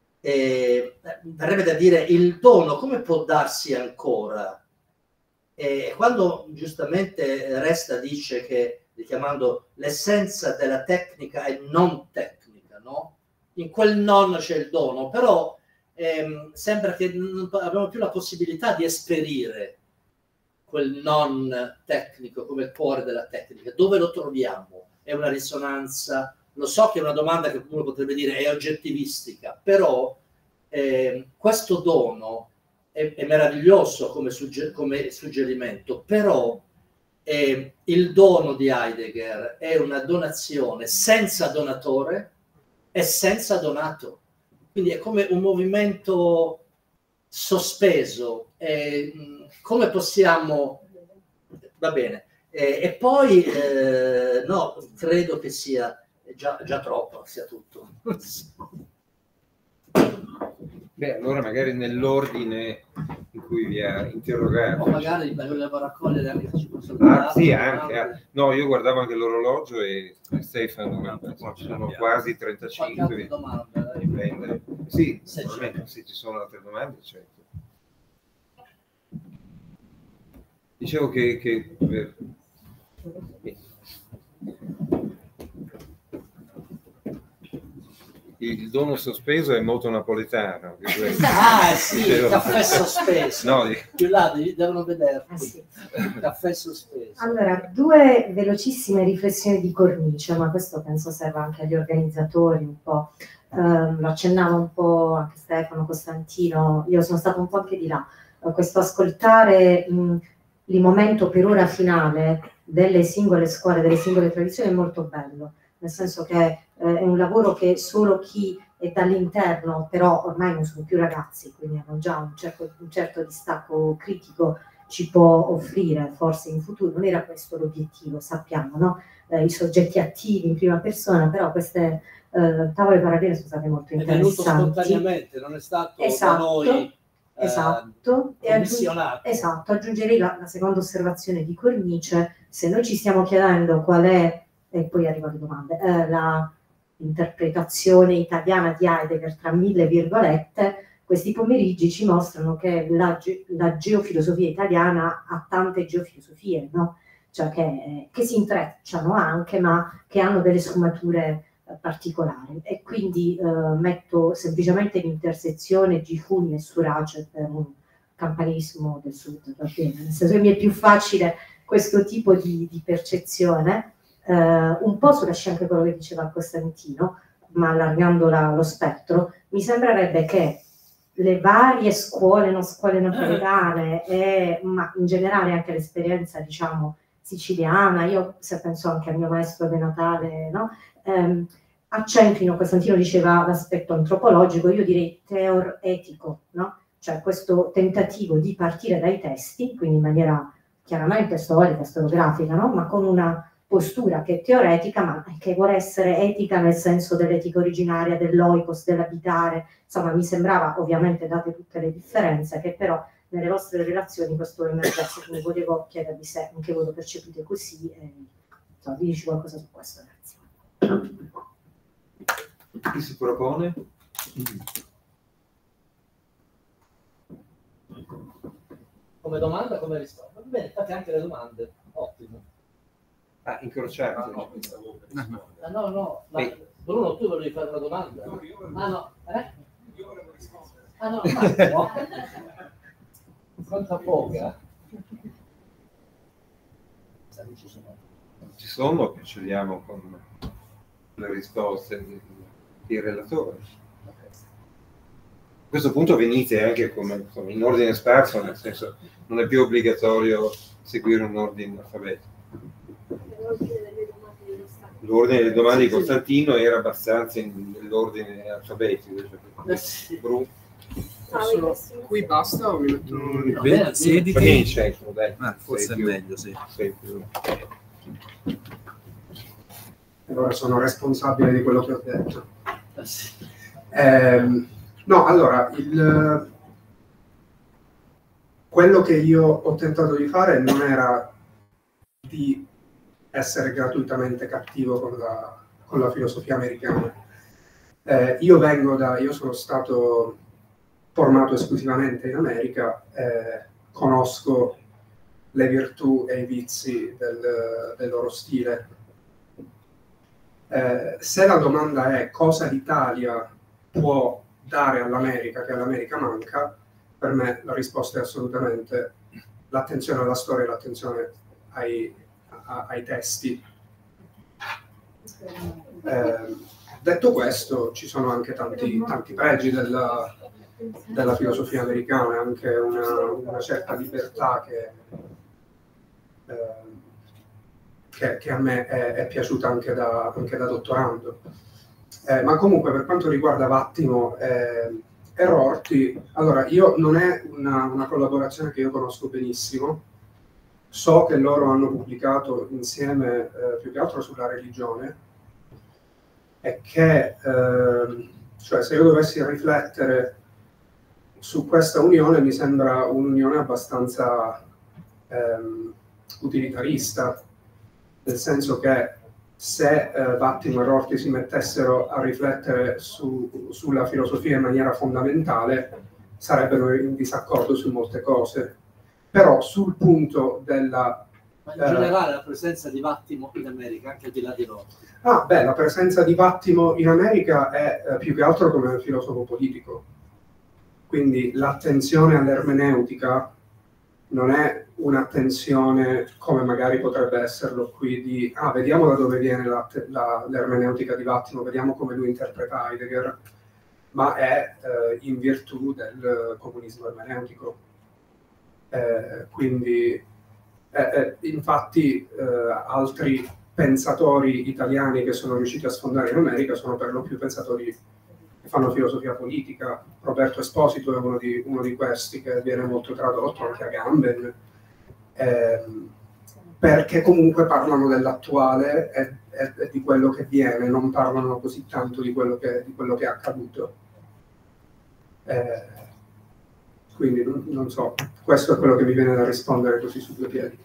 E, verrebbe da dire, il dono come può darsi ancora? E quando giustamente Resta dice che, richiamando, l'essenza della tecnica è non tecnica, no? In quel non c'è il dono, però ehm, sembra che non abbiamo più la possibilità di esperire quel non tecnico come il cuore della tecnica. Dove lo troviamo? È una risonanza? Lo so che è una domanda che uno potrebbe dire è oggettivistica, però eh, questo dono è, è meraviglioso come, sugger come suggerimento, però eh, il dono di Heidegger è una donazione senza donatore e senza donato. Quindi è come un movimento sospeso. E, come possiamo... Va bene. E, e poi, eh, no, credo che sia già, già troppo, sia tutto. Beh, allora magari nell'ordine in cui vi ha interrogato. O magari volevo raccogliere anche se ci posso Ah, sì, anche. Ah. No, io guardavo anche l'orologio e Stefano, sono quasi trentacinque. Domanda, Riprendere. Sì, sicuramente, se ci sono altre domande, certo. Dicevo che... che per... il dono sospeso è molto napoletano. Ah sì, il caffè sospeso. No, più là devono vederlo. Ah, sì. Il caffè sospeso. Allora, due velocissime riflessioni di cornice, ma questo penso serva anche agli organizzatori un po'. Um, lo accennava un po' anche Stefano, Costantino, io sono stata un po' anche di là. Uh, questo ascoltare mh, il momento per ora finale delle singole scuole, delle singole tradizioni è molto bello, nel senso che eh, è un lavoro che solo chi è dall'interno, però ormai non sono più ragazzi, quindi hanno già un certo, un certo distacco critico, ci può offrire forse in futuro. Non era questo l'obiettivo, sappiamo, no? Eh, i soggetti attivi in prima persona, però queste eh, tavole parallele sono state molto interessanti. È venuto spontaneamente, non è stato esatto. da noi Esatto, eh, e aggiung- commissionato. esatto, aggiungerei la, la seconda osservazione di Cornice. Se noi ci stiamo chiedendo qual è, e poi arrivo alle domande, eh, la interpretazione italiana di Heidegger tra mille virgolette, questi pomeriggi ci mostrano che la, ge- la geofilosofia italiana ha tante geofilosofie, no? Cioè che, che si intrecciano anche, ma che hanno delle sfumature eh, particolari. E quindi eh, metto semplicemente l'intersezione Gifuni e Surace per un campanilismo del sud, va bene? Nel senso che mi è più facile questo tipo di, di percezione, eh, un po' sulla anche quello che diceva Costantino, ma allargando la- lo spettro, mi sembrerebbe che le varie scuole, non scuole napoletane, e, ma in generale anche l'esperienza, diciamo, siciliana, io se penso anche al mio maestro De Natale, no? Ehm, accentrino, Costantino diceva l'aspetto antropologico, io direi teoretico, no? Cioè questo tentativo di partire dai testi, quindi in maniera chiaramente storica, storiografica, no? Ma con una postura che è teoretica, ma che vuole essere etica nel senso dell'etica originaria, dell'oikos, dell'abitare. Insomma, mi sembrava, ovviamente, date tutte le differenze, che però nelle vostre relazioni questo emergesse, quindi volevo chiedervi se anche voi lo percepite così, e insomma, vi dici qualcosa su questo, grazie. Chi si propone? Come domanda, come risposta? Va bene, fate anche le domande. Ottimo. Ah, incrociati. Ah, no, no, ma Bruno, tu volevi fare una domanda? Ah, no, eh? Ah, no, Massimo. Quanta poca. Ci sono, procediamo con le risposte dei, dei relatori. A questo punto venite anche come, come in ordine sparso, nel senso non è più obbligatorio seguire un ordine alfabetico. L'ordine delle domande di Costantino era abbastanza in- nell'ordine alfabetico. Cioè, Bru- Solo- qui basta o mi metto Mm, No, vedi- bene, siediti. fa vieni in centro, dai. Ah, forse Sei è più- meglio, sì. sei più- allora sono responsabile di quello che ho detto. Eh, sì. Ehm, no, allora, il, quello che io ho tentato di fare non era di essere gratuitamente cattivo con la, con la filosofia americana. Eh, io vengo da, io sono stato formato esclusivamente in America, eh, conosco le virtù e i vizi del, del loro stile. Eh, se la domanda è cosa l'Italia può dare all'America che all'America manca, per me la risposta è assolutamente l'attenzione alla storia e l'attenzione ai, a- ai testi. Eh, detto questo, ci sono anche tanti, tanti pregi della, della filosofia americana, anche una, una certa libertà che, eh, che, che a me è, è piaciuta anche da, anche da dottorando. Eh, ma comunque per quanto riguarda Vattimo eh, e Rorty, allora io non è una, una collaborazione che io conosco benissimo, so che loro hanno pubblicato insieme eh, più che altro sulla religione, e che eh, cioè se io dovessi riflettere su questa unione mi sembra un'unione abbastanza ehm, utilitarista, nel senso che se eh, Vattimo e Rorty si mettessero a riflettere su, sulla filosofia in maniera fondamentale sarebbero in disaccordo su molte cose, però sul punto della Ma in generale la presenza di Vattimo in America, anche al di là di loro. Ah, beh, la presenza di Vattimo in America è eh, più che altro come un filosofo politico. Quindi l'attenzione all'ermeneutica non è un'attenzione come magari potrebbe esserlo qui di ah, vediamo da dove viene la, la, l'ermeneutica di Vattimo, vediamo come lui interpreta Heidegger, ma è eh, in virtù del comunismo ermeneutico. Eh, quindi, eh, eh, infatti, eh, altri pensatori italiani che sono riusciti a sfondare in America sono per lo più pensatori che fanno filosofia politica. Roberto Esposito è uno di, uno di questi, che viene molto tradotto anche a Gamben, ehm, perché comunque parlano dell'attuale e, e, e di quello che viene, non parlano così tanto di quello che, di quello che è accaduto. Eh, Quindi non, non so, questo è quello che mi viene da rispondere così su due piedi.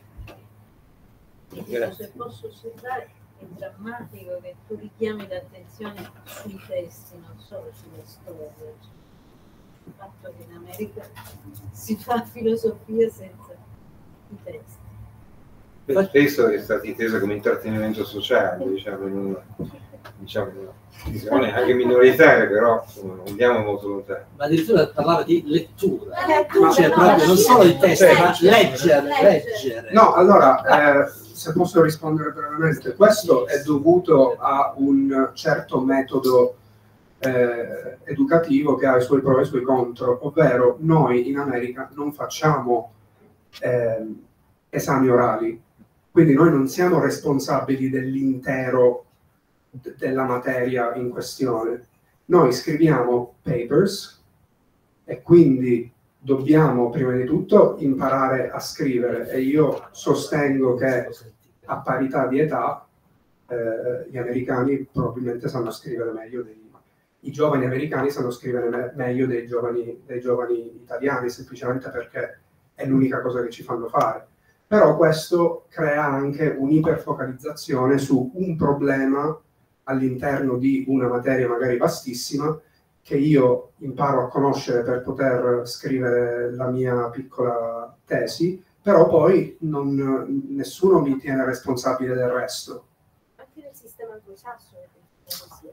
Se posso osservare, è drammatico che tu richiami l'attenzione sui testi, non solo sulle storie. Il fatto che in America si fa filosofia senza i testi. Spesso è stata intesa come intrattenimento sociale, diciamo, in una, diciamo, in una visione anche minoritaria, però insomma, non andiamo molto lontano. Ma addirittura parlava di lettura, lettura, cioè no, proprio non solo i testi, Sì. ma leggere, leggere. No, allora, eh, se posso rispondere brevemente, questo è dovuto a un certo metodo eh, educativo che ha i suoi pro e i suoi contro, ovvero noi in America non facciamo eh, esami orali, quindi noi non siamo responsabili dell'intero de- della materia in questione. Noi scriviamo papers e quindi dobbiamo prima di tutto imparare a scrivere, e io sostengo che a parità di età eh, gli americani probabilmente sanno scrivere meglio dei i giovani americani sanno scrivere me- meglio dei giovani, dei giovani italiani, semplicemente perché è l'unica cosa che ci fanno fare. Però questo crea anche un'iperfocalizzazione su un problema all'interno di una materia magari vastissima, che io imparo a conoscere per poter scrivere la mia piccola tesi, però poi non, nessuno mi tiene responsabile del resto. Anche nel sistema anglosassone è così.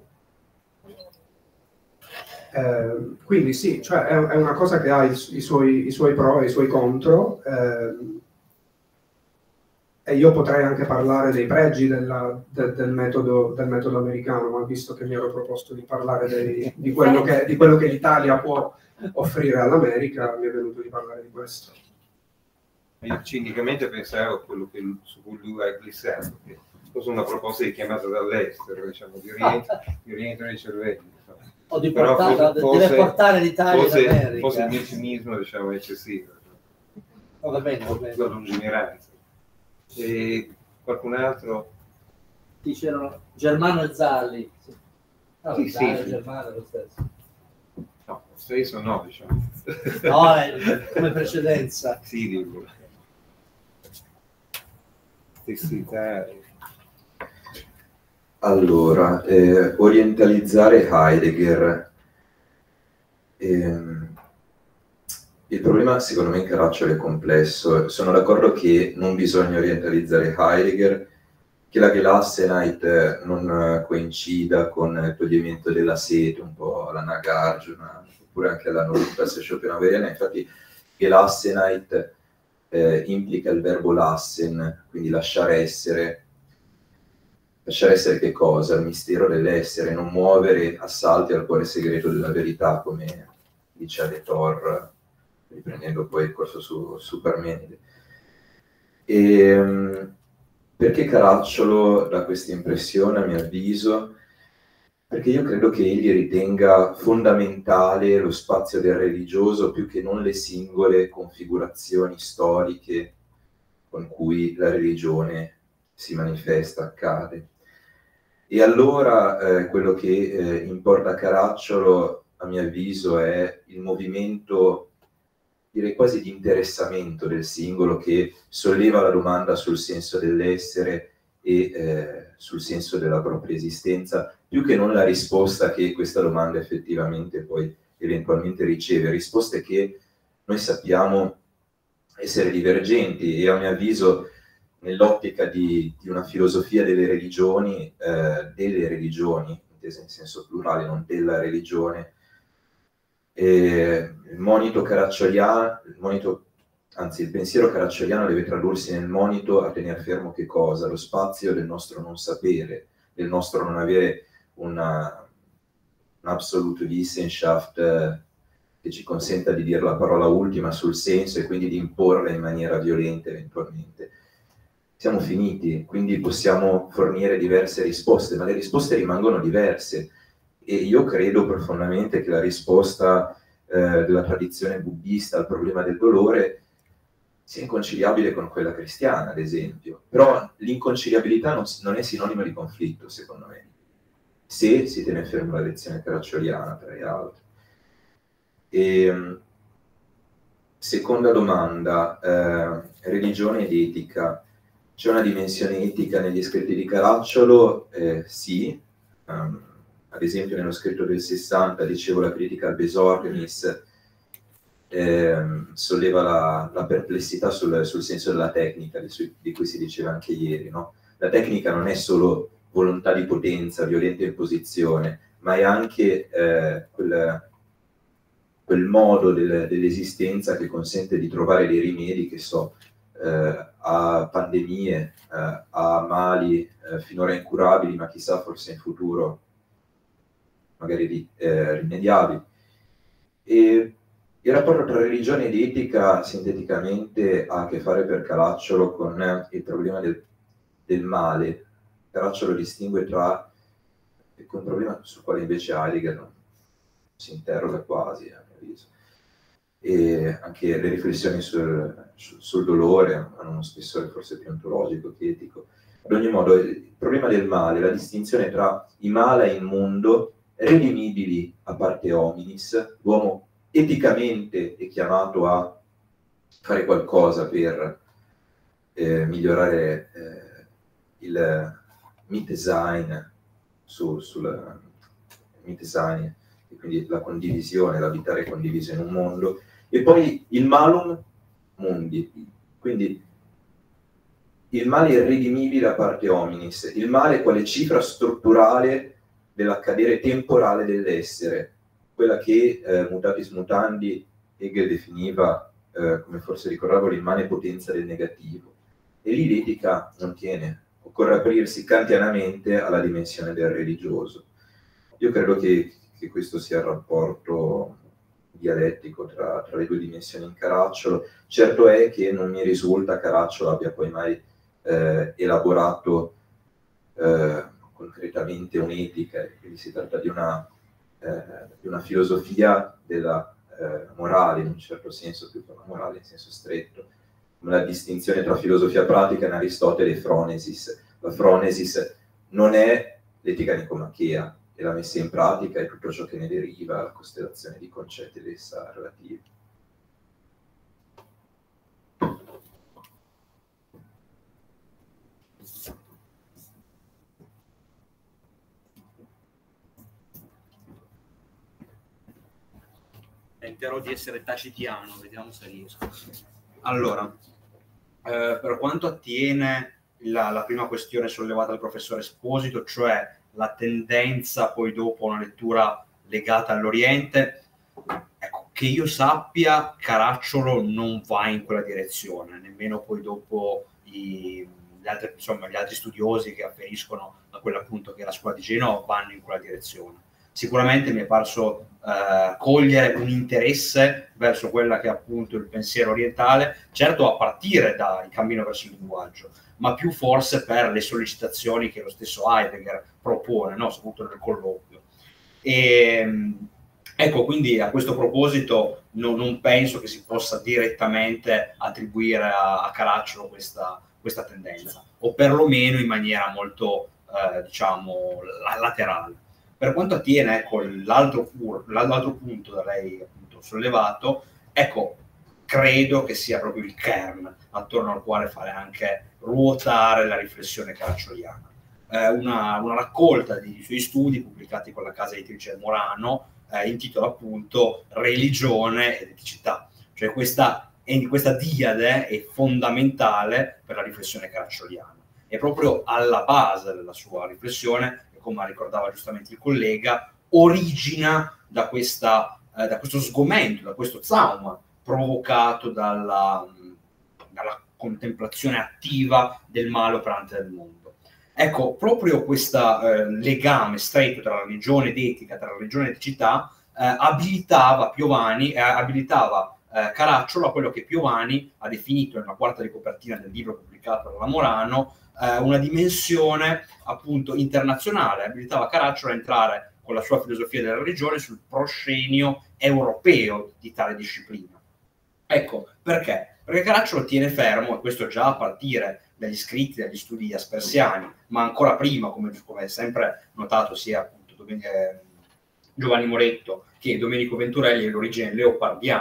Eh, quindi sì, cioè è, è una cosa che ha i, i, suoi, i suoi pro e i suoi contro, eh, e io potrei anche parlare dei pregi della, de, del, metodo, del metodo americano, ma visto che mi ero proposto di parlare dei, di, quello che, di quello che l'Italia può offrire all'America, mi è venuto di parlare di questo. Io cinicamente pensavo a quello che, su cui lui ha glissato, che fosse una proposta di chiamata dall'estero, diciamo, di rientro, di rientro nei cervelli. O di Però portare, forse- deve portare l'Italia Forse, in America. forse il mio cinismo, diciamo, eccessivo, Oh, va bene, va bene. la lungimiranza. E qualcun altro? Dicevano Germano e Zalli. No, Sì, Zalli sì. e Germano è lo stesso. No, lo stesso no, diciamo. No, è come precedenza. Sì, dico. Stessità. Allora, eh, orientalizzare Heidegger. Ehm, il problema secondo me in Caracciolo è complesso. Sono d'accordo che non bisogna orientalizzare Heidegger, che la Gelassenheit non coincida con il togliimento della sete, un po' alla Nagarjuna, oppure anche alla Noritas Schopenhaueriana. Infatti Gelassenheit eh, implica il verbo lassen, quindi lasciare essere. Lasciare essere che cosa? Il mistero dell'essere, non muovere assalti al cuore segreto della verità, come dice Aletor, riprendendo poi il corso su, su Parmenide. E, perché Caracciolo dà questa impressione, a mio avviso? Perché io credo che egli ritenga fondamentale lo spazio del religioso più che non le singole configurazioni storiche con cui la religione si manifesta, accade. E allora eh, quello che eh, importa a Caracciolo, a mio avviso, è il movimento, direi quasi di interessamento del singolo, che solleva la domanda sul senso dell'essere e eh, sul senso della propria esistenza, più che non la risposta che questa domanda effettivamente poi eventualmente riceve, risposte che noi sappiamo essere divergenti, e a mio avviso nell'ottica di, di una filosofia delle religioni, eh, delle religioni, intesa in senso plurale, non della religione, e il monito caraccioliano, il monito, anzi il pensiero caraccioliano deve tradursi nel monito a tenere fermo che cosa? Lo spazio del nostro non sapere, del nostro non avere una, un absolute Wissenschaft eh, che ci consenta di dire la parola ultima sul senso e quindi di imporla in maniera violenta eventualmente. Siamo finiti, quindi possiamo fornire diverse risposte, ma le risposte rimangono diverse. E io credo profondamente che la risposta eh, della tradizione buddista al problema del dolore sia inconciliabile con quella cristiana, ad esempio. Però l'inconciliabilità non, non è sinonimo di conflitto, secondo me, se si tiene fermo la lezione caraccioliana, tra le altre. E, seconda domanda, eh, religione ed etica. C'è una dimensione etica negli scritti di Caracciolo? Eh, sì. Um, ad esempio nello scritto del sessanta, dicevo, la critica al Besorgnis eh, solleva la, la perplessità sul, sul senso della tecnica, di, su, di cui si diceva anche ieri, no? La tecnica non è solo volontà di potenza, violenta imposizione, ma è anche eh, quel, quel modo del, dell'esistenza che consente di trovare dei rimedi, che so, eh, a pandemie, eh, a mali eh, finora incurabili, ma chissà forse in futuro magari eh, rimediabili. E il rapporto tra religione ed etica, sinteticamente, ha a che fare per Caracciolo con il problema del, del male. Caracciolo distingue tra, con un problema sul quale invece Heidegger non si interroga quasi, a mio avviso. E anche le riflessioni sul, sul, sul dolore hanno uno spessore forse più ontologico che etico. Ad ogni modo, il problema del male, la distinzione tra i mala e immondo, redimibili a parte hominis, l'uomo eticamente è chiamato a fare qualcosa per eh, migliorare eh, il Mitsein, su, sul Mitsein, e quindi la condivisione, l'abitare condiviso in un mondo, e poi il malum mundi, quindi il male irredimibile a parte hominis, il male quale cifra strutturale dell'accadere temporale dell'essere, quella che eh, mutatis mutandi Hegel definiva, eh, come forse ricordavo, l'immane potenza del negativo. E lì l'etica non tiene, occorre aprirsi kantianamente alla dimensione del religioso. Io credo che, che questo sia il rapporto dialettico tra, tra le due dimensioni in Caracciolo. Certo è che non mi risulta Caracciolo abbia poi mai eh, elaborato eh, concretamente un'etica, quindi si tratta di una, eh, di una filosofia della eh, morale, in un certo senso, più che una morale in senso stretto, come la distinzione tra filosofia pratica in Aristotele e phronesis. La phronesis non è l'etica nicomachea, è la messa in pratica e tutto ciò che ne deriva, la costellazione di concetti ed essa relativi. Tenterò di essere tacitiano, vediamo se riesco. Allora, eh, per quanto attiene la, la prima questione sollevata dal professore Esposito, cioè la tendenza poi dopo una lettura legata all'Oriente, ecco, che io sappia, Caracciolo non va in quella direzione, nemmeno poi dopo i, gli, altri, insomma, gli altri studiosi che afferiscono a quella appunto che è la scuola di Genova vanno in quella direzione. Sicuramente mi è parso eh, cogliere un interesse verso quella che è appunto il pensiero orientale, certo a partire dal cammino verso il linguaggio, ma più forse per le sollecitazioni che lo stesso Heidegger propone, no? Soprattutto nel colloquio. E, ecco, quindi a questo proposito no, non penso che si possa direttamente attribuire a, a Caracciolo questa, questa tendenza, o perlomeno in maniera molto, eh, diciamo, laterale. Per quanto attiene, ecco, l'altro, l'altro punto da lei appunto sollevato, ecco, credo che sia proprio il kern attorno al quale fare anche ruotare la riflessione caraccioliana. Eh, una, una raccolta di suoi studi pubblicati con la casa editrice Morano eh, intitola appunto Religione ed eticità, cioè questa, questa diade è fondamentale per la riflessione caraccioliana, è proprio alla base della sua riflessione, come ricordava giustamente il collega, origina da, questa, eh, da questo sgomento, da questo trauma provocato dalla, dalla contemplazione attiva del male operante del mondo. Ecco, proprio questo eh, legame stretto tra religione ed etica, tra religione ed eticità, eh, abilitava Piovani, eh, abilitava eh, Caracciolo a quello che Piovani ha definito nella quarta di copertina del libro pubblicato dalla Morano, una dimensione appunto internazionale, abilitava Caracciolo a entrare con la sua filosofia della religione sul proscenio europeo di tale disciplina. Ecco, perché? Perché Caracciolo tiene fermo, e questo già a partire dagli scritti, dagli studi aspersiani, ma ancora prima, come, come sempre notato sia appunto eh, Giovanni Moretto che Domenico Venturelli, l'origine leopardiana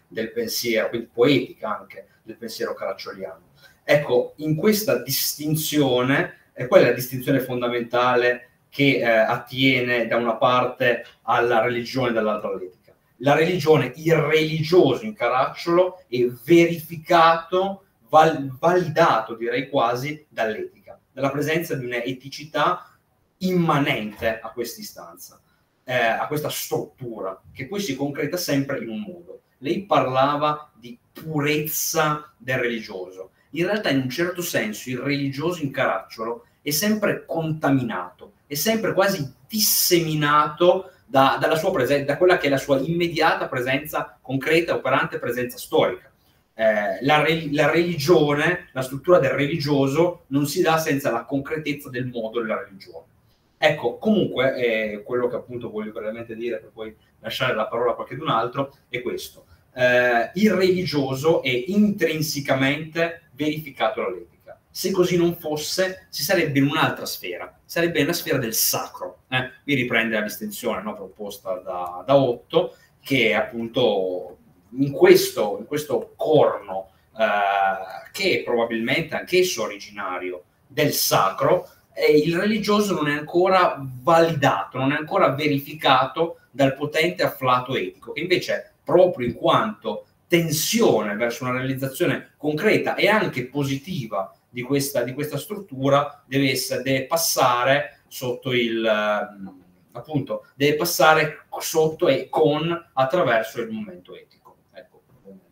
del pensiero, quindi poetica anche, del pensiero caraccioliano. Ecco, in questa distinzione, è quella la distinzione fondamentale che eh, attiene da una parte alla religione e dall'altra all'etica. La religione, il religioso in Caracciolo è verificato, val- validato direi quasi dall'etica, dalla presenza di un'eticità immanente a questa istanza, eh, a questa struttura, che poi si concreta sempre in un modo. Lei parlava di purezza del religioso. In realtà, in un certo senso, il religioso in Caracciolo è sempre contaminato, è sempre quasi disseminato da, dalla sua presenza, da quella che è la sua immediata presenza concreta, operante presenza storica. Eh, la, re, la religione, la struttura del religioso non si dà senza la concretezza del modo della religione. Ecco, comunque, eh, quello che appunto voglio brevemente dire per poi lasciare la parola a qualcun altro è questo. Eh, il religioso è intrinsecamente verificato dall'etica. Se così non fosse, si sarebbe in un'altra sfera, sarebbe nella sfera del sacro. Eh? Qui riprende la distinzione, no, proposta da, da Otto, che appunto in questo, in questo corno, eh, che è probabilmente anch'esso originario del sacro, eh, il religioso non è ancora validato, non è ancora verificato dal potente afflato etico, che invece, proprio in quanto tensione verso una realizzazione concreta e anche positiva di questa, di questa struttura, deve, essere, deve passare sotto il eh, appunto, deve passare sotto e con, attraverso il momento etico. Ecco.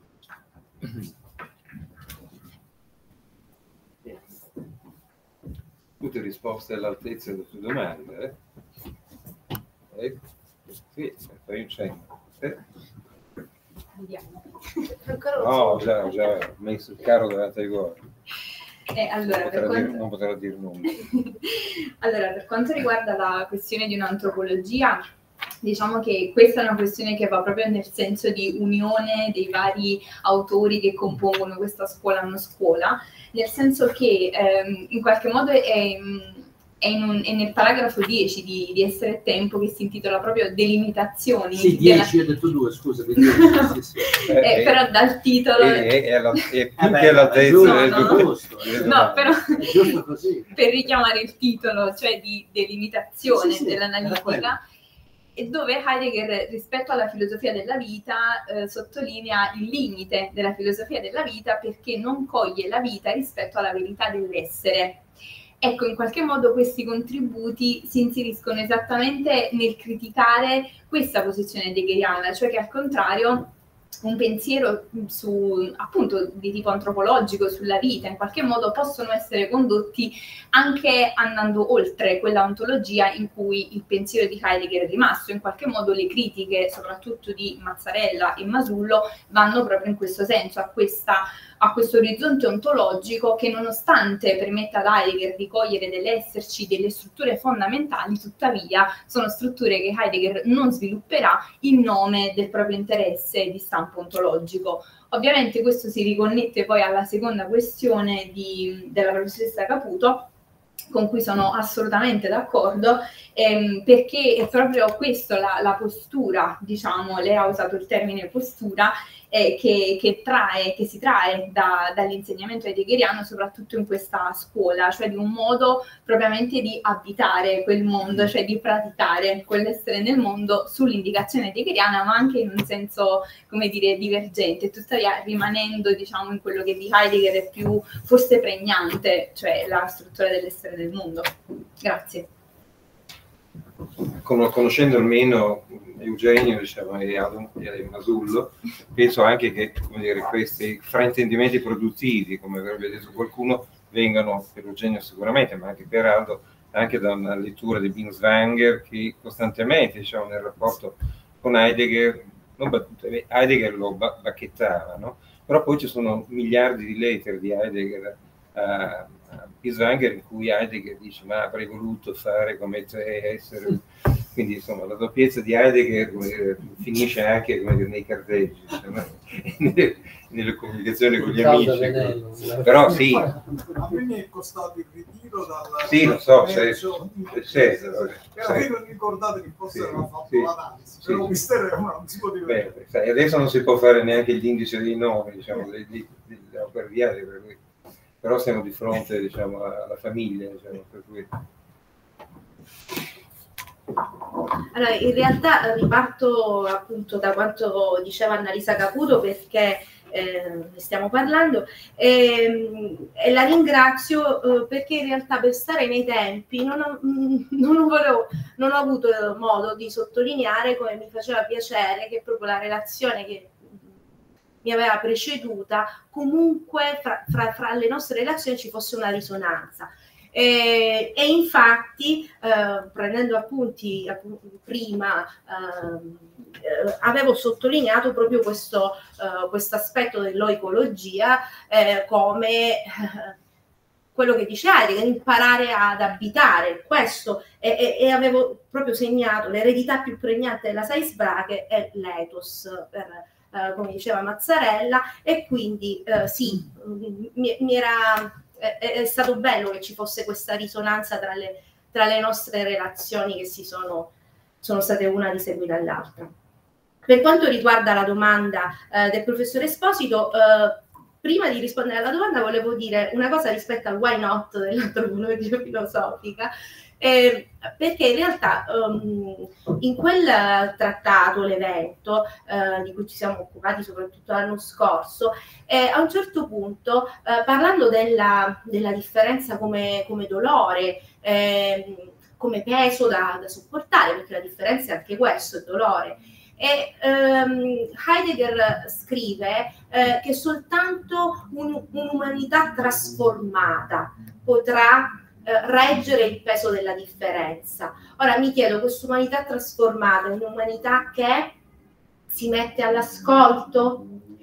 Tutte risposte all'altezza delle tue domande, eh? Eh? Sì, fai un cenno. Eh? No, già, ho già messo il carro davanti ai gol. Eh, allora, non, per potrà quanto... dire, non potrà dire nulla. Allora, per quanto riguarda la questione di un'antropologia, diciamo che questa è una questione che va proprio nel senso di unione dei vari autori che compongono questa scuola non scuola, nel senso che ehm, in qualche modo è, è, in un, è nel paragrafo dieci di, di Essere e Tempo, che si intitola proprio Delimitazioni. Sì, dieci, della... ho detto due, scusa. dieci, sì, sì. eh, eh, però dal titolo... È, è, è, la, è più eh beh, che l'altezza del no, no, giusto. No, però giusto così. Per richiamare il titolo, cioè di delimitazione sì, sì, dell'analitica, e dove Heidegger, rispetto alla filosofia della vita, eh, sottolinea il limite della filosofia della vita, perché non coglie la vita rispetto alla verità dell'essere. Ecco, in qualche modo questi contributi si inseriscono esattamente nel criticare questa posizione heideggeriana, cioè che al contrario un pensiero su, appunto, di tipo antropologico sulla vita in qualche modo possono essere condotti anche andando oltre quella ontologia in cui il pensiero di Heidegger è rimasto. In qualche modo le critiche, soprattutto di Mazzarella e Masullo, vanno proprio in questo senso, a questa a questo orizzonte ontologico che, nonostante permetta ad Heidegger di cogliere dell'esserci delle strutture fondamentali, tuttavia sono strutture che Heidegger non svilupperà in nome del proprio interesse di stampo ontologico. Ovviamente questo si riconnette poi alla seconda questione di, della professoressa Caputo, con cui sono assolutamente d'accordo, ehm, perché è proprio questo la, la postura, diciamo, lei ha usato il termine postura, eh, che, che, trae, che si trae da, dall'insegnamento heideggeriano, soprattutto in questa scuola, cioè di un modo propriamente di abitare quel mondo, cioè di praticare quell'essere nel mondo sull'indicazione heideggeriana, ma anche in un senso, come dire, divergente, tuttavia rimanendo, diciamo, in quello che di Heidegger è più forse pregnante, cioè la struttura dell'essere nel mondo. Grazie. Conoscendo almeno Eugenio, diciamo, e Adam e Masullo, penso anche che, come dire, questi fraintendimenti produttivi, come avrebbe detto qualcuno, vengano per Eugenio sicuramente, ma anche per Aldo, anche da una lettura di Binswanger, che costantemente, diciamo, nel rapporto con Heidegger, non battute, Heidegger lo bacchettava, no? Però poi ci sono miliardi di lettere di Heidegger a Binswanger in cui Heidegger dice: ma avrei voluto fare come te, essere quindi insomma la doppiezza di Heidegger eh, finisce anche come dire, nei carteggi, insomma, nelle, nelle comunicazioni con gli amici, Veneno, però sì. A me mi è costato il ritiro dal Sì, lo so, se, commercio di- se, se, Però io non ricordate che forse Sì, avevano fatto sì, l'analisi, sì. però un mistero è una- non si poteva vedere. beh, sai, adesso non si può fare neanche l'indice dei nomi, diciamo, dei- dei- delle opere di Heidegger, per cui- però siamo di fronte, diciamo, alla famiglia, diciamo, per cui... Allora, in realtà eh, riparto appunto da quanto diceva Annalisa Caputo, perché eh, ne stiamo parlando, e, e la ringrazio eh, perché in realtà, per stare nei tempi, non ho, non, volevo, non ho avuto modo di sottolineare come mi faceva piacere che proprio la relazione che mi aveva preceduta, comunque fra, fra, fra le nostre relazioni ci fosse una risonanza. E, e infatti, eh, prendendo appunti appunto, prima, eh, avevo sottolineato proprio questo eh, questo aspetto dell'oicologia eh, come eh, quello che dice Heidegger, imparare ad abitare questo, e, e, e avevo proprio segnato l'eredità più pregnante della Saisbrache è l'ethos, per, eh, come diceva Mazzarella, e quindi eh, sì, mi, mi era... È, è stato bello che ci fosse questa risonanza tra le, tra le nostre relazioni che si sono, sono state una di seguita all'altra. Per quanto riguarda la domanda eh, del professore Esposito, eh, prima di rispondere alla domanda volevo dire una cosa rispetto al why not dell'antropologia filosofica, eh, perché in realtà um, in quel trattato, l'evento eh, di cui ci siamo occupati soprattutto l'anno scorso, eh, a un certo punto, eh, parlando della, della differenza come, come dolore, eh, come peso da, da sopportare, perché la differenza è anche questo, il dolore, e ehm, Heidegger scrive eh, che soltanto un, un'umanità trasformata potrà eh, reggere il peso della differenza. Ora mi chiedo, questa umanità trasformata è un'umanità che si mette all'ascolto,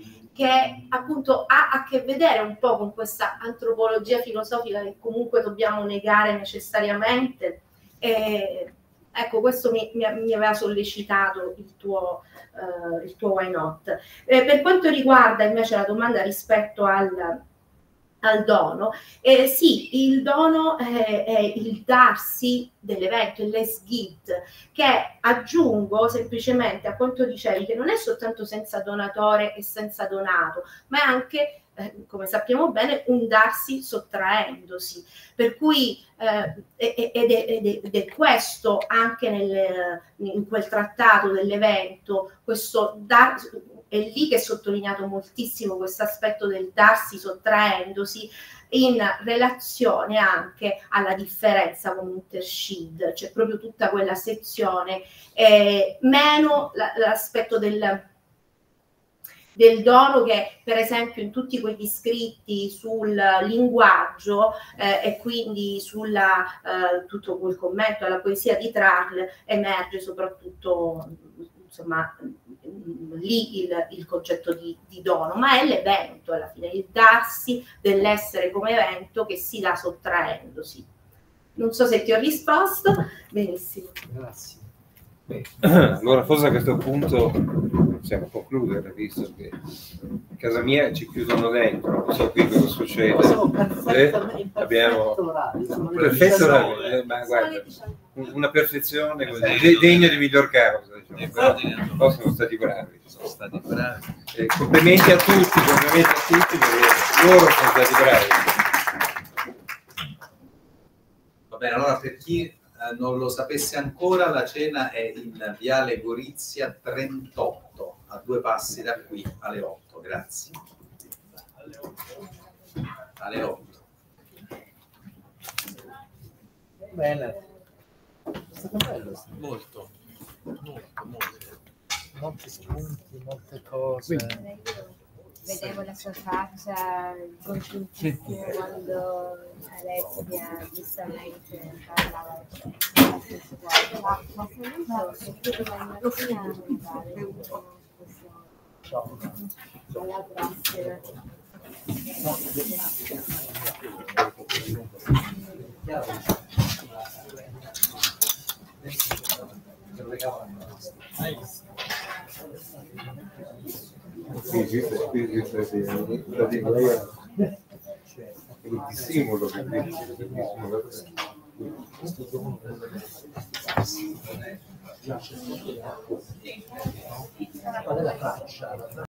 che appunto ha a che vedere un po' con questa antropologia filosofica che comunque dobbiamo negare necessariamente. E, ecco, questo mi, mi, mi aveva sollecitato il tuo, uh, il tuo why not. Eh, per quanto riguarda invece la domanda rispetto al, al dono, eh, sì, il dono è, è il darsi dell'evento, il l'esgid, che aggiungo semplicemente a quanto dicevi, che non è soltanto senza donatore e senza donato, ma è anche, eh, come sappiamo bene, un darsi sottraendosi, per cui eh, ed, è, ed, è, ed è questo anche nel, in quel trattato dell'evento, questo dar, è lì che è sottolineato moltissimo questo aspetto del darsi sottraendosi, in relazione anche alla differenza con Unterschied, c'è proprio tutta quella sezione, eh, meno la, l'aspetto del, del dono, che per esempio in tutti quegli scritti sul linguaggio eh, e quindi sulla eh, tutto quel commento alla poesia di Trarl emerge soprattutto, insomma, lì il, il concetto di, di dono, ma è l'evento alla fine, il darsi dell'essere come evento che si dà sottraendosi. Non so se ti ho risposto. Benissimo. Grazie. Beh, allora forse a questo punto possiamo concludere, visto che a casa mia ci chiudono dentro, non so qui cosa succede. Sono perfettamente, eh, abbiamo perfetto perfetto orario, eh, ma guarda, una perfezione così, degna di miglior causa, diciamo. Però, però sono stati bravi, sono stati bravi. Eh, complimenti a tutti, complimenti a tutti, perché loro sono stati bravi. Va bene, allora per chi non lo sapesse ancora, la cena è in Viale Gorizia trentotto, a due passi da qui, alle otto. Grazie. Alle otto. Bene. È stato bello. Molto, molto, molto. Molti spunti, molte cose. Vedevo la sua faccia contentissima quando Alessia giustamente parlava alla prossima. Sì, sì, sì, sì, sì, la dico lei è il dissimolo che dice, il dissimolo. Qual è la faccia?